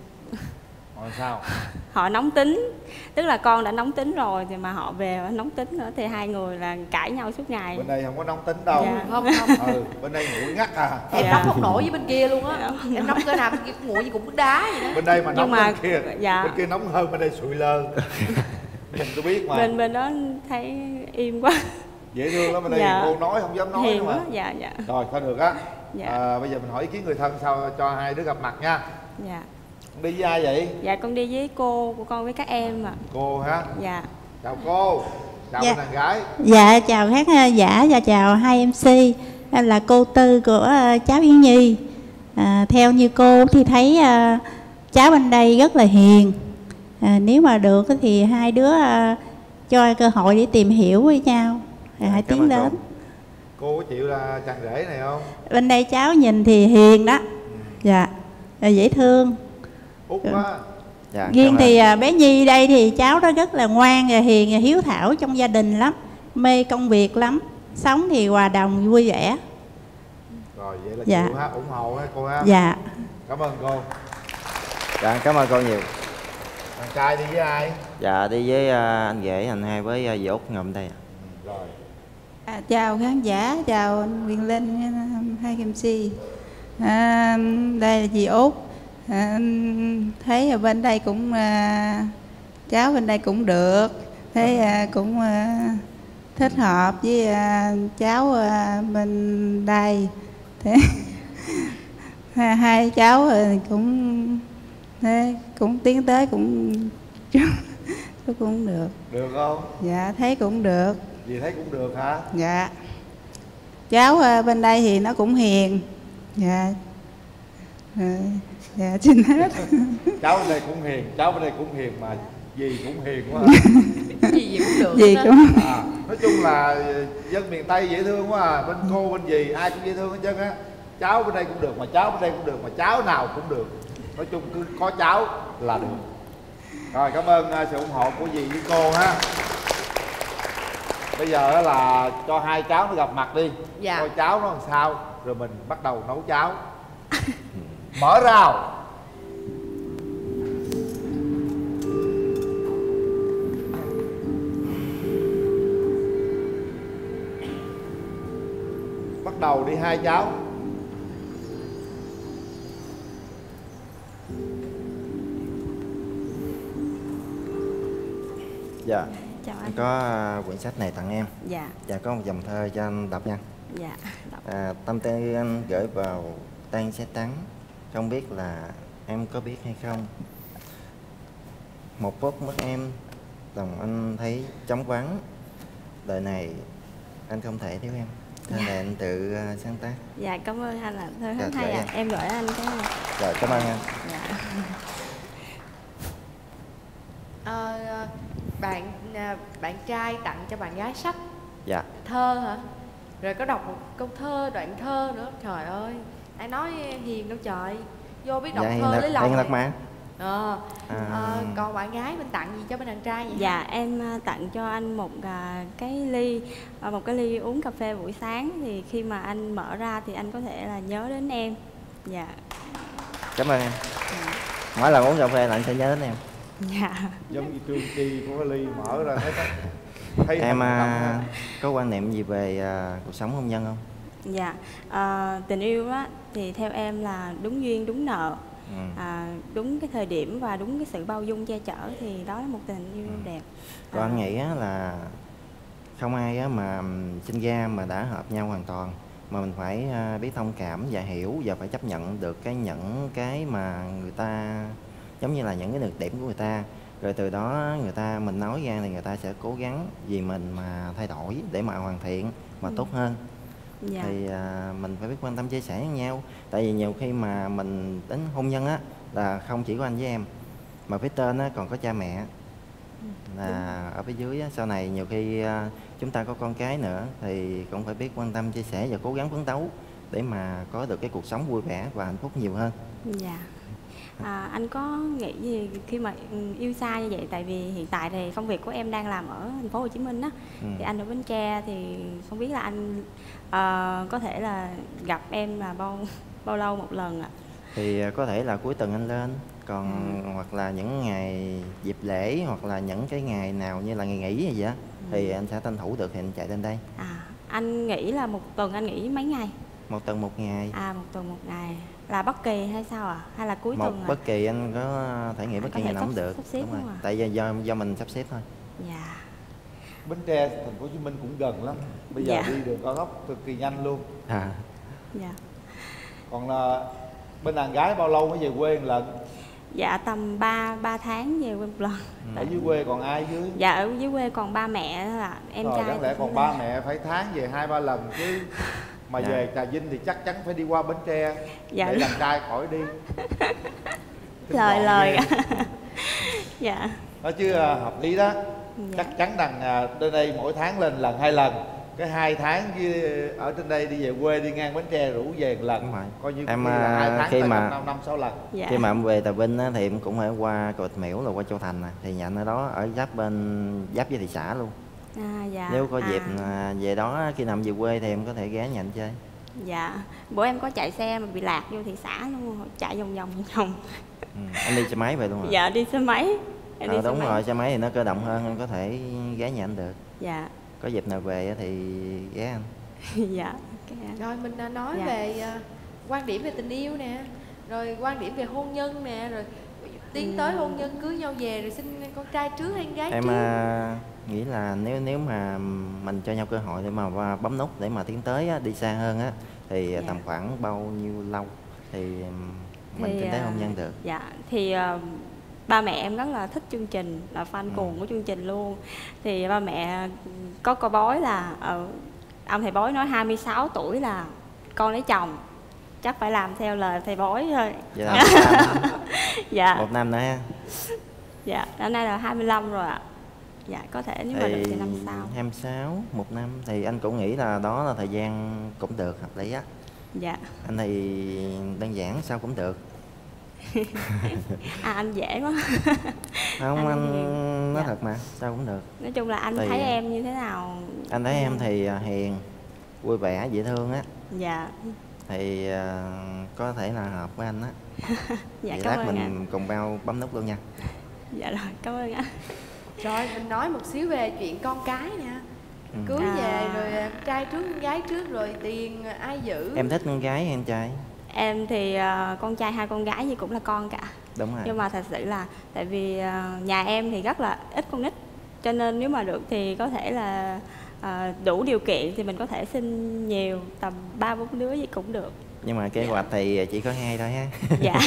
Rồi sao? họ nóng tính, tức là con đã nóng tính rồi thì mà họ về họ nóng tính nữa thì hai người là cãi nhau suốt ngày. Bên đây không có nóng tính đâu. Dạ. Không không. Ừ, bên đây nguội ngắt à. Em Dạ. nóng không nổi với bên kia luôn á. Em nóng cỡ nào bên kia cũng nguội như cục nước đá vậy đó. Bên đây mà Nhưng nóng mà- bên kia. dạ. Bên kia nóng hơn, bên đây sụi lơ. Mình tôi biết mà. bên bên đó thấy im quá. Dễ thương lắm, bên đây Dạ. cô nói không dám nói Hiền nữa mà. quá. Dạ dạ. Rồi thôi được á. Dạ. À, bây giờ mình hỏi ý kiến người thân sao cho hai đứa gặp mặt nha. Dạ. Con đi với ai vậy? Dạ con đi với cô của con với các em ạ. Cô hả? Dạ. Chào cô. Chào Dạ. bên đàn gái. Dạ chào khán giả và chào hai em xê. Em là cô Tư của ờ, cháu Yến Nhi. À, theo như cô thì thấy ờ, cháu bên đây rất là hiền. À, nếu mà được thì hai đứa ờ, cho cơ hội để tìm hiểu với nhau. Rồi hãy Cảm tiến ơn đến. cô. Cô có chịu là chàng rể này không? Bên đây cháu nhìn thì hiền đó. Dạ, dễ thương. Út quá. Dạ, Riêng thì à, bé Nhi đây thì cháu đó rất là ngoan và hiền và hiếu thảo trong gia đình lắm, mê công việc lắm, sống thì hòa đồng vui vẻ. Rồi vậy là dạ. chịu ha, ủng hộ ha cô ha. Dạ. Cảm ơn cô. Dạ cảm ơn cô nhiều. Thằng trai đi với ai? Dạ đi với uh, anh rể, anh hai với uh, dì Út ngầm đây. Rồi. À, chào khán giả, chào anh Quyền Linh, hai em xê. À, đây là dì Út. À, thấy ở bên đây cũng à, cháu bên đây cũng được, thấy à, cũng à, thích hợp với à, cháu à, bên đây. Thế hai, hai cháu cũng thế, cũng tiến tới cũng cũng được. Được không? Dạ thấy cũng được. Dì thấy cũng được hả? Dạ. Cháu à, bên đây thì nó cũng hiền. Dạ. À, dạ xin hết. Cháu bên đây cũng hiền, cháu bên đây cũng hiền mà dì cũng hiền quá hả? Dì cũng được. Dì cũng à, nói chung là dân miền Tây dễ thương quá à. Bên cô bên dì ai cũng dễ thương hết trơn á. Cháu bên đây cũng được mà cháu bên đây cũng được mà cháu nào cũng được. Nói chung cứ có cháu là được. Rồi cảm ơn sự ủng hộ của dì với cô ha. Bây giờ là cho hai cháu nó gặp mặt đi. Dạ. Coi cháu nó làm sao rồi mình bắt đầu nấu cháo. Mở rào. Bắt đầu đi hai cháu. Dạ. Chào anh. Anh có uh, quyển sách này tặng em. Dạ. Dạ có một dòng thơ cho anh đọc nha. Dạ. Đọc. À, tâm tư anh gửi vào tan sẽ trắng, không biết là em có biết hay không. Một phút mất em, lòng anh thấy trống vắng. Đời này anh không thể thiếu em. Thơ này anh tự uh, sáng tác. Dạ cảm ơn anh, là thơ Dạ, rất hay ạ. À. Em gửi anh cái này. Rồi cảm ơn anh. Dạ. Ờ, bạn bạn trai tặng cho bạn gái sách. Dạ. Thơ hả? Rồi có đọc một câu thơ, đoạn thơ nữa. Trời ơi, ai nói hiền đâu trời. Vô biết đọc Dạ, thơ hiền lấy lắm, lòng. hiền lắm mà. Ờ. À. Ờ, còn bạn gái mình tặng gì cho bên đàn trai vậy? Dạ em tặng cho anh một uh, cái ly uh, một cái ly uống cà phê buổi sáng, thì khi mà anh mở ra thì anh có thể là nhớ đến em. Dạ. Cảm ơn em. Dạ. Mỗi lần uống cà phê là anh sẽ nhớ đến em. Dạ. Giống như Trương Chi của cái ly mở ra thấy, thấy em à, có quan niệm gì về à, cuộc sống hôn nhân không? Dạ. À, tình yêu á thì theo em là đúng duyên đúng nợ. Ừ. À, đúng cái thời điểm và đúng cái sự bao dung che chở thì đó là một tình yêu ừ. đẹp. Còn à. anh nghĩ á, là không ai á, mà sinh ra mà đã hợp nhau hoàn toàn, mà mình phải biết thông cảm và hiểu và phải chấp nhận được cái những cái mà người ta giống như là những cái nhược điểm của người ta, rồi từ đó người ta mình nói ra thì người ta sẽ cố gắng vì mình mà thay đổi để mà hoàn thiện mà ừ. tốt hơn. Dạ. Thì à, mình phải biết quan tâm chia sẻ với nhau, tại vì nhiều khi mà mình đến hôn nhân á là không chỉ có anh với em mà phía trên á còn có cha mẹ là ừ. ở phía dưới á, sau này nhiều khi à, chúng ta có con cái nữa thì cũng phải biết quan tâm chia sẻ và cố gắng phấn đấu để mà có được cái cuộc sống vui vẻ và hạnh phúc nhiều hơn. Dạ. À, anh có nghĩ gì khi mà yêu xa như vậy, tại vì hiện tại thì công việc của em đang làm ở thành phố Hồ Chí Minh á, ừ. thì anh ở Bến Tre, thì không biết là anh uh, có thể là gặp em là bao bao lâu một lần ạ? À? Thì có thể là cuối tuần anh lên, còn ừ. hoặc là những ngày dịp lễ hoặc là những cái ngày nào như là ngày nghỉ gì đó ừ. thì anh sẽ tranh thủ được thì anh chạy lên đây. À, anh nghĩ là một tuần anh nghỉ mấy ngày? Một tuần một ngày. À, một tuần một ngày. Là bất kỳ hay sao ạ? À? Hay là cuối một tuần? Bất kỳ anh có thể nghỉ bất kỳ ngày nào cũng được. Sắp xếp đúng rồi. À? Tại do, do do mình sắp xếp thôi. Dạ. Bến Tre thành phố Hồ Chí Minh cũng gần lắm. Bây giờ dạ. đi đường cao tốc cực kỳ nhanh luôn. À. Dạ. Còn là bên đàn gái bao lâu mới về quê một lần? Dạ tầm ba ba tháng về quê một lần. Ở dưới quê còn ai dưới? Dạ ở dưới quê còn ba mẹ là em Rồi, trai. Đáng lẽ còn ba mẹ phải tháng về hai ba lần chứ. Mà dạ. về Trà Vinh thì chắc chắn phải đi qua Bến Tre dạ. để đàn trai khỏi đi. Lời lời dạ. Đó chứ hợp lý đó. Dạ. Chắc chắn rằng đến đây mỗi tháng lên lần hai lần cái hai tháng với ở trên đây đi về quê đi ngang Bến Tre rủ về một lần mà coi như em là hai tháng khi mà năm năm sáu lần. Dạ. Khi mà em về Trà Vinh á, thì em cũng phải qua Cột Miễu là qua Châu Thành nè, thì nhận ở đó ở giáp bên giáp với thị xã luôn. À, dạ. Nếu có dịp à. về đó khi nào về quê thì em có thể ghé nhà anh chơi. Dạ, bữa em có chạy xe mà bị lạc vô thị xã luôn, chạy vòng vòng vòng vòng. Ừ. Anh đi xe máy về luôn hả? Dạ, đi xe máy. Em Ờ, đi đúng xe máy. rồi, xe máy thì nó cơ động hơn, em có thể ghé nhà anh được. Dạ. Có dịp nào về thì ghé anh. Dạ. Rồi mình đã nói Dạ. về uh, quan điểm về tình yêu nè, rồi quan điểm về hôn nhân nè, rồi tiến tới hôn nhân cưới nhau về rồi sinh con trai trước hay con gái Em trước. à, nghĩ là nếu nếu mà mình cho nhau cơ hội để mà qua bấm nút để mà tiến tới á, đi xa hơn á thì Dạ. tầm khoảng bao nhiêu lâu thì mình Thì, tiến tới à, hôn nhân được. Dạ, thì uh, ba mẹ em rất là thích chương trình, là fan Ừ. cuồng của chương trình luôn. Thì ba mẹ có coi bói là ở ông thầy bói nói hai mươi sáu tuổi là con lấy chồng, chắc phải làm theo lời thầy bói thôi. Vậy là một năm, Dạ. một năm nữa ha. Dạ, năm nay là hai mươi lăm rồi ạ. Dạ, có thể nếu mà được thì năm sau. hai mươi sáu, một năm thì anh cũng nghĩ là đó là thời gian cũng được, hợp lý á. Dạ. Anh thì đơn giản sao cũng được. À, anh dễ quá. Không, Anh anh hiền. nói Dạ. thật mà, sao cũng được. Nói chung là anh Thì thấy em như thế nào? Anh thấy em thì hiền, vui vẻ, dễ thương á. Dạ. Thì à, có thể là hợp với anh á. Dạ, Vậy cảm lát ơn mình anh. cùng bao bấm nút luôn nha. Dạ rồi, cảm ơn anh. Rồi mình nói một xíu về chuyện con cái nè. Ừ. Cưới À. về rồi uh, trai trước con gái trước rồi tiền uh, ai giữ. Em thích con gái hay con trai? Em thì uh, con trai hai con gái gì cũng là con cả. Đúng rồi. Nhưng mà thật sự là tại vì uh, nhà em thì rất là ít con nít, cho nên nếu mà được thì có thể là uh, đủ điều kiện thì mình có thể sinh nhiều, tầm ba bốn đứa gì cũng được. Nhưng mà kế hoạch thì chỉ có hai thôi ha. Dạ.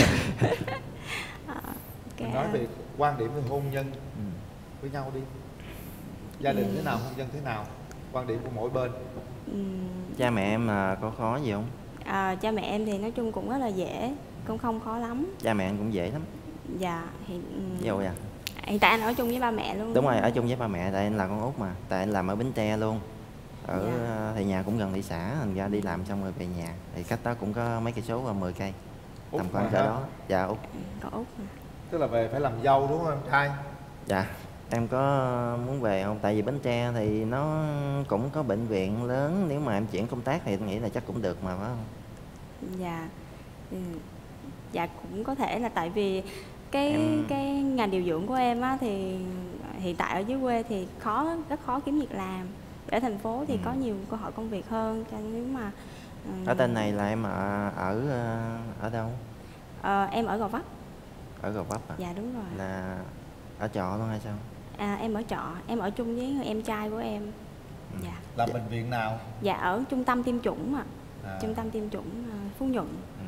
Mình nói về quan điểm về hôn nhân với nhau đi. Gia đình Ừ. thế nào, hôn nhân thế nào, quan điểm của mỗi bên. Cha mẹ em là có khó gì không? À, cha mẹ em thì nói chung cũng rất là dễ, cũng không khó lắm. Cha mẹ em cũng dễ lắm. Dạ, hiện Ví dụ vậy. hiện tại anh ở chung với ba mẹ luôn. Đúng rồi, ở chung với ba mẹ, tại anh là con út mà. Tại anh làm ở Bến Tre luôn. Ở Dạ. thì nhà cũng gần thị xã, thành ra đi làm xong rồi về nhà. Thì cách đó cũng có mấy cây số và mười cây. Út Tầm khoảng mà cỡ hả? đó. Dạ út. Có út. Tức là về phải làm dâu đúng không em trai? Dạ. Em có muốn về không? Tại vì Bến Tre thì nó cũng có bệnh viện lớn. Nếu mà em chuyển công tác thì em nghĩ là chắc cũng được mà phải không? Dạ. Ừ. Dạ cũng có thể là tại vì cái Em- cái ngành điều dưỡng của em á thì hiện tại ở dưới quê thì khó, rất khó kiếm việc làm. Ở thành phố thì Ừ. có nhiều cơ hội công việc hơn, cho nên nếu mà ừ, Ở tên này là em ở ở, ở đâu? ờ, em ở Gò Vấp. Ở Gò Vấp à? Dạ đúng rồi. Là ở trọ luôn hay sao? À, em ở trọ, em ở chung với người em trai của em. Dạ. Làm bệnh viện nào? Dạ ở trung tâm tiêm chủng ạ. À. Trung tâm tiêm chủng ờ, Phú Nhuận.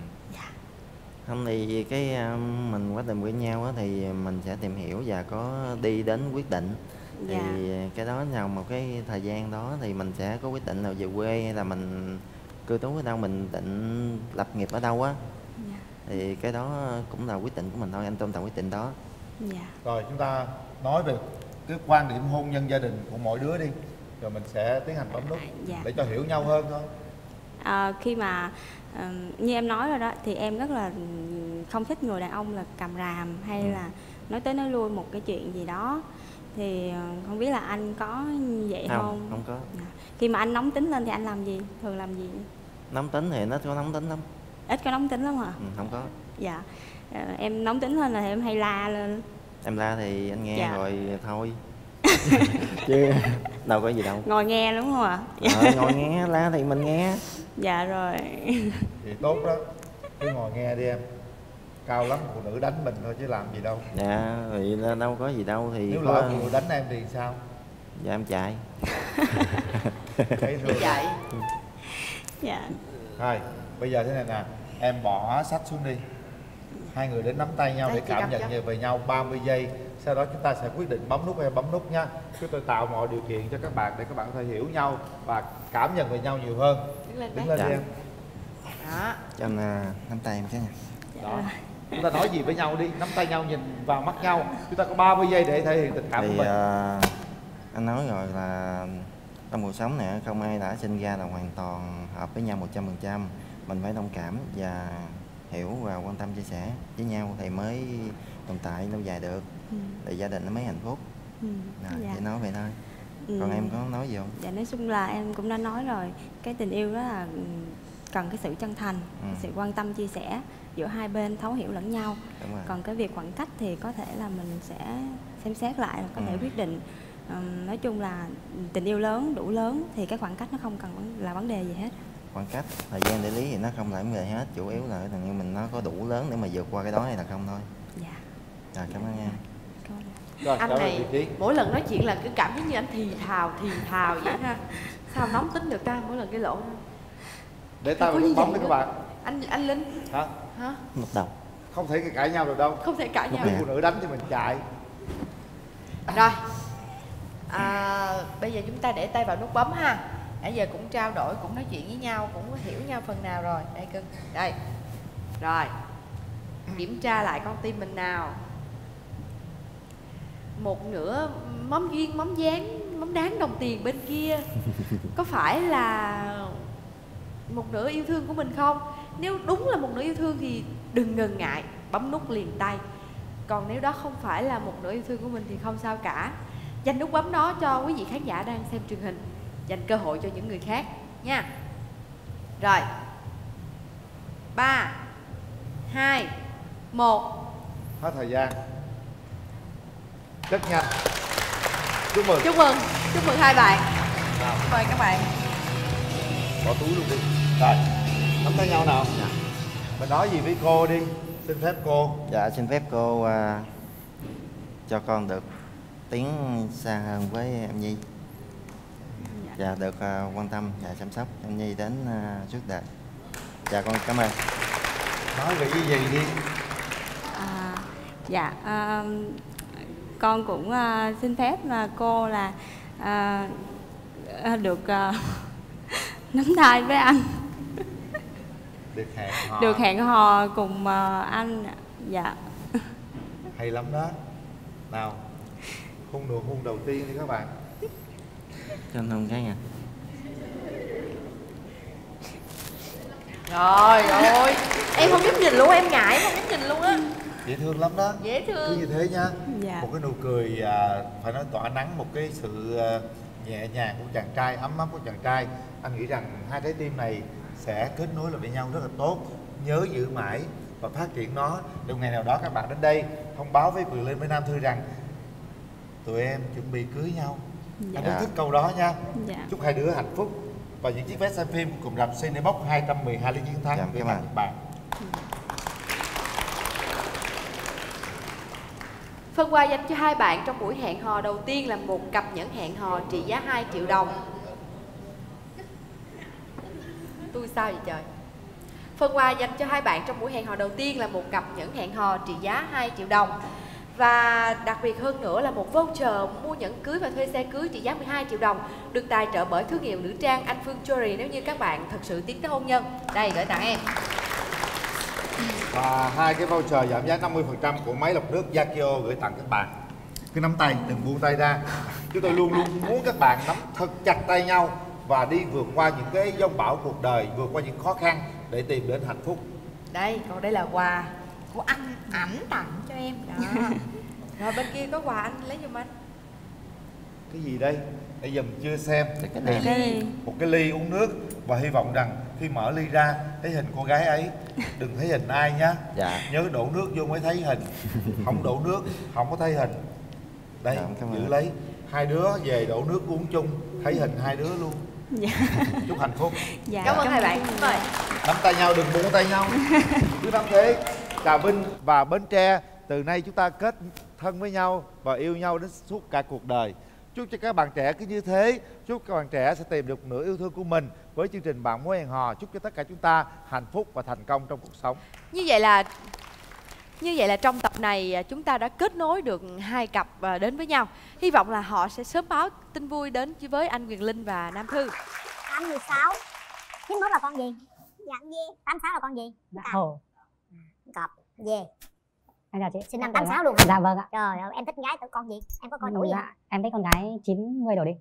Không thì cái um, mình quá tình với nhau á, thì mình sẽ tìm hiểu và có đi đến quyết định. Thì Dạ. cái đó nào một cái thời gian đó thì mình sẽ có quyết định là về quê hay là mình cư trú ở đâu, mình định lập nghiệp ở đâu á. Dạ. Thì cái đó cũng là quyết định của mình thôi, anh tôn trọng quyết định đó. Dạ. Rồi chúng ta nói về cái quan điểm hôn nhân gia đình của mỗi đứa đi. Rồi mình sẽ tiến hành bấm nút Dạ. để cho hiểu nhau hơn thôi. À, khi mà ờ, như em nói rồi đó thì em rất là không thích người đàn ông là cầm ràm hay Ừ. là nói tới nói lui một cái chuyện gì đó, thì ờ, không biết là anh có như vậy không? Không, không có. Khi mà anh nóng tính lên thì anh làm gì, thường làm gì? Nóng tính thì nó có nóng tính lắm. Ít có nóng tính lắm hả? Ừ, không có. Dạ. Ờ, em nóng tính lên là em hay la lên. Em la thì anh nghe Dạ. rồi thôi. Chứ đâu có gì đâu. Ngồi nghe đúng không ạ? Ờ, ngồi nghe, la thì mình nghe. Dạ rồi. Thì tốt đó. Cứ ngồi nghe đi em. Cao lắm phụ nữ đánh mình thôi chứ làm gì đâu. Dạ, thì là đâu có gì đâu thì Nếu có... lỡ phụ nữ đánh em thì sao? Dạ em chạy. Thấy thương. Chạy. Dạ. Rồi, bây giờ thế này nè, em bỏ sách xuống đi. Hai người đến nắm tay nhau Đây, để chị cảm cầm nhận cho. về về nhau ba mươi giây. Sau đó chúng ta sẽ quyết định bấm nút hay bấm nút nha. Chúng tôi tạo mọi điều kiện cho các bạn để các bạn có thể hiểu nhau và cảm nhận về nhau nhiều hơn. Đứng lên Đứng đấy. lên đi Dạ. em. Đó. Cho anh à, nắm tay em cái nè. Đó. Chúng ta nói gì với nhau đi, nắm tay nhau nhìn vào mắt nhau. Chúng ta có ba mươi giây để thể hiện tình cảm của Thì mình. à, anh nói rồi là trong cuộc sống này không ai đã sinh ra là hoàn toàn hợp với nhau một trăm phần trăm. Mình phải thông cảm và hiểu và quan tâm chia sẻ với nhau thì mới tồn tại lâu dài được. Ừ. Thì gia đình nó mới hạnh phúc. Ừ. Rồi, dạ. Chỉ nói vậy thôi. Ừ. Còn em có nói gì không? Dạ nói chung là em cũng đã nói rồi, cái tình yêu đó là cần cái sự chân thành, ừ. sự quan tâm chia sẻ giữa hai bên, thấu hiểu lẫn nhau. Còn cái việc khoảng cách thì có thể là mình sẽ xem xét lại, có thể ừ. quyết định. Um, nói chung là tình yêu lớn, đủ lớn thì cái khoảng cách nó không cần là vấn đề gì hết. Khoảng cách, thời gian để lý thì nó không là vấn đề hết, chủ yếu là cái tình yêu mình nó có đủ lớn để mà vượt qua cái đó hay là không thôi. Dạ. Rồi, cảm ơn em. Rồi, anh này mỗi lần nói chuyện là cứ cảm thấy như anh thì thào thì thào vậy ha. Sao nóng tính được ta, mỗi lần cái lỗ. Để tao nút bấm đi các bạn. Anh anh Linh. Hả? Hả? Một đầu. Không thể cãi nhau được đâu. Không thể cãi nhau. Một phụ nữ đánh thì mình chạy. Rồi. À, bây giờ chúng ta để tay vào nút bấm ha. Nãy giờ cũng trao đổi, cũng nói chuyện với nhau, cũng hiểu nhau phần nào rồi. Đây cưng. Đây. Rồi. Kiểm tra lại con tim mình nào. Một nửa móng duyên, móng dáng, móng đáng đồng tiền bên kia có phải là một nửa yêu thương của mình không? Nếu đúng là một nửa yêu thương thì đừng ngần ngại, bấm nút liền tay. Còn nếu đó không phải là một nửa yêu thương của mình thì không sao cả. Dành nút bấm đó cho quý vị khán giả đang xem truyền hình, dành cơ hội cho những người khác nha. Rồi. Ba, hai, một. Hết thời gian. Rất nhanh. Chúc mừng. Chúc mừng. Chúc mừng hai bạn. Nào. Mời các bạn. Bỏ túi luôn đi. Rồi. Nắm tay nhau nào. Dạ. Mình nói gì với cô đi. Xin phép cô. Dạ xin phép cô uh, cho con được tiến xa hơn với em Nhi. Dạ, dạ được uh, quan tâm và chăm sóc em Nhi đến uh, suốt đời. Dạ con cảm ơn. Nói về cái gì đi. À, dạ uh, con cũng uh, xin phép là cô là uh, được uh, nắm tay với anh. Được hẹn hò. Được hẹn hò cùng uh, anh. Dạ. Hay lắm đó. Nào, hôn nụ hôn đầu tiên đi các bạn. Cho anh hôn cái nha. Trời ơi, em không dám nhìn luôn, em ngại không dám nhìn luôn á. Dễ thương lắm đó. Dễ thương. Cứ như thế nha. Dạ. Một cái nụ cười à, phải nói tỏa nắng, một cái sự à, nhẹ nhàng của chàng trai, ấm áp của chàng trai. Anh nghĩ rằng hai trái tim này sẽ kết nối lại với nhau rất là tốt. Nhớ giữ mãi và phát triển nó. Để ngày nào đó các bạn đến đây thông báo với Quyền Linh với Nam Thư rằng tụi em chuẩn bị cưới nhau. Dạ. Anh rất thích câu đó nha. Dạ. Chúc hai đứa hạnh phúc. Và những chiếc vé xem phim cùng rạp Cinebox hai trăm mười hai lý chiến thắng. Dạ, cảm ơn các bạn. Phần quà dành cho hai bạn trong buổi hẹn hò đầu tiên là một cặp nhẫn hẹn hò trị giá hai triệu đồng. Tôi sao vậy trời? Phần quà dành cho hai bạn trong buổi hẹn hò đầu tiên là một cặp nhẫn hẹn hò trị giá hai triệu đồng. Và đặc biệt hơn nữa là một voucher mua nhẫn cưới và thuê xe cưới trị giá mười hai triệu đồng, được tài trợ bởi thương hiệu nữ trang Anh Phương Jewelry nếu như các bạn thật sự tiến tới hôn nhân. Đây, gửi tặng em. Và hai cái voucher giảm giá năm mươi phần trăm của máy lọc nước Yakio gửi tặng các bạn. Cứ nắm tay, đừng buông tay ra. Chúng tôi luôn luôn muốn các bạn nắm thật chặt tay nhau và đi vượt qua những cái giông bão cuộc đời, vượt qua những khó khăn để tìm đến hạnh phúc. Đây, còn đây là quà của anh ảnh tặng cho em đó. Rồi bên kia có quà anh lấy giùm anh. Cái gì đây? Bây giờ mình chưa xem. Cái này ly. Một cái ly uống nước. Và hy vọng rằng khi mở ly ra thấy hình cô gái ấy, đừng thấy hình ai nhá. Dạ. Nhớ đổ nước vô mới thấy hình. Không đổ nước không có thấy hình. Đây, dạ, giữ lấy. Hai đứa về đổ nước uống chung, thấy hình hai đứa luôn. Dạ. Chúc hạnh phúc. Dạ. Cảm ơn hai bạn. Mời. Nắm tay nhau, đừng buông tay nhau. Cứ nắm thế. Trà Vinh và Bến Tre, từ nay chúng ta kết thân với nhau và yêu nhau đến suốt cả cuộc đời. Chúc cho các bạn trẻ cứ như thế. Chúc các bạn trẻ sẽ tìm được nửa yêu thương của mình với chương trình Bạn Mối Hẹn Hò. Chúc cho tất cả chúng ta hạnh phúc và thành công trong cuộc sống. Như vậy là Như vậy là trong tập này chúng ta đã kết nối được hai cặp đến với nhau. Hy vọng là họ sẽ sớm báo tin vui đến với anh Quyền Linh và Nam Thư. Anh mười sáu. chín mốt là con gì? Dạ dê. tám sáu là con gì? Dạ Hồ. Cọp. Dê. Em chào chị. Sinh năm tám sáu luôn. Dạ vâng ạ. Trời ơi, em thích gái tự con gì? Em có coi tuổi dạ, gì? Em thích con gái chín mươi đổ đi.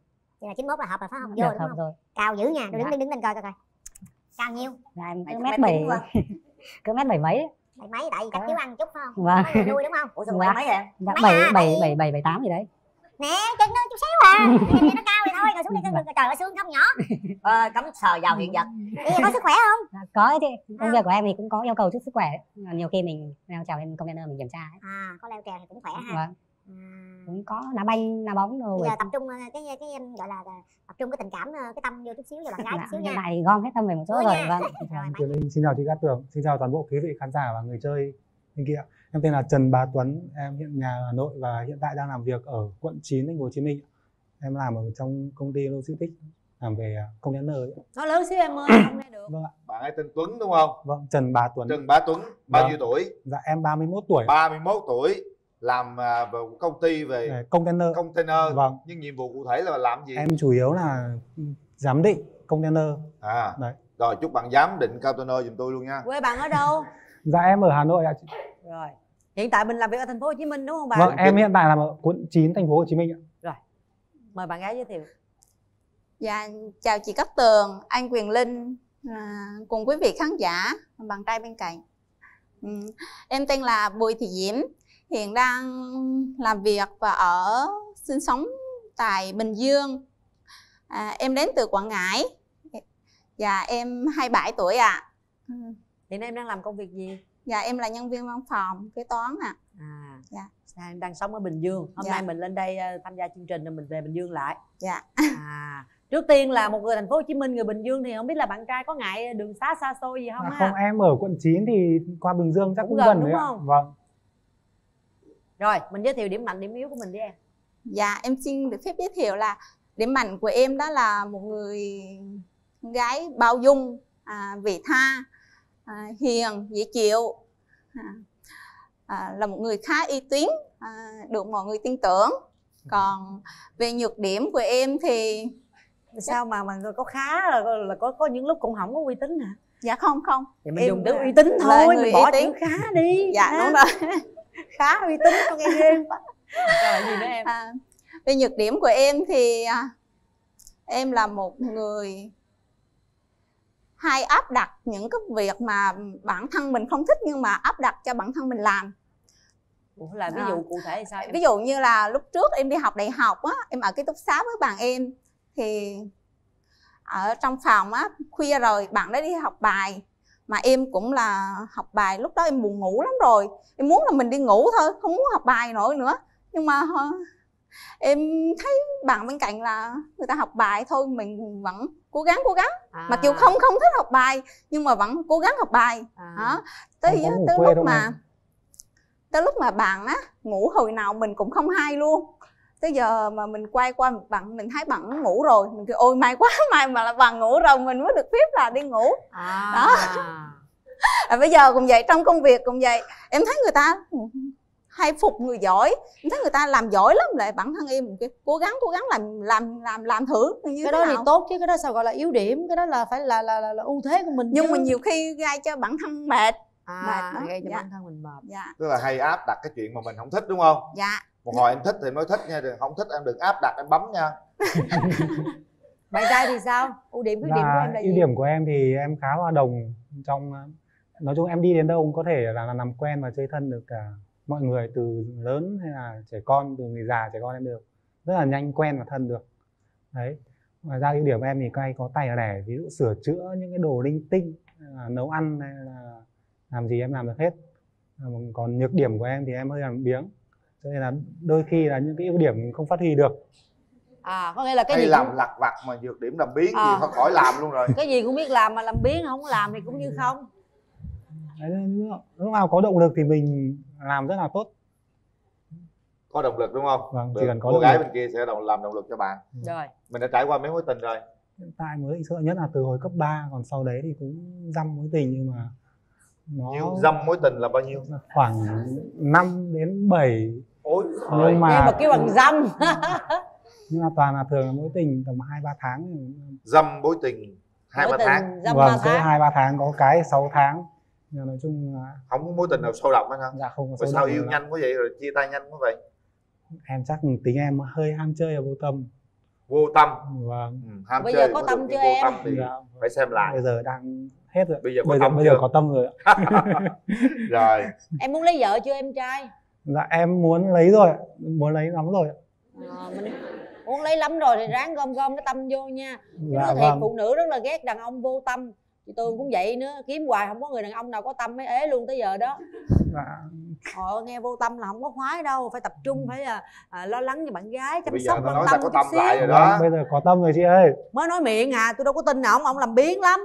Vậy là chín mốt là hợp rồi phải không? Vô Được, đúng hợp không? rồi. Cao dữ nha, Dạ. đứng đứng đứng lên coi coi coi. Cao nhiêu? Dạ em Mày cứ mét mét bảy, chín quá. cứ mét bảy mấy đấy. Bảy mấy tại vì cách chiếu ăn chút phải không? Vâng. Có người nuôi đúng không? Ủa sao bảy mấy vậy? Dạ Mấy bảy à, bảy tại bảy bảy bảy tám gì đấy. Nè, chân nó chút xíu à. Nhìn nó cao vậy thôi, rồi xuống đi coi trời ơi xương không nhỏ. Ờ, cấm sờ vào hiện vật. Vậy có sức khỏe không? Dạ, có chứ. Công việc của em thì cũng có yêu cầu chút sức khỏe. Nhiều khi mình leo trèo lên container mình kiểm tra ấy. À, có leo trèo thì cũng khỏe ha. Vâng. Cũng có đá banh, đá bóng đồ. Bây giờ tập trung cái cái, cái gọi là tập trung cái tình cảm, cái tâm vô chút xíu, vô bạn gái chút xíu nha. Hiện tại thì gom hết tâm về một chỗ rồi. Vâng. Kiều Linh, xin chào chị Cát Tường, xin chào toàn bộ quý vị khán giả và người chơi bên kia. Em tên là Trần Bá Tuấn, em hiện nhà ở Hà Nội và hiện tại đang làm việc ở quận chín thành phố Hồ Chí Minh. Em làm ở trong công ty logistics, làm về container ấy. Nói lớn xíu em ơi, không nghe được. Vâng ạ. Bạn ấy tên Tuấn đúng không? Vâng, Trần Bá Tuấn. Trần Bá Tuấn, bao Vâng. nhiêu tuổi? Dạ em ba mươi mốt tuổi. ba mươi mốt tuổi, làm à, vào công ty về Để container. container. Vâng. Nhưng nhiệm vụ cụ thể là làm gì? Em chủ yếu là giám định container. À. Đấy. Rồi chúc bạn giám định container giùm tôi luôn nha. Quê bạn ở đâu? Dạ em ở Hà Nội ạ chị. Rồi. Hiện tại mình làm việc ở thành phố Hồ Chí Minh đúng không bạn? Vâng, em hiện tại làm ở quận chín thành phố Hồ Chí Minh ạ. Rồi. Mời bạn gái giới thiệu. Dạ, chào chị Cát Tường, anh Quyền Linh, à, cùng quý vị khán giả, bạn trai bên cạnh. Ừ, em tên là Bùi Thị Diễm, hiện đang làm việc và ở sinh sống tại Bình Dương. À, em đến từ Quảng Ngãi. Dạ, em hai mươi bảy tuổi ạ. À. Hiện nay em đang làm công việc gì? Dạ, em là nhân viên văn phòng, kế toán ạ. À. À. Dạ. Đang, đang sống ở Bình Dương. Hôm Dạ. nay mình lên đây uh, tham gia chương trình rồi mình về Bình Dương lại. Dạ. À. Trước tiên là một người thành phố Hồ Chí Minh, người Bình Dương thì không biết là bạn trai có ngại đường xá xa xôi gì không À, ha? không, em ở quận chín thì qua Bình Dương chắc Cũng cũng, gần, gần đúng đấy ạ. không? Vâng. Rồi, mình giới thiệu điểm mạnh, điểm yếu của mình đi em. Dạ, em xin được phép giới thiệu là điểm mạnh của em đó là một người gái bao dung, à, vị tha, à, hiền, dễ chịu, à, à, là một người khá uy tín, à, được mọi người tin tưởng. Còn về nhược điểm của em thì sao mà mà có khá là, là có có những lúc cũng không có uy tín hả? Dạ không không. Thì mình Em dùng từ là- uy tín là thôi, người mình bỏ uy tín. chữ khá đi. Dạ ha? đúng rồi. Khá uy tín không nghe ghê quá. Rồi gì nữa em? À, về nhược điểm của em thì à, em là một người hay áp đặt những cái việc mà bản thân mình không thích nhưng mà áp đặt cho bản thân mình làm. Ủa, là ví À. dụ cụ thể thì sao em? Ví dụ như là lúc trước em đi học đại học á, em ở ký túc xá với bạn em thì ở trong phòng á, khuya rồi bạn đó đi học bài mà em cũng là học bài, lúc đó em buồn ngủ lắm rồi, em muốn là mình đi ngủ thôi, không muốn học bài nổi nữa, nhưng mà hả, em thấy bạn bên cạnh là người ta học bài thôi, mình vẫn cố gắng cố gắng À. mặc dù không không thích học bài nhưng mà vẫn cố gắng học bài. À. Đó. Tới Không có ngủ tới quê lúc đâu mà mà. tới lúc mà bạn á ngủ hồi nào mình cũng không hay luôn, tới giờ mà mình quay qua bạn mình thấy bạn ngủ rồi, mình kêu ôi may quá, may mà là bạn ngủ rồi mình mới được phép là đi ngủ. À. Đó. À, bây giờ cũng vậy, trong công việc cũng vậy, em thấy người ta hay phục người giỏi, em thấy người ta làm giỏi lắm, lại bản thân em kêu, cố gắng cố gắng làm làm làm làm thử như Cái thế đó nào. thì tốt chứ, cái đó sao gọi là yếu điểm, cái đó là phải là là là, là ưu thế của mình Nhưng chứ. mà nhiều khi gây cho bản thân mệt. À, mệt đó. gây cho Dạ. bản thân mình mệt. Dạ. Tức là hay áp đặt cái chuyện mà mình không thích đúng không? Dạ. Một hồi em thích thì em nói thích nha, đừng không thích em đừng áp đặt em bấm nha. Bạn trai thì sao? Ưu điểm, khuyết điểm của Dạ, em là gì? ưu điểm của em thì em khá hòa đồng trong, nói chung em đi đến đâu cũng có thể là, là làm quen và chơi thân được cả mọi người, từ lớn hay là trẻ con, từ người già trẻ con em được rất là nhanh quen và thân được đấy. Ngoài ra ưu điểm của em thì hay có tay ở đẻ, ví dụ sửa chữa những cái đồ linh tinh, là nấu ăn hay là làm gì em làm được hết. Còn nhược điểm của em thì em hơi làm biếng, cho nên là đôi khi là những cái ưu điểm mình không phát huy được. À, có nghĩa là cái Hay gì làm cũng, lặt vặt mà nhược điểm làm biến À. gì thôi khỏi làm luôn rồi. cái gì cũng biết làm mà làm biến, không làm thì cũng như không. Đấy, lúc- lúc nào có động lực thì mình làm rất là tốt. Có động lực đúng không? Vâng, chỉ Được. cần có Cô động gái lực. bên kia sẽ động, làm động lực cho bạn. Rồi. Mình đã trải qua mấy mối tình rồi. Hiện tại mối tình sợ nhất là từ hồi cấp ba, còn sau đấy thì cũng dăm mối tình, nhưng mà nó Nhiều dăm mối tình là bao nhiêu? khoảng năm đến bảy. Ôi nhưng mà Em mà kêu bằng dăm. nhưng mà toàn là thường là mối tình tầm hai ba tháng. Dăm mối tình hai ba tháng. Vâng, có hai ba tháng, có cái sáu tháng. Nhưng nói chung là không có mối tình nào sâu đậm hết hả? Dạ không có Rồi sâu sao đậm yêu lắm. nhanh quá vậy rồi chia tay nhanh quá vậy? Em chắc tính em hơi ham chơi và vô tâm. Vô tâm. Vâng. Ừ, ham Bây chơi giờ có được tâm nhưng chưa vô em? tâm thì Dạ. phải xem lại. Bây giờ đang hết rồi. Bây giờ có bây giờ, tâm bây giờ chưa? có tâm rồi ạ. Rồi. Em muốn lấy vợ chưa em trai? Dạ em muốn lấy rồi ạ. Muốn lấy lắm rồi ạ. À, mình muốn lấy lắm rồi thì ráng gom gom cái tâm vô nha. Chứ Dạ, nói thiệt vâng. phụ nữ rất là ghét đàn ông vô tâm. Chị Tường cũng vậy nữa, kiếm hoài không có người đàn ông nào có tâm mới ế luôn tới giờ đó. Dạ. Ờ, nghe vô tâm là không có khoái đâu, phải tập trung, phải à, à, lo lắng cho bạn gái, chăm Bây giờ sóc nó quan nói tâm ta có chút tâm xíu. lại rồi đó. Vâng, bây giờ có tâm rồi chị ơi. Mới nói miệng à, tôi đâu có tin nào ông, ông làm biến lắm.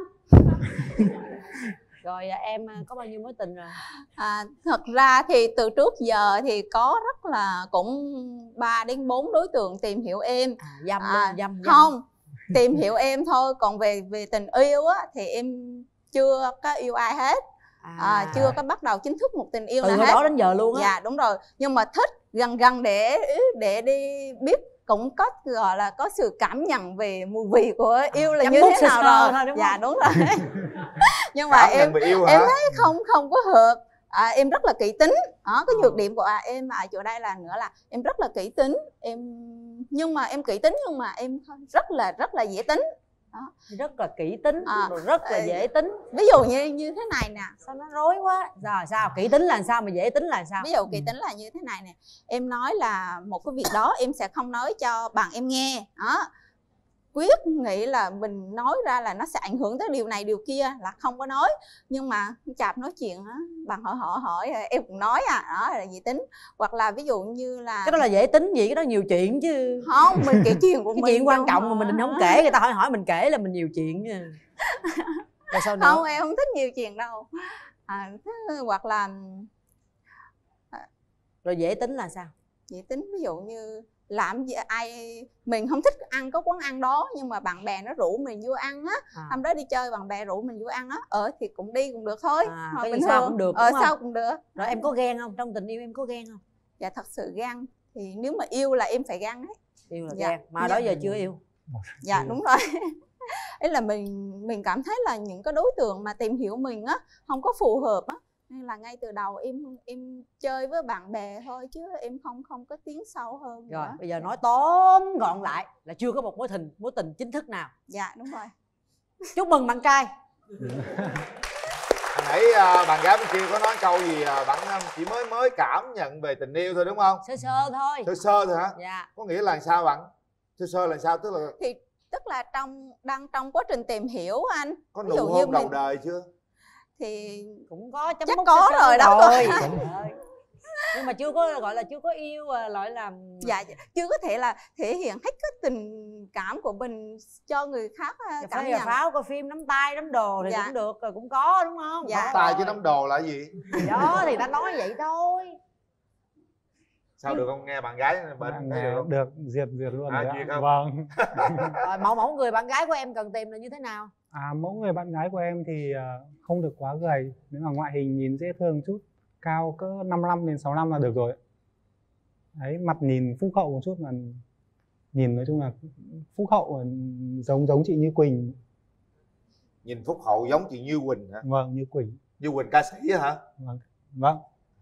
Rồi à, em có bao nhiêu mối tình rồi? À, thật ra thì từ trước giờ thì có rất là cũng ba đến bốn đối tượng tìm hiểu em. À, dâm, à, dâm, dâm. Không, tìm hiểu em thôi. Còn về về tình yêu á thì em chưa có yêu ai hết. À, à, chưa có bắt đầu chính thức một tình yêu từ nào hồi hết. đó đến giờ luôn á. Dạ đúng rồi. Nhưng mà thích gần gần để để đi biết, cũng có gọi là có sự cảm nhận về mùi vị của yêu là Chấm như bút thế sơ nào sơ rồi. thôi, đúng Dạ không? đúng rồi. Nhưng mà Cảm em nhận về yêu hả? em thấy không không có hợp. À, em rất là kỹ tính. Đó, cái nhược điểm của à, em ở chỗ đây là nữa là em rất là kỹ tính. Em nhưng mà em kỹ tính nhưng mà em rất là rất là dễ tính. Đó. Rất là kỹ tính, à, rồi rất là dễ tính. Ví dụ như như thế này nè. Sao nó rối quá. Rồi sao? Kỹ tính là sao mà dễ tính là sao? Ví dụ kỹ tính là như thế này nè. Em nói là một cái việc đó em sẽ không nói cho bạn em nghe. Đó. Quyết nghĩ là mình nói ra là nó sẽ ảnh hưởng tới điều này điều kia là không có nói. Nhưng mà chạp nói chuyện á, bạn hỏi hỏi hỏi em cũng nói à. Đó là dễ tính. Hoặc là ví dụ như là cái đó là dễ tính gì, cái đó nhiều chuyện chứ. Không, mình kể chuyện của cái mình. chuyện quan trọng mà mình định không kể, người ta hỏi hỏi mình kể là mình nhiều chuyện nha. Rồi sao nữa? Không, em không thích nhiều chuyện đâu. À, hoặc là rồi dễ tính là sao? Dễ tính ví dụ như làm gì ai mình không thích ăn có quán ăn đó nhưng mà bạn bè nó rủ mình vô ăn á, à. hôm đó đi chơi bạn bè rủ mình vô ăn á, ở thì cũng đi cũng được thôi. À, Hoặc cái bình gì sao thường. cũng được, ờ đúng sao không? cũng được. Rồi em có ghen không? Trong tình yêu em có ghen không? Dạ thật sự ghen thì nếu mà yêu là em phải ghen đấy. Yêu là dạ. ghen mà đó giờ chưa yêu. Dạ đúng rồi. Ấy là mình mình cảm thấy là những cái đối tượng mà tìm hiểu mình á không có phù hợp á, nên là ngay từ đầu em em chơi với bạn bè thôi chứ em không không có tiến sâu hơn. Rồi nữa. bây giờ nói tóm gọn lại là chưa có một mối tình mối tình chính thức nào. Dạ đúng rồi. Chúc mừng bạn trai. Nãy uh, bạn gái bên kia có nói câu gì uh, bạn chỉ mới mới cảm nhận về tình yêu thôi đúng không? Sơ sơ thôi. Sơ sơ thôi hả? Dạ. Có nghĩa là sao bạn? Sơ sơ là sao? Tức là thì tức là trong đang trong quá trình tìm hiểu anh. có Ví nụ dụ như hôn đầu mình- đời chưa? thì cũng có chấm chắc mút có sơ sơ rồi đó. rồi. Nhưng mà chưa có gọi là chưa có yêu, gọi là dạ chưa có thể là thể hiện hết cái tình cảm của mình cho người khác cảm phải nhận. pháo coi phim nắm tay nắm đồ thì Dạ. cũng được rồi, cũng có đúng không? Dạ. Nắm tay chứ nắm đồ là gì? Thì đó thì ta nói vậy thôi. Sao được không? Nghe bạn gái bên Bạn, thấy được không? được duyệt duyệt luôn À, rồi ạ. duyệt không? Vâng. Rồi mẫu mẫu người bạn gái của em cần tìm là như thế nào? À, mẫu người bạn gái của em thì uh, không được quá gầy, nếu mà ngoại hình nhìn dễ thương chút, cao cỡ năm mươi lăm đến sáu mươi lăm là được rồi. Đấy, mặt nhìn phúc hậu một chút, mà nhìn nói chung là phúc hậu giống giống chị Như Quỳnh. Nhìn phúc hậu giống chị Như Quỳnh hả? Vâng, Như Quỳnh. Như Quỳnh ca sĩ hả? Vâng. Vâng.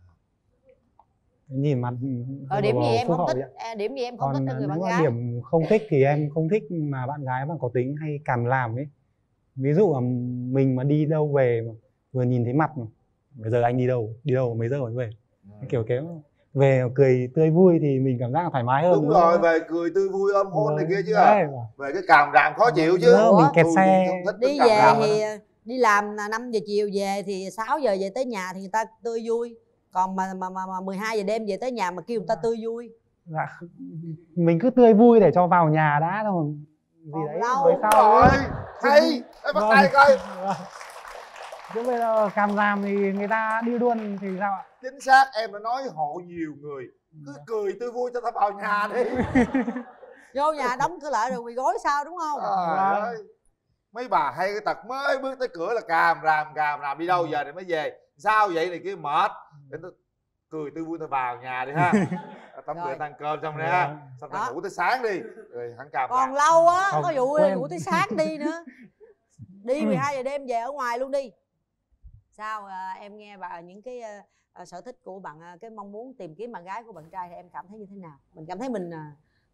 Nhìn mặt Ờ, điểm gì em phúc không hậu thích? vậy. À, điểm gì em không Còn thích ở người bạn nếu mà gái? điểm không thích thì em không thích mà bạn gái mà có tính hay càm làm ấy. Ví dụ là mình mà đi đâu về mà vừa nhìn thấy mặt mà, bây giờ anh đi đâu đi đâu mấy giờ mới về, ừ. kiểu kiểu về cười tươi vui thì mình cảm giác là thoải mái hơn. Đúng rồi, về cười tươi vui ôm hôn này kia chứ à. Về cái càm ràm khó chịu chứ. Ủa, mình kẹt xe. Đi về thì đi làm năm giờ chiều về thì sáu giờ về tới nhà thì người ta tươi vui. Còn mà mà mà, mà mười hai giờ đêm về tới nhà mà kêu người ta tươi vui. Dạ, mình cứ tươi vui để cho vào nhà đã thôi. Gì còn đấy Đúng với sau rồi, hay, em bắt tay coi. Chứ bây giờ càm ràm thì người ta đi luôn thì sao ạ? Chính xác, em đã nói hộ nhiều người cứ cười tươi vui cho ta vào nhà đi. Vô nhà đóng cửa lại rồi quỳ gối sao đúng không? Trời ơi, mấy bà hay cái tật mới bước tới cửa là càm ràm càm ràm đi đâu giờ thì mới về. Sao vậy này kia mệt. Để tôi cười tươi vui ta vào nhà đi ha. Tắm rửa ăn cơm xong rồi ha. Xong rồi ngủ tới sáng đi. Rồi hắn càm còn ràm. lâu á, Không, có vụ quen. ngủ tới sáng đi nữa. Đi mười hai giờ đêm về ở ngoài luôn đi. Sao à, em nghe bà những cái à, sở thích của bạn, à, cái mong muốn tìm kiếm bạn gái của bạn trai thì em cảm thấy như thế nào? Mình cảm thấy mình à,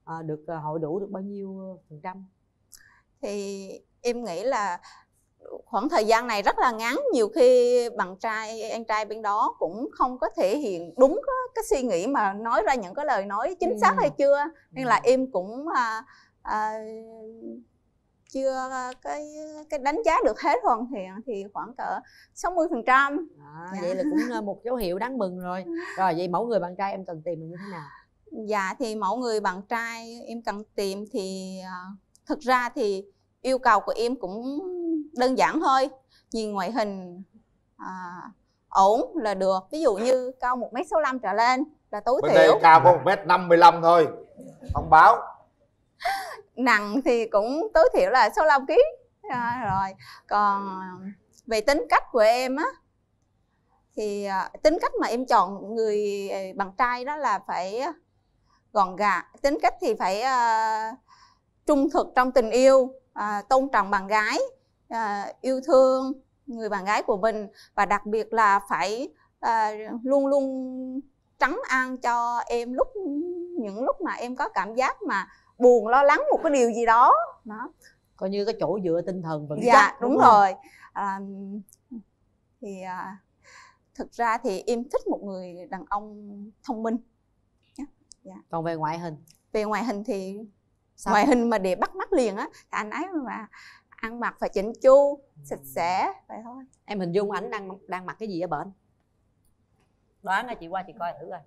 à, được à, hội đủ được bao nhiêu phần trăm? Thì em nghĩ là khoảng thời gian này rất là ngắn, nhiều khi bạn trai anh trai bên đó cũng không có thể hiện đúng cái, cái suy nghĩ mà nói ra những cái lời nói chính xác ừ. hay chưa, nên là em cũng à, à, chưa cái cái đánh giá được hết hoàn thiện, thì khoảng cỡ sáu mươi phần trăm. À, vậy là cũng một dấu hiệu đáng mừng rồi. Rồi vậy mẫu người bạn trai em cần tìm là như thế nào? Dạ thì mẫu người bạn trai em cần tìm thì uh, thực ra thì yêu cầu của em cũng đơn giản thôi, nhìn ngoại hình uh, ổn là được. Ví dụ như cao một mét sáu mươi lăm trở lên là tối bên thiểu. đây cao có một mét năm mươi lăm thôi, thông báo. Nặng thì cũng tối thiểu là sáu mươi lăm ki lô gam à, rồi. Còn về tính cách của em á, thì uh, tính cách mà em chọn người bạn trai đó là phải gọn gàng. Tính cách thì phải uh, trung thực trong tình yêu, uh, tôn trọng bạn gái, uh, yêu thương người bạn gái của mình, và đặc biệt là phải uh, luôn luôn trấn an cho em lúc những lúc mà em có cảm giác mà buồn, lo lắng một cái điều gì đó. Đó. Coi như cái chỗ dựa tinh thần vững dạ, chắc. Đúng, đúng rồi. À, thì à, thực ra thì em thích một người đàn ông thông minh. Dạ. Còn về ngoại hình? Về ngoại hình thì sao? Ngoại hình mà để bắt mắt liền á, thì anh ấy mà ăn mặc phải chỉnh chu, sạch sẽ vậy thôi. Em hình dung ảnh đang đang mặc cái gì ở bển? Đoán nha, chị qua chị coi thử coi.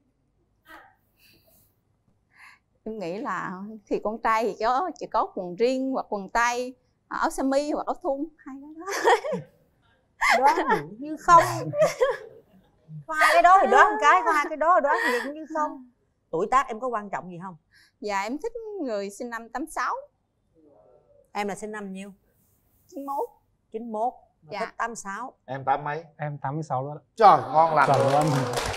Em nghĩ là thì con trai thì có chỉ có quần riêng hoặc quần tây, áo sơ mi hoặc áo thun, hai cái đó. Đoán như không. Có hai cái đó thì đoán một cái, có hai cái đó thì đoán gì cũng như không. Tuổi tác em có quan trọng gì không? Dạ em thích người sinh năm tám sáu. Em là sinh năm nhiêu? chín mốt. chín mốt. Dạ. Thích tám sáu. Em tám mấy? Em tám mươi sáu luôn. Trời, ngon lành luôn.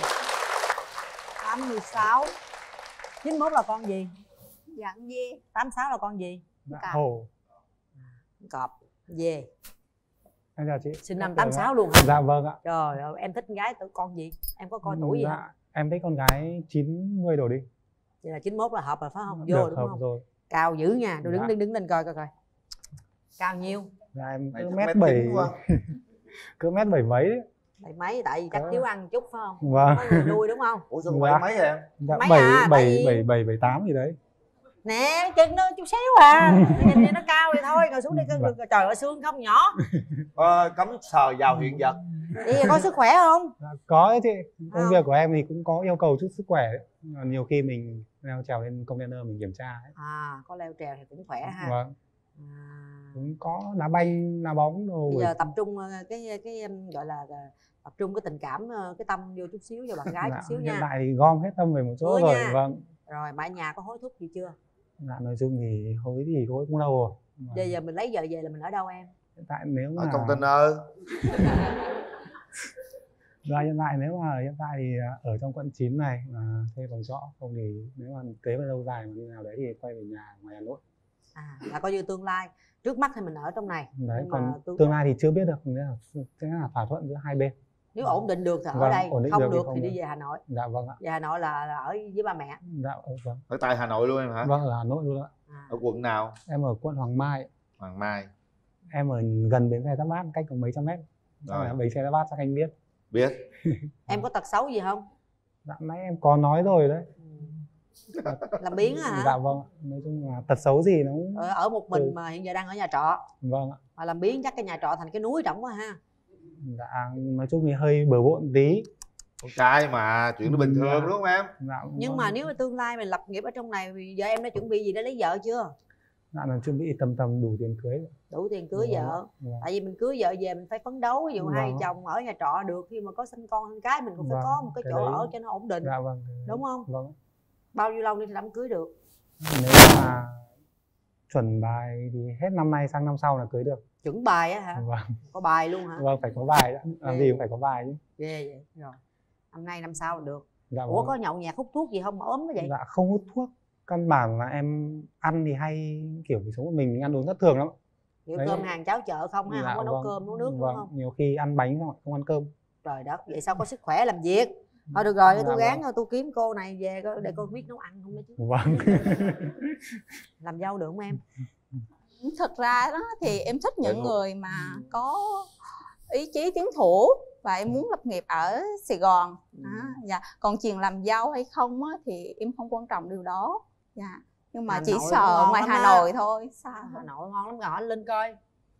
tám mươi sáu. chín mốt là con gì? Dạ dê. tám sáu là con gì? Dạ, hổ. Cọp. Dê. Em chào chị. Sinh năm tám sáu luôn hả? Dạ vâng ạ. Trời ơi, em thích con gái tuổi con gì? Em có coi tuổi gì dạ, không? Em thích con gái chín mươi đổ đi. Vậy là chín mốt là hợp rồi phải không? Vô được, đúng hợp không? Rồi. Cao dữ nha, tôi đứng dạ. đứng đứng lên coi coi coi. Cao nhiêu? Dạ em cứ mét bảy. Cứ mét bảy mấy đấy. Bảy mấy tại vì chắc thiếu ăn một chút phải không? Vâng. Có người nuôi đúng không? Ủa sao bảy mấy em? Dạ mấy bảy à, bảy bảy bảy bảy tám gì đấy. Nè chân nó chút xíu à. Nhìn đi nó cao thì thôi, ngồi xuống đi cái vâng. Trời ơi xương không nhỏ. Ờ, cấm sờ vào hiện vật. Đi có sức khỏe không? Dạ, có đấy chị. Công à. việc của em thì cũng có yêu cầu chút sức khỏe đấy. Nhiều khi mình leo trèo lên container mình kiểm tra ấy. À có leo trèo thì cũng khỏe ha. Vâng. À. Cũng có đá banh, đá bóng đồ. Bây giờ tập trung cái cái gọi là tập trung cái tình cảm, cái tâm vô chút xíu cho bạn gái dạ, chút xíu nha. Hiện tại thì gom hết tâm về một chỗ rồi. Nha. Vâng. Rồi mà ở nhà có hối thúc gì chưa? Dạ nói chung thì hối thì hối cũng lâu rồi. Mà... Giờ giờ mình lấy vợ về là mình ở đâu em? Hiện tại nếu mà ở container. Dạ hiện tại nếu mà hiện tại thì ở trong quận chín này mà thuê phòng trọ, không thì nếu mà kế về lâu dài mà như nào đấy thì quay về nhà ngoài Hà Nội. À là coi như tương lai. Trước mắt thì mình ở trong này. Đấy, nhưng còn mà tương... tương lai thì chưa biết được, nghĩa là sẽ là thỏa thuận giữa hai bên. Nếu ổn định được thì ở vâng, đây, không được, được thì, không đi được. về Hà Nội. Dạ vâng ạ. Về Hà Nội là, là ở với ba mẹ. Dạ vâng. Ở tại Hà Nội luôn em hả? Vâng, ở Hà Nội luôn ạ. À. Ở quận nào? Em ở quận Hoàng Mai. Hoàng Mai. Em ở gần bến xe Giáp Bát, cách có mấy trăm mét. Rồi. Bến xe Giáp Bát chắc anh biết. Biết. Em có tật xấu gì không? Dạ nãy em có nói rồi đấy. Làm biếng hả? Dạ vâng, nói chung là tật xấu gì nó cũng... Ở, ở một mình mà hiện giờ đang ở nhà trọ. Vâng ạ. Mà làm biếng chắc cái nhà trọ thành cái núi trọng quá ha. Dạ, nói chung thì hơi bừa bộn tí. Con trai mà, chuyện nó bình thường dạ. đúng không em? Dạ, nhưng vâng. mà nếu mà tương lai mình lập nghiệp ở trong này thì giờ em đã chuẩn bị gì để lấy vợ chưa? Dạ, là chuẩn bị tầm tầm đủ tiền cưới. Đủ tiền cưới vâng. vợ. Vâng. Tại vì mình cưới vợ về mình phải phấn đấu, ví dụ vâng. hai chồng ở nhà trọ được, khi mà có sinh con sinh cái mình cũng phải vâng. có một cái, cái chỗ đấy... ở cho nó ổn định. Dạ vâng. Đúng không? Vâng. Bao nhiêu lâu đi thì đám cưới được? Nếu mà chuẩn bài thì hết năm nay sang năm sau là cưới được. Chuẩn bài á hả? Vâng. Có bài luôn hả? Vâng, phải có bài đó. Làm Ghê. gì cũng phải có bài chứ. Ghê vậy. Rồi. Năm nay năm sau là được. Dạ, ủa vâng. có nhậu nhạt hút thuốc gì không mà ốm cái vậy? Dạ không hút thuốc. Căn bản là em ăn thì hay kiểu sống một mình, mình ăn uống thất thường lắm. Kiểu cơm hàng cháo chợ không ha? Dạ, không có nấu vâng. cơm nấu nước vâng. đúng không? Nhiều khi ăn bánh xong không ăn cơm. Trời đất, vậy sao có sức khỏe làm việc? Thôi được rồi, để tôi Dạ gán vâng. tôi kiếm cô này về coi để cô biết nấu ăn không đó chứ. Vâng. Làm dâu được không em? Thật ra đó thì em thích những Dạ. người mà có ý chí tiến thủ và em muốn lập nghiệp ở Sài Gòn. Đó, dạ. Còn chuyện làm dâu hay không á, thì em không quan trọng điều đó. Dạ. Nhưng mà Hà chỉ Nội sợ ngon ngoài lắm Hà á. Nội thôi. Sao? Hà Nội ngon lắm, gọi anh Linh coi.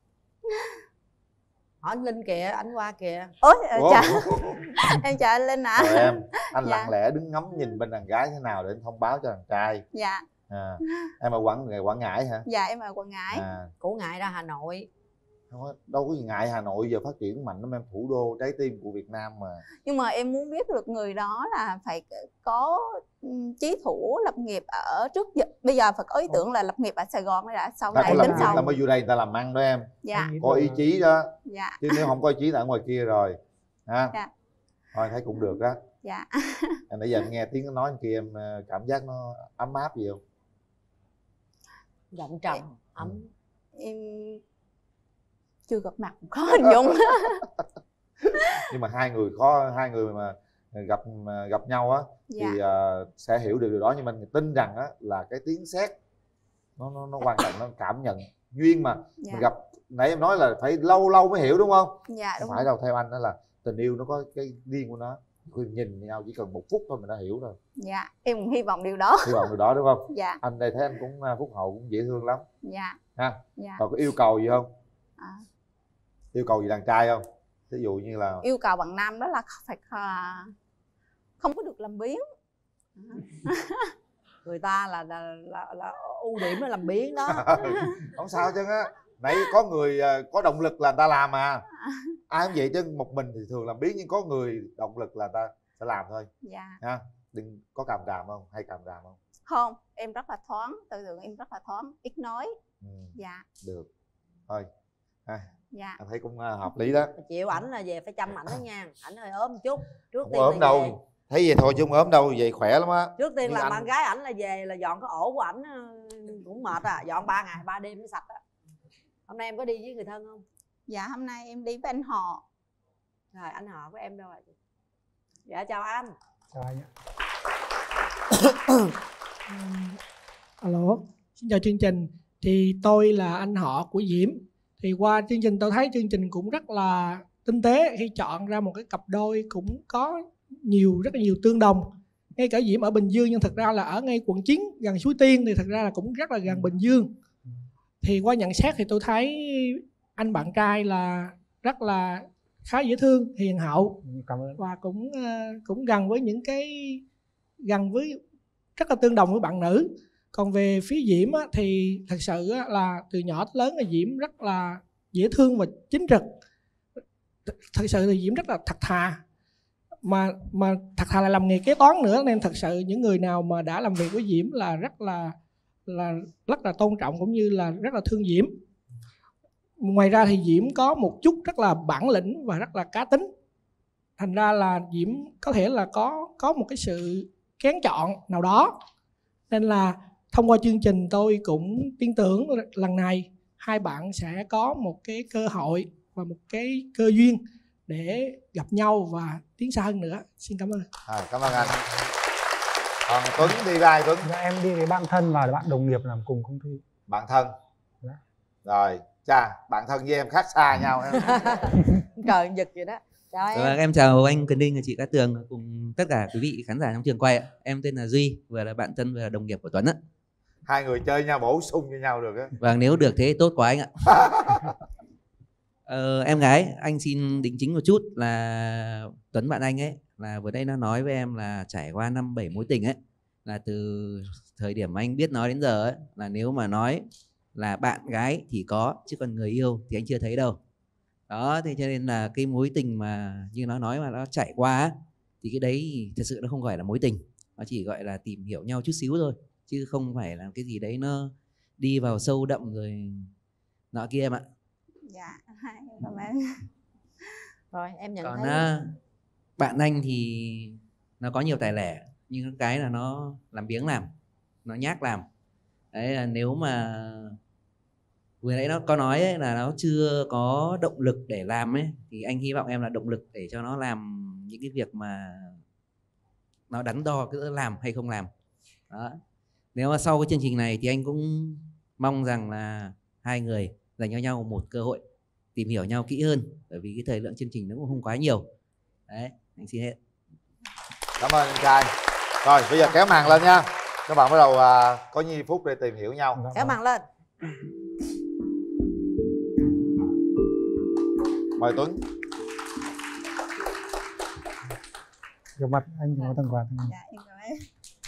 Hỏi anh Linh kìa, anh qua kìa. Ôi, Ủa? chào. Em chào anh Linh ạ. Rồi em, anh Dạ. lặng lẽ đứng ngắm nhìn bên đàn gái thế nào để anh thông báo cho đàn trai. Dạ. À, em ở Quảng Quảng Ngãi hả? Dạ em ở Quảng Ngãi. À, Cổ Ngại ra Hà Nội. không có, đâu có gì ngại, Hà Nội giờ phát triển mạnh lắm em, thủ đô trái tim của Việt Nam mà. Nhưng mà em muốn biết được người đó là phải có chí thủ lập nghiệp ở trước giờ. Bây giờ phải có ý tưởng là lập nghiệp ở Sài Gòn hay đã, sau Ta này có làm tính việc sau. ta mới vô đây người ta làm ăn đó em. Dạ. Có ý chí đó. Dạ. Chứ nếu không có ý chí là ở ngoài kia rồi. Ha? Dạ. Thôi thấy cũng được đó. Dạ. Em nãy giờ em nghe tiếng nói anh kia em ờ, cảm giác nó ấm áp gì không? Giọng trầm, ấm. Em chưa gặp mặt có hình dung. Nhưng mà hai người có hai người mà gặp gặp nhau á Dạ. thì uh, sẽ hiểu được điều đó, nhưng mà mình tin rằng á là cái tiếng sét nó nó nó quan trọng, nó cảm nhận duyên mà. Dạ. Mình gặp nãy em nói là phải lâu lâu mới hiểu đúng không? Dạ đúng. Không phải đâu, theo anh đó là tình yêu nó có cái riêng của nó, khi nhìn nhau chỉ cần một phút thôi mình đã hiểu rồi. Dạ em cũng hy vọng điều đó. Hy vọng điều đó đúng không? Dạ. Anh đây thấy anh cũng uh, phúc hậu, cũng dễ thương lắm Dạ. ha. Dạ. Còn có yêu cầu gì không? À. Yêu cầu gì đàn trai không? Ví dụ như là Yêu cầu bạn nam đó là phải uh, không có được làm biếng. Người ta là là, là, là ưu điểm là làm biếng đó. không sao chứ á, nãy có người uh, có động lực là người ta làm mà. Ai cũng vậy chứ, một mình thì thường làm biếng, nhưng có người động lực là người ta sẽ làm thôi. Dạ. Ha, đừng có càm ràm không, hay càm ràm không? Không, em rất là thoáng, tư tưởng em rất là thoáng, ít nói. Ừ. Dạ. Được thôi ha. Dạ. Anh thấy cũng uh, hợp lý đó. Chịu ảnh là về phải chăm ảnh đó nha. Ảnh hơi ốm một chút. Trước Không tiên ốm là đâu về. thấy vậy thôi chứ không ốm đâu, vậy khỏe lắm á. Trước tiên Nhưng là anh- bạn gái ảnh là về là dọn cái ổ của ảnh cũng mệt à. Dọn ba ngày ba đêm mới sạch á. Hôm nay em có đi với người thân không? Dạ hôm nay em đi với anh họ. Rồi anh họ của em đâu rồi? Dạ chào anh. Chào anh ạ. Alo, xin chào chương trình. Thì tôi là anh họ của Diễm. Thì qua chương trình tôi thấy chương trình cũng rất là tinh tế khi chọn ra một cái cặp đôi cũng có nhiều rất là nhiều tương đồng. Ngay cả Diễm ở Bình Dương nhưng thật ra là ở ngay quận chín gần Suối Tiên, thì thật ra là cũng rất là gần Bình Dương. Thì qua nhận xét thì tôi thấy anh bạn trai là rất là khá dễ thương, hiền hậu. Cảm ơn. Và cũng uh, cũng gần với những cái gần với rất là tương đồng với bạn nữ. Còn về phía Diễm á, thì thật sự á, là từ nhỏ tới lớn là Diễm rất là dễ thương và chính trực. Thật sự thì Diễm rất là thật thà, mà mà thật thà là làm nghề kế toán nữa, nên thật sự những người nào mà đã làm việc với Diễm là rất là là rất là tôn trọng cũng như là rất là thương Diễm. Ngoài ra thì Diễm có một chút rất là bản lĩnh và rất là cá tính, thành ra là Diễm có thể là có có một cái sự kén chọn nào đó, nên là thông qua chương trình tôi cũng tin tưởng lần này hai bạn sẽ có một cái cơ hội và một cái cơ duyên để gặp nhau và tiến xa hơn nữa. Xin cảm ơn. À, cảm ơn anh. Còn Tuấn đi ra Tuấn. Dạ, em đi với bạn thân và bạn đồng nghiệp làm cùng công ty. Bạn thân. Dạ. Rồi, chà, bạn thân với em khác xa nhau em. Trời giật vậy đó. Chào em. Vâng, em chào anh Cần Đinh và chị Cát Tường cùng tất cả quý vị khán giả trong trường quay ạ. Em tên là Duy, vừa là bạn thân vừa là đồng nghiệp của Tuấn ạ. Hai người chơi nhau bổ sung cho nhau được á. Vâng, nếu được thế tốt quá anh ạ. Ờ, em gái, anh xin đính chính một chút là Tuấn bạn anh ấy là vừa đây nó nói với em là trải qua năm bảy mối tình ấy, là từ thời điểm anh biết nói đến giờ ấy, là nếu mà nói là bạn gái thì có, chứ còn người yêu thì anh chưa thấy đâu. Đó, thế cho nên là cái mối tình mà như nó nói mà nó trải qua ấy, thì cái đấy thật sự nó không gọi là mối tình, nó chỉ gọi là tìm hiểu nhau chút xíu thôi, chứ không phải là cái gì đấy nó đi vào sâu đậm rồi nọ kia em ạ. Dạ, cảm ơn. Rồi em nhận Còn thấy à, bạn anh thì nó có nhiều tài lẻ, nhưng cái là nó làm biếng làm, nó nhác làm. Đấy là nếu mà vừa nãy nó có nói ấy, là nó chưa có động lực để làm ấy, thì anh hy vọng em là động lực để cho nó làm những cái việc mà nó đắn đo giữa làm hay không làm. Đó. Nếu mà sau cái chương trình này thì anh cũng mong rằng là hai người dành cho nhau một cơ hội tìm hiểu nhau kỹ hơn, bởi vì cái thời lượng chương trình nó cũng không quá nhiều. Đấy, anh xin hết. Cảm ơn anh trai. Rồi bây giờ kéo màn lên nha. Các bạn bắt đầu uh, có nhiêu phút để tìm hiểu nhau. Kéo màn lên. Mời Tuấn. Gặp mặt anh có tặng quà. Dạ em cảm ơn.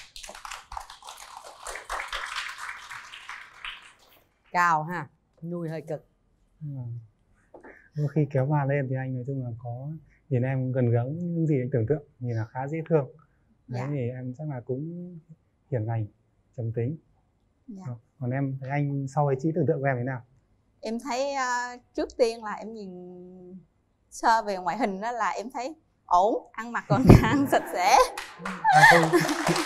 Cao ha, nuôi hơi cực. Đôi khi kéo màn lên thì anh nói chung là có nhìn em gần gắng những gì anh tưởng tượng, nhìn là khá dễ thương. Đấy, dạ. Thì em chắc là cũng hiền lành, trầm tính. Dạ. Còn em thấy anh sau ấy trí tưởng tượng của em thế nào? Em thấy uh, trước tiên là em nhìn sơ về ngoại hình đó là em thấy ổn, ăn mặc còn ăn sạch sẽ. À, không.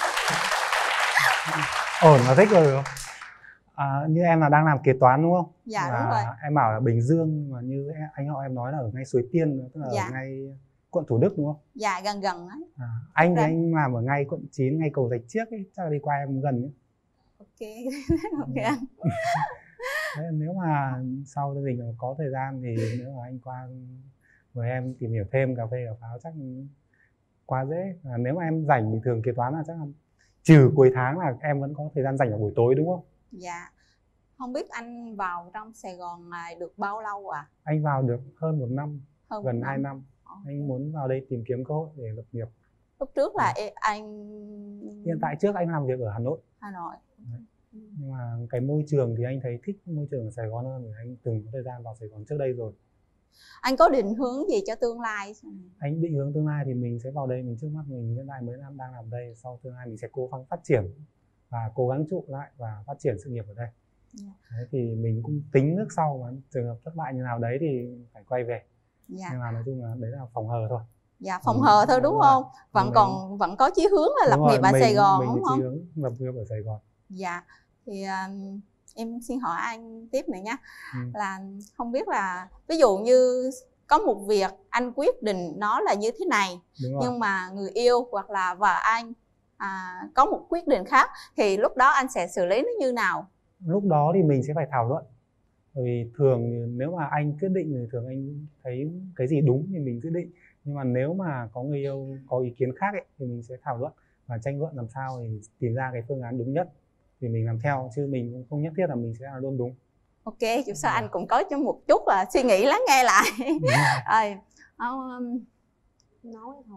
Ổn là thích rồi đúng không? À, như em là đang làm kế toán đúng không? Dạ và đúng rồi. Em bảo là Bình Dương, mà như anh họ em nói là ở ngay Suối Tiên, tức là dạ. Ở ngay quận Thủ Đức đúng không? Dạ gần gần đấy. À, anh thì dạ. Anh làm ở ngay quận chín, ngay cầu Rạch Chiếc ấy, chắc là đi qua em gần ấy. Ok, ok anh. Đấy, nếu mà sau gia đình có thời gian thì nếu mà anh qua mời em tìm hiểu thêm cà phê cà pháo chắc quá dễ. À, nếu mà em rảnh bình thường kế toán là chắc là trừ cuối tháng là em vẫn có thời gian rảnh vào buổi tối đúng không? Dạ. Không biết anh vào trong Sài Gòn này được bao lâu à? Anh vào được hơn một năm, hơn gần một hai năm. năm. Anh muốn vào đây tìm kiếm cơ hội để lập nghiệp. Lúc trước là à. anh... Hiện tại trước anh làm việc ở Hà Nội. Hà Nội. Đấy. Nhưng mà cái môi trường thì anh thấy thích môi trường ở Sài Gòn hơn, vì anh từng có thời gian vào Sài Gòn trước đây rồi. Anh có định hướng gì cho tương lai? Anh định hướng tương lai thì mình sẽ vào đây, mình trước mắt mình hiện tại mới đang đang làm đây, sau tương lai mình sẽ cố gắng phát triển và cố gắng trụ lại và phát triển sự nghiệp ở đây. Yeah. Đấy, thì mình cũng tính nước sau mà trường hợp thất bại như nào đấy thì phải quay về. Yeah. Nhưng mà nói chung là đấy là phòng hờ thôi. Dạ phòng ừ, hờ thôi đúng, đúng không? Vẫn mình, còn vẫn có chí hướng là lập nghiệp ở Sài Gòn mình đúng không? Chí hướng lập nghiệp ở Sài Gòn. Dạ thì um, em xin hỏi anh tiếp này nhé. Ừ. Là không biết là ví dụ như có một việc anh quyết định nó là như thế này, nhưng mà người yêu hoặc là vợ anh à, có một quyết định khác thì lúc đó anh sẽ xử lý nó như nào? Lúc đó thì mình sẽ phải thảo luận. Bởi vì thường nếu mà anh quyết định thì thường anh thấy cái gì đúng thì mình quyết định. Nhưng mà nếu mà có người yêu có ý kiến khác ấy, thì mình sẽ thảo luận và tranh luận làm sao thì tìm ra cái phương án đúng nhất thì mình làm theo, chứ mình cũng không nhất thiết là mình sẽ là luôn đúng. Ok, dù sao anh cũng có cho một chút là suy nghĩ lắng nghe lại. Rồi, um, nói thôi.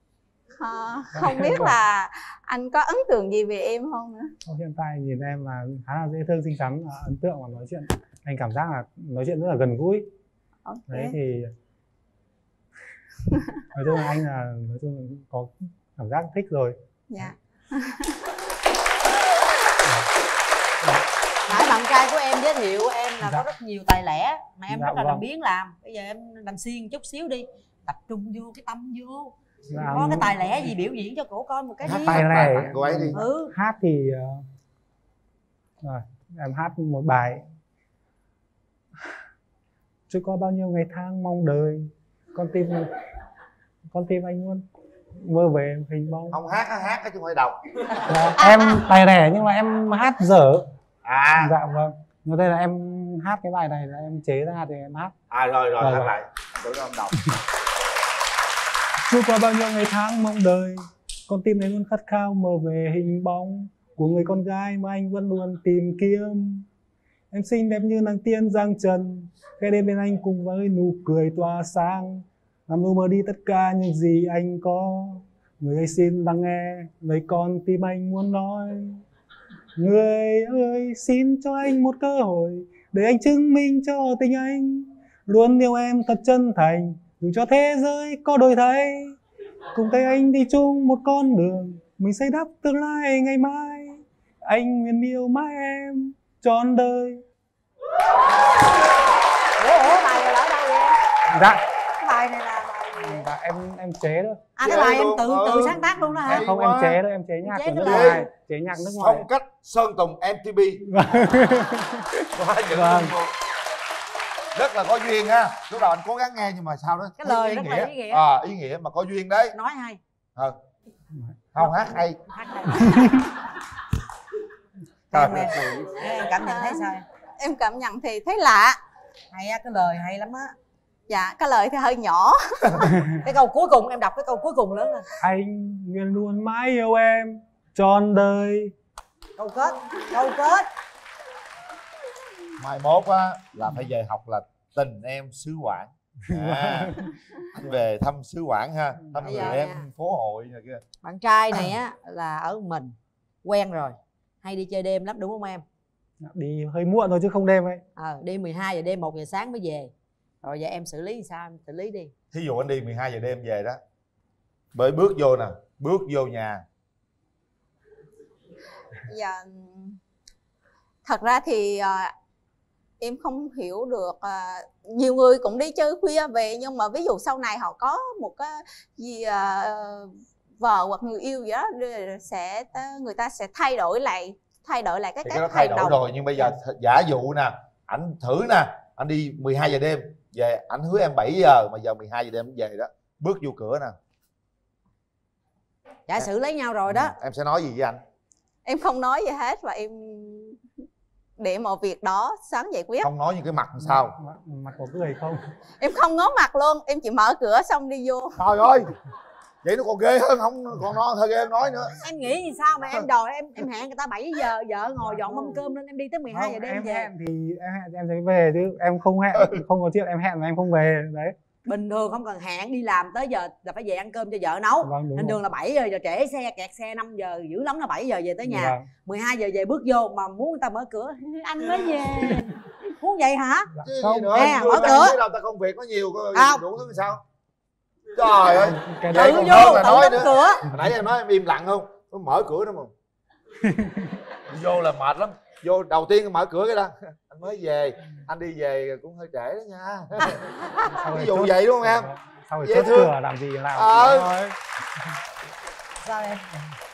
À, không biết là anh có ấn tượng gì về em không nữa? Hiện tại nhìn em là khá là dễ thương, xinh xắn, ấn tượng và nói chuyện anh cảm giác là nói chuyện rất là gần gũi. Okay. Đấy thì nói chung là anh là nói chung là có cảm giác thích rồi. Dạ. Nãy bạn trai của em giới thiệu em là dạ. Có rất nhiều tài lẻ mà em dạ, rất là làm biến làm. Bây giờ em làm xiên chút xíu đi, tập trung vô cái tâm vô. Dạ, có cái tài lẻ gì biểu diễn cho cổ coi một cái hát đi. Tài lẻ của ấy đi. Ừ. Hát thì uh... rồi em hát một bài. Chưa có bao nhiêu ngày tháng mong đợi, con tim con tim anh luôn mơ về hình bóng. Không hát, hát chứ không phải đọc. Dạ, em tài lẻ nhưng mà em hát dở. À dạ vâng. Nói đây là em hát cái bài này là em chế ra thì em hát. À rồi rồi, rồi hát rồi. Lại tôi không đọc. Chưa qua bao nhiêu ngày tháng mong đợi, con tim này luôn khát khao mơ về hình bóng của người con gái mà anh vẫn luôn tìm kiếm. Em xinh đẹp như nàng tiên giang trần, cái đêm bên anh cùng với nụ cười tỏa sáng, làm lu mờ đi tất cả những gì anh có. Người ơi xin lắng nghe lời con tim anh muốn nói. Người ơi xin cho anh một cơ hội để anh chứng minh cho tình anh luôn yêu em thật chân thành, dù cho thế giới có đổi thay. Cùng tay anh đi chung một con đường, mình xây đắp tương lai ngày mai. Anh nguyện yêu mãi em trọn đời. Ủa, ủa bài này là ở đâu vậy? Dạ. Cái bài này là dạ, em em chế thôi. À cái bài em tự ừ. tự sáng tác luôn đó hả? Không, em chế thôi, em chế nhạc của nước ngoài, chế nhạc nước ngoài. Phong cách Sơn Tùng em tê pê. Vâng. Rất là có duyên ha. Lúc đầu anh cố gắng nghe nhưng mà sao đó cái lời ý rất nghĩa. là ý nghĩa. À, ý nghĩa mà có duyên đấy. Nói hay. À, Không, hát hay. Em, em, em cảm nhận thấy sao em? Em cảm nhận thì thấy lạ. Hay á, cái lời hay lắm á. Dạ, cái lời thì hơi nhỏ. Cái câu cuối cùng, em đọc cái câu cuối cùng lớn lên. Anh nguyện luôn mãi yêu em trọn đời. Câu kết, câu kết. Mai mốt á là phải về học là Tình Em Xứ Quảng. À, anh về thăm xứ Quảng ha, thăm Bây người giờ em nha. phố hội này kia. Bạn trai này á là ở mình quen rồi, hay đi chơi đêm lắm đúng không em? Đi hơi muộn thôi chứ không đêm ấy. Ờ, đi mười hai giờ đêm, một giờ sáng mới về. Rồi giờ em xử lý thì sao? Em xử lý đi. Thí dụ anh đi mười hai giờ đêm về đó, bởi bước vô nè, bước vô nhà. Dạ, thật ra thì à, em không hiểu được, à, nhiều người cũng đi chơi khuya về, nhưng mà ví dụ sau này họ có một cái gì à, vợ hoặc người yêu gì đó sẽ người ta sẽ thay đổi lại thay đổi lại cái Thì cách cái đó thay hành đổi động. rồi, nhưng bây giờ giả dụ nè, ảnh thử nè, anh đi mười hai giờ đêm về, ảnh hứa em bảy giờ mà giờ mười hai giờ đêm anh về đó, bước vô cửa nè. Giả sử lấy nhau rồi đó. Em sẽ nói gì với anh? Em không nói gì hết và em để mọi việc đó sáng giải quyết. Không nói những cái mặt làm sao? Mặt, mặt có cười không? Em không ngó mặt luôn, em chỉ mở cửa xong đi vô. Trời ơi, vậy nó còn ghê hơn, không còn nó hơi ghê hơn nói nữa. Em nghĩ gì sao mà em đòi em em hẹn người ta bảy giờ, vợ ngồi dọn mâm cơm lên em đi tới mười hai giờ đêm em về. hẹn thì em hẹn thì em sẽ về chứ em không hẹn, không có chuyện em hẹn mà em không về đấy. Bình thường không cần hẹn, đi làm tới giờ là phải về ăn cơm cho vợ nấu. Vâng, đúng Nên rồi. đường là bảy giờ, giờ trễ xe, kẹt xe năm giờ, dữ lắm là bảy giờ về tới nhà. Vâng. mười hai giờ về bước vô mà muốn người ta mở cửa, anh mới về. Muốn vậy hả? Chứ Không, gì nữa, nè, chưa mở đang cửa. biết đâu, ta công việc có nhiều, có Không. đủ thứ sao? Trời ơi, Cái vậy Tự còn vô, hơn là tự nói đóng nữa. cửa. Hồi nãy em nói em im lặng không? Nó mở cửa đó mà. Vô là mệt lắm. Vô đầu tiên mở cửa cái đó. Anh mới về, anh đi về cũng hơi trễ đó nha. Ví dụ vậy đúng không em? Sau rồi Dễ chốt thương. cửa làm gì làm Ờ. thôi. Sao em?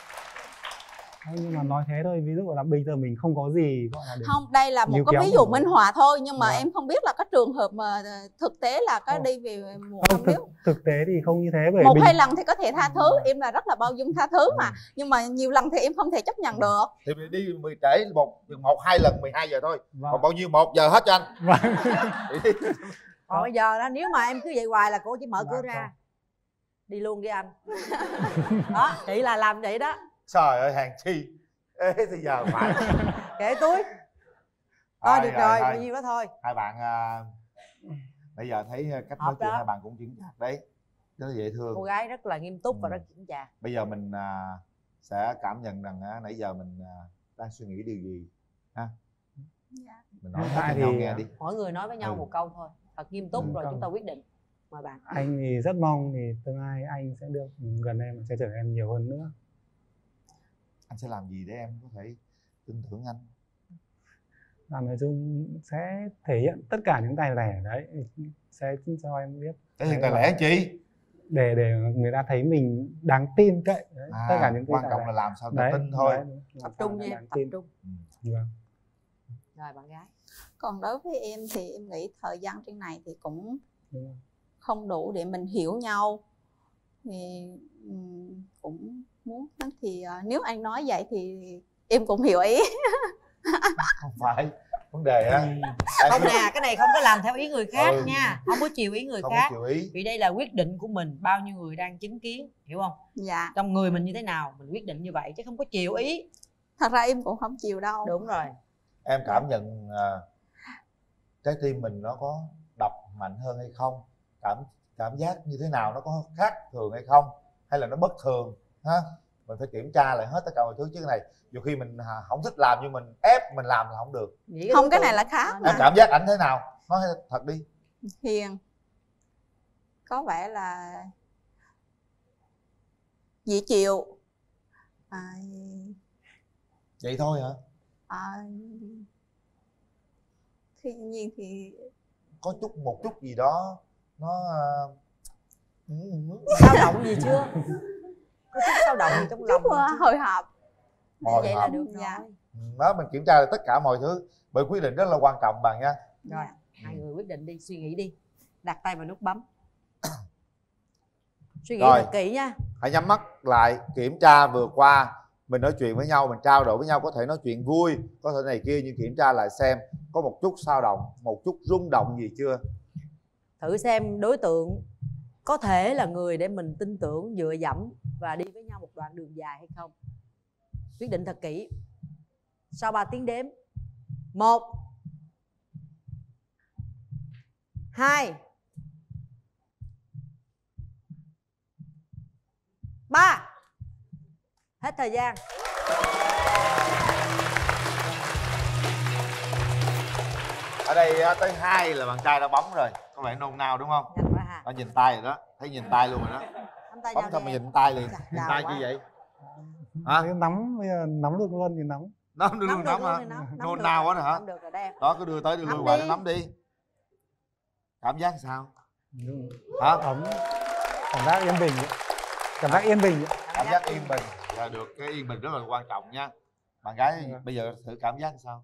Không, nhưng mà nói thế thôi, ví dụ là bây giờ mình không có gì gọi là để Không, đây là một níu cái kéo ví dụ mình. minh họa thôi, nhưng mà Vâng. em không biết là cái trường hợp mà thực tế là có đi về một Không, năm thực, nếu thực tế thì không như thế, bởi một mình hai lần thì có thể tha thứ, em là rất là bao dung tha thứ mà, nhưng mà nhiều lần thì em không thể chấp nhận được. Thì mình đi mười trễ một một hai lần mười hai giờ thôi. Vâng. Còn bao nhiêu một giờ hết cho anh. Vâng. Còn bây giờ đó, nếu mà em cứ vậy hoài là cô chỉ mở cửa Vâng, ra đi luôn đi anh. Đó, chị là làm vậy đó. Trời ơi, hàng chi. Ê, thì giờ phải. Kệ túi. Thôi Thôi, được rồi, rồi, thôi. bao nhiêu đó thôi. Hai bạn à, bây giờ thấy cách nói Hợp chuyện đó. hai bạn cũng chững chạc đấy, rất là dễ thương. Cô gái rất là nghiêm túc và Ừ. rất chững chạc. Bây giờ mình à, sẽ cảm nhận rằng à, nãy giờ mình à, đang suy nghĩ điều gì ha. Mình nói Hiện hết tại cho nhau thì- nghe đi. Mỗi người nói với nhau Ừ. một câu thôi, thật nghiêm túc Ừ, rồi câu. chúng ta quyết định. Mời bạn. anh thì rất mong thì tương lai anh sẽ được gần em, sẽ chở em nhiều hơn nữa. Anh sẽ làm gì để em có thể tin tưởng anh? Và nói chung sẽ thể hiện tất cả những tài lẻ đấy, sẽ cho em biết. Thể hiện Đấy tài là- lẻ chi? để để người ta thấy mình đáng tin cậy đấy. À, Tất cả những cái quan tài trọng lẻ. là làm sao người ta Đấy, tin thôi. đấy, làm Tập sao trung người ta nha, đáng tập tin. trung. Vâng. Rồi bạn gái. Còn đối với em thì em nghĩ thời gian trên này thì cũng Đúng rồi. không đủ để mình hiểu nhau, thì ừm, cũng muốn thì à, nếu anh nói vậy thì em cũng hiểu ý. Không phải vấn đề á. Không nè, cái này không có làm theo ý người khác Ừ. nha, không có chiều ý người Không có khác. chiều ý. Vì đây là quyết định của mình, bao nhiêu người đang chứng kiến, hiểu không? Dạ. Trong người mình như thế nào mình quyết định như vậy chứ không có chiều ý. Thật ra em cũng không chịu đâu. Đúng rồi. Em cảm nhận à, trái tim mình nó có đập mạnh hơn hay không? Cảm cảm giác như thế nào, nó có khác thường hay không? Hay là nó bất thường ha? Mình phải kiểm tra lại hết tất cả mọi thứ, chứ cái này nhiều khi mình à, không thích làm nhưng mình ép mình làm là không được. Không, cái này là khác Em mà. cảm giác ảnh thế nào? Nói thật đi. Hiền, có vẻ là dễ chịu, à, Vậy thôi hả? à, tuy nhiên thì Có chút một chút gì đó nó à, Dao động gì chưa? Có chút dao động gì trong lòng chút mình uh, chưa? hồi hộp. hồi Vậy là hộp. được rồi. Dạ. Đó, mình kiểm tra được tất cả mọi thứ, bởi quyết định rất là quan trọng bạn nha. Rồi, hai người quyết định đi, suy nghĩ đi. Đặt tay vào nút bấm. Suy nghĩ Rồi. thật kỹ nha. Hãy nhắm mắt lại, kiểm tra vừa qua mình nói chuyện với nhau, mình trao đổi với nhau, có thể nói chuyện vui, có thể này kia, nhưng kiểm tra lại xem có một chút dao động, một chút rung động gì chưa. Thử xem đối tượng có thể là người để mình tin tưởng, dựa dẫm và đi với nhau một đoạn đường dài hay không. Quyết định thật kỹ. Sau ba tiếng đếm. Một, hai, ba. Hết thời gian. Ở đây tới hai là bạn trai đã bấm rồi, có vẻ nôn nao đúng không? Nó nhìn tay rồi đó, thấy nhìn tay luôn rồi đó. Bấm xong mà nhìn tay liền. Nhìn tay như vậy hả? Nắm, bây giờ nắm được luôn thì nắm. Nắm được luôn, nắm hả? Nôn nao quá hả? Đó, cứ đưa tới đưa lui hoài, nó nắm đi. Cảm giác sao? Hả? Ấm, cảm giác yên bình. Cảm giác yên bình. Cảm giác yên bình là được, cái yên bình rất là quan trọng nha. Bạn gái bây giờ thử cảm giác sao?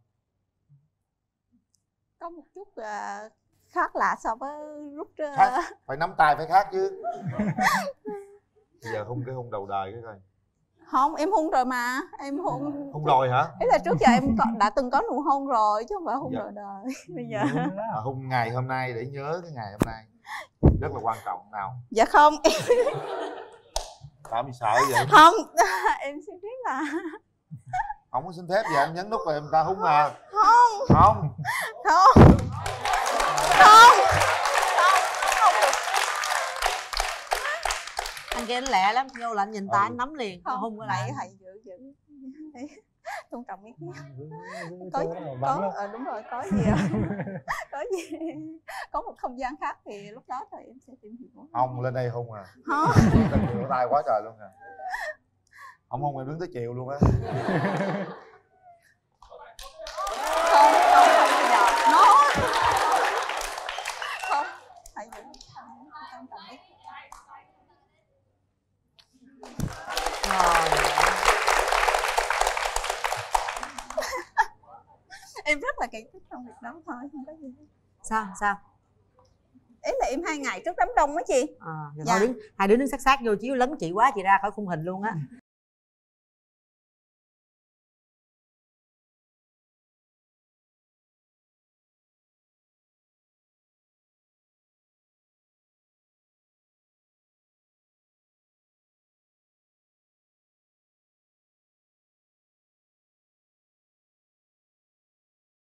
Có một chút uh, khác lạ so với lúc uh... khác. Phải nắm tay phải khác chứ. Bây giờ hôn cái hôn đầu đời cái coi. Không, em hôn rồi mà. Em hôn hôn rồi hả? Ý là trước giờ em có, đã từng có nụ hôn rồi chứ không phải hôn dạ. Đầu đời. Bây giờ à, hôn ngày hôm nay để nhớ cái ngày hôm nay rất là quan trọng nào. Dạ không. Sao em sợ vậy? Không, em xin phép là không có xin phép gì, anh nhấn nút là em ta hung à. Không. Không. Không. Không. Anh kia anh lẹ lắm, vô là anh nhìn tay ừ. anh nắm liền, không hung cái lại thầy giữ giữ tôn trọng ý kiến. Có có à, đúng rồi, có gì có gì có một không gian khác thì lúc đó thì em sẽ tìm hiểu. Ông lên đây hung à? Không. Rửa tay quá trời luôn à. Ông hung em đứng tới chiều luôn á. Không, không, không bao giờ. Nó không, thầy giữ tôn trọng ý. Em rất là kỹ tính trong việc đó thôi, không có gì. Sao sao? Ý là em hai ngày trước đám đông á chị. À, dạ. Thôi đứng hai đứa đứng sát sát vô chiếu lấn chị quá chị ra khỏi khung hình luôn á.